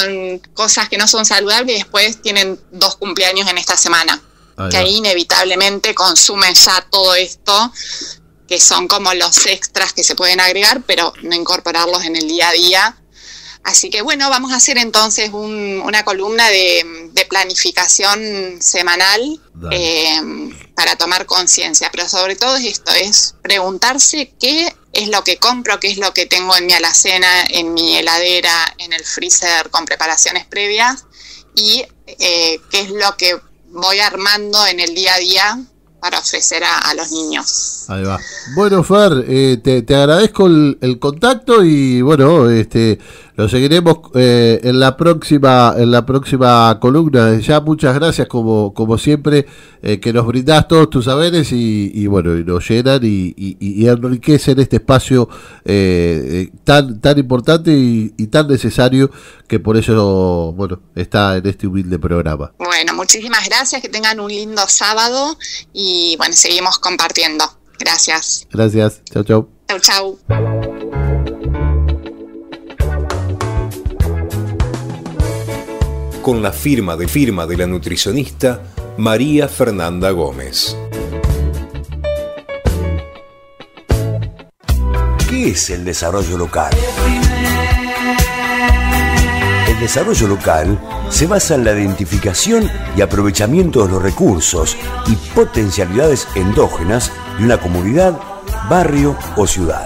cosas que no son saludables y después tienen dos cumpleaños en esta semana, ah, que ahí inevitablemente consumen ya todo esto, que son como los extras que se pueden agregar, pero no incorporarlos en el día a día. Así que bueno, vamos a hacer entonces un, una columna de, de planificación semanal eh, para tomar conciencia, pero sobre todo es esto, es preguntarse qué es lo que compro, qué es lo que tengo en mi alacena, en mi heladera, en el freezer con preparaciones previas y eh, qué es lo que voy armando en el día a día para ofrecer a, a los niños. Ahí va. Bueno, Fer, eh, te, te agradezco el, el contacto y bueno, este lo seguiremos eh, en la próxima en la próxima columna. Ya muchas gracias como como siempre eh, que nos brindás todos tus saberes y, y bueno, y nos llenan y, y, y enriquecen este espacio eh, tan tan importante y, y tan necesario que por eso bueno está en este humilde programa. Bueno, muchísimas gracias, que tengan un lindo sábado y bueno, seguimos compartiendo. Gracias. Gracias. Chau, chau. Chau, chau. Con la firma de firma de la nutricionista María Fernanda Gómez. ¿Qué es el desarrollo local? El desarrollo local se basa en la identificación y aprovechamiento de los recursos y potencialidades endógenas de una comunidad, barrio o ciudad.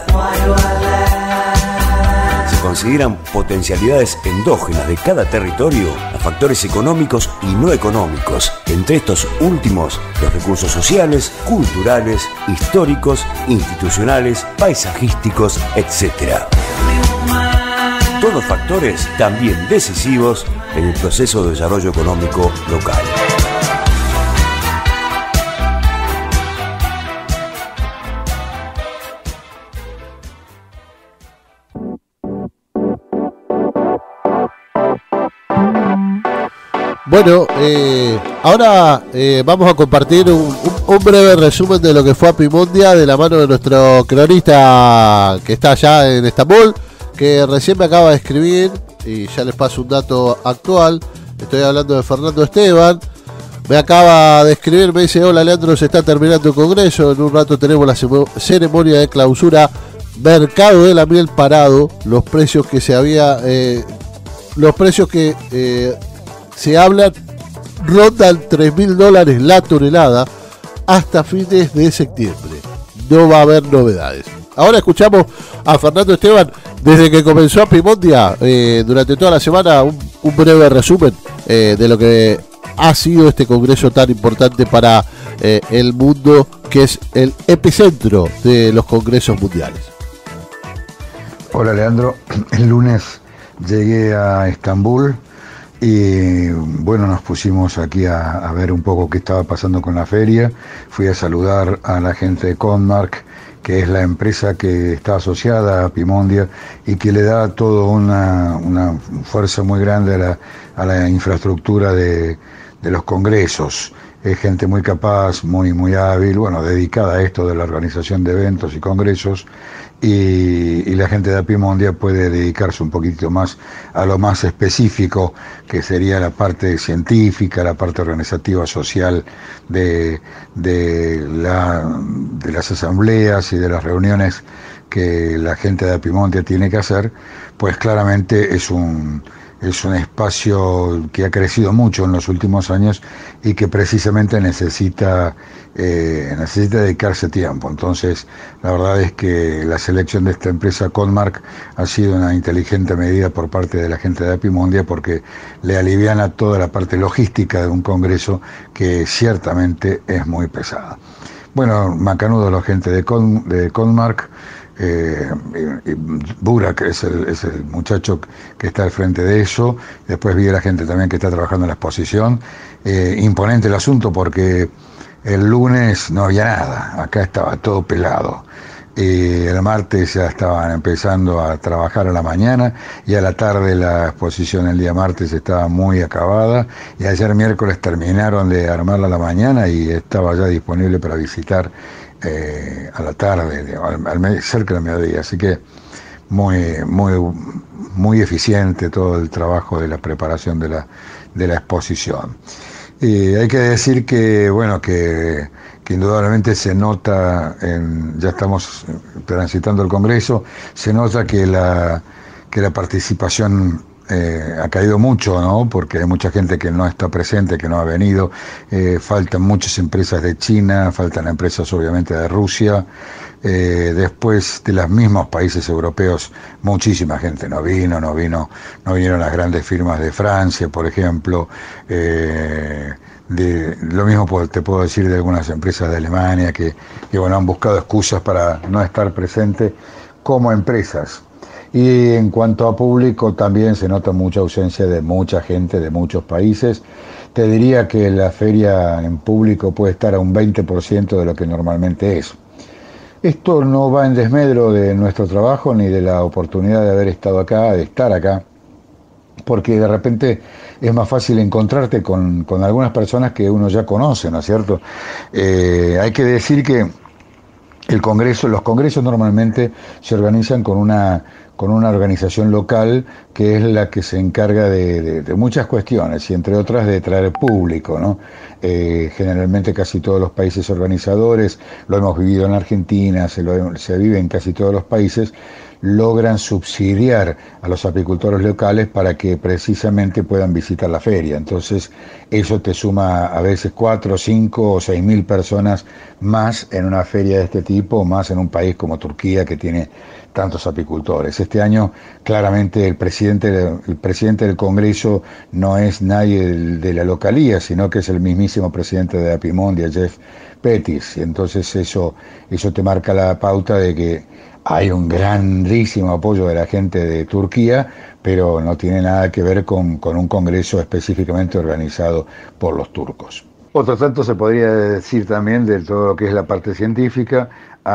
Se consideran potencialidades endógenas de cada territorio a factores económicos y no económicos, entre estos últimos los recursos sociales, culturales, históricos, institucionales, paisajísticos, etcétera. Todos factores también decisivos en el proceso de desarrollo económico local. Bueno, eh, ahora eh, vamos a compartir un, un, un breve resumen de lo que fue Apimondia de la mano de nuestro cronista que está allá en Estambul, que recién me acaba de escribir y ya les paso un dato actual. Estoy hablando de Fernando Esteban. Me acaba de escribir, me dice: hola Leandro, se está terminando el congreso, en un rato tenemos la ceremonia de clausura mercado de la miel parado, los precios que se había, eh, los precios que eh, se hablan rondan tres mil dólares la tonelada hasta fines de septiembre. No va a haber novedades. Ahora escuchamos a Fernando Esteban desde que comenzó Apimondia, eh, durante toda la semana, un, un breve resumen eh, de lo que ha sido este congreso tan importante para eh, el mundo, que es el epicentro de los congresos mundiales. Hola Leandro, el lunes llegué a Estambul y bueno, nos pusimos aquí a, a ver un poco qué estaba pasando con la feria. Fui a saludar a la gente de Conmark, que es la empresa que está asociada a Apimondia y que le da todo una, una fuerza muy grande a la, a la infraestructura de, de los congresos. Es gente muy capaz, muy, muy hábil, bueno, dedicada a esto de la organización de eventos y congresos, y, y la gente de Apimondia puede dedicarse un poquito más a lo más específico, que sería la parte científica, la parte organizativa social de, de, la, de las asambleas y de las reuniones que la gente de Apimondia tiene que hacer. Pues claramente es un... es un espacio que ha crecido mucho en los últimos años y que precisamente necesita, eh, necesita dedicarse tiempo. Entonces, la verdad es que la selección de esta empresa Conmark ha sido una inteligente medida por parte de la gente de Apimondia, porque le aliviana toda la parte logística de un congreso que ciertamente es muy pesada. Bueno, macanudo la gente de, Con, de Conmark. Eh, y, y Burak es el, es el muchacho que está al frente de eso. Después vi a la gente también que está trabajando en la exposición. Eh, imponente el asunto, porque el lunes no había nada, acá estaba todo pelado. Y el martes ya estaban empezando a trabajar a la mañana, y a la tarde la exposición el día martes estaba muy acabada, y ayer miércoles terminaron de armarla a la mañana y estaba ya disponible para visitar Eh, a la tarde, al, al, cerca del mediodía. Así que muy, muy, muy eficiente todo el trabajo de la preparación de la, de la exposición. Y hay que decir que, bueno, que, que indudablemente se nota, en, ya estamos transitando el Congreso, se nota que la, que la participación Eh, ha caído mucho, ¿no? Porque hay mucha gente que no está presente, que no ha venido. Eh, faltan muchas empresas de China, faltan empresas obviamente de Rusia. Eh, después de los mismos países europeos, muchísima gente no vino, no vino, no vinieron las grandes firmas de Francia, por ejemplo. Eh, de, lo mismo te puedo decir de algunas empresas de Alemania que, que bueno, han buscado excusas para no estar presentes como empresas. Y en cuanto a público, también se nota mucha ausencia de mucha gente de muchos países. Te diría que la feria en público puede estar a un veinte por ciento de lo que normalmente es. Esto no va en desmedro de nuestro trabajo ni de la oportunidad de haber estado acá, de estar acá, porque de repente es más fácil encontrarte con, con algunas personas que uno ya conoce, ¿no es cierto? Eh, hay que decir que el congreso, los congresos normalmente se organizan con una con una organización local que es la que se encarga de, de, de muchas cuestiones, y entre otras de traer público, ¿no? Eh, generalmente casi todos los países organizadores, lo hemos vivido en Argentina, se, lo, se vive en casi todos los países, logran subsidiar a los apicultores locales para que precisamente puedan visitar la feria. Entonces eso te suma a veces cuatro, cinco o seis mil personas más en una feria de este tipo, más en un país como Turquía, que tiene tantos apicultores. Este año claramente el presidente, el presidente del Congreso no es nadie de, de la localía, sino que es el mismísimo presidente de Apimondia, Jeff Pettis, y entonces eso, eso te marca la pauta de que hay un grandísimo apoyo de la gente de Turquía, pero no tiene nada que ver con, con un congreso específicamente organizado por los turcos. Otro tanto se podría decir también de todo lo que es la parte científica.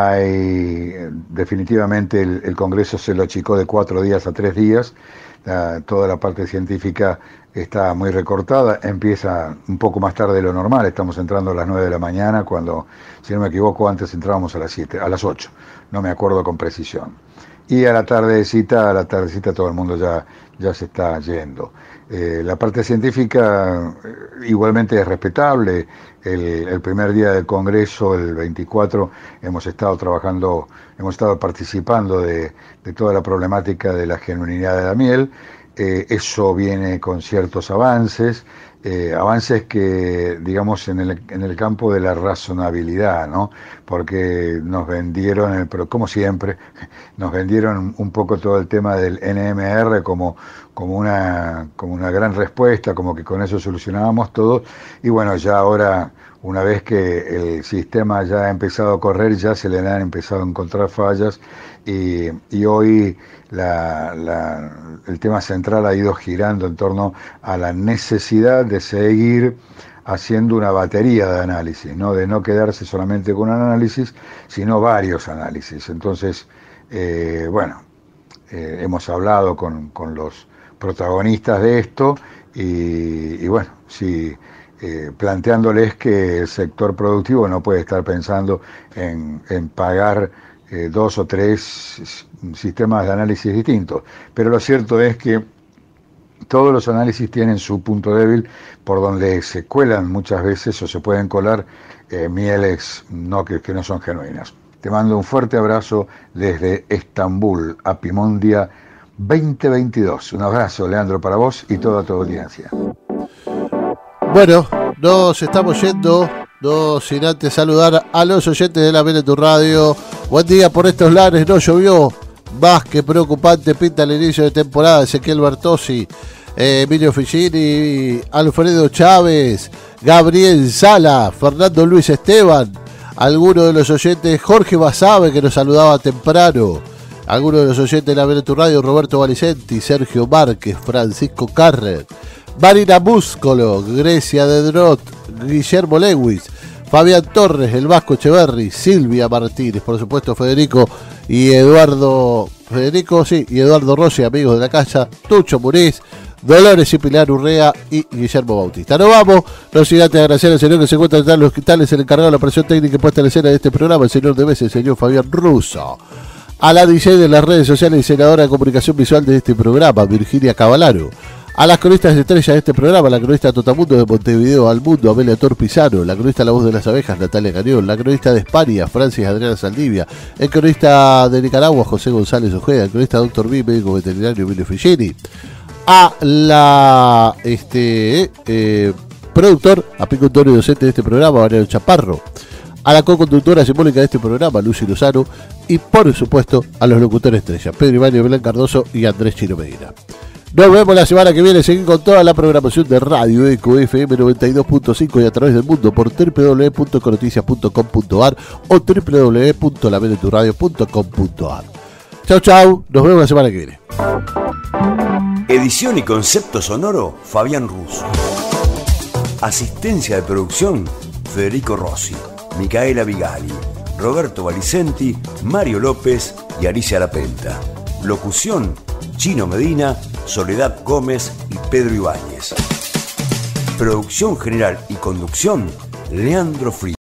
Hay definitivamente el, el congreso se lo achicó de cuatro días a tres días. La, toda la parte científica está muy recortada, empieza un poco más tarde de lo normal, estamos entrando a las nueve de la mañana, cuando, si no me equivoco, antes entrábamos a las siete, a las ocho, no me acuerdo con precisión. y a la tardecita, a la tardecita todo el mundo ya, ya se está yendo. Eh, la parte científica eh, igualmente es respetable. El, el primer día del Congreso, el veinticuatro, hemos estado trabajando, hemos estado participando de, de toda la problemática de la genuinidad de la miel. Eh, eso viene con ciertos avances, eh, avances que, digamos, en el, en el campo de la razonabilidad, ¿no? Porque nos vendieron, el, pero como siempre, nos vendieron un poco todo el tema del N M R como, como, una, como una gran respuesta, como que con eso solucionábamos todo, y bueno, ya ahora, una vez que el sistema ya ha empezado a correr, ya se le han empezado a encontrar fallas, y, y hoy la, la, el tema central ha ido girando en torno a la necesidad de seguir haciendo una batería de análisis, ¿no? De no quedarse solamente con un análisis, sino varios análisis. Entonces, eh, bueno, eh, hemos hablado con, con los protagonistas de esto y, y bueno, sí, eh, planteándoles que el sector productivo no puede estar pensando en, en pagar eh, dos o tres sistemas de análisis distintos, pero lo cierto es que todos los análisis tienen su punto débil por donde se cuelan muchas veces o se pueden colar eh, mieles no, que, que no son genuinas. Te mando un fuerte abrazo desde Estambul, Apimondia veinte veintidós. Un abrazo, Leandro, para vos y toda tu audiencia. Bueno, nos estamos yendo, no sin antes saludar a los oyentes de La Miel en tu Radio. Buen día por estos lares, no llovió. Más que preocupante, pinta el inicio de temporada. Ezequiel Bertossi, eh, Emilio Ficini, Alfredo Chávez, Gabriel Sala, Fernando Luis Esteban, algunos de los oyentes, Jorge Basabe, que nos saludaba temprano, algunos de los oyentes de La Miel en tu Radio, Roberto Valicenti, Sergio Márquez, Francisco Carrer, Marina Múscolo, Grecia de Drot, Guillermo Lewis, Fabián Torres, el Vasco Echeverri, Silvia Martínez, por supuesto Federico y Eduardo, Federico, sí, y Eduardo Rossi, amigos de la casa, Tucho Muniz, Dolores y Pilar Urrea y Guillermo Bautista. Nos vamos, no sin antes agradecer al señor que se encuentra detrás de los cristales, el encargado de la operación técnica y puesta en escena de este programa, el señor de Mesa, el señor Fabián Russo. A la D J de las redes sociales y senadora de comunicación visual de este programa, Virginia Cavalaro. A las cronistas estrellas de este programa, la cronista Totamundo de Montevideo al Mundo, Amelia Torpizano, la cronista La Voz de las Abejas, Natalia Cañón, la cronista de España, Francis Adriana Saldivia, el cronista de Nicaragua, José González Ojeda, el cronista Doctor B, médico veterinario Emilio Ficini, a la este eh, productor, apicultor y docente de este programa, Mariano Chaparro, a la co-conductora simbólica de este programa, Lucy Lozano, y por supuesto a los locutores estrellas, Pedro Ibañez, Belén Cardoso y Andrés Chino Medina. Nos vemos la semana que viene. Seguir con toda la programación de Radio Eco F M noventa y dos punto cinco y a través del mundo por doble u doble u doble u punto econoticias punto com punto a r o doble u doble u doble u punto la miel en tu radio punto com punto a r. Chau, chau. Nos vemos la semana que viene. Edición y concepto sonoro, Fabián Russo. Asistencia de producción, Federico Rossi, Micaela Vigali, Roberto Valicenti, Mario López y Alicia Lapenta. Locución, Chino Medina, Soledad Gómez y Pedro Ibáñez. Producción general y conducción, Leandro Frías.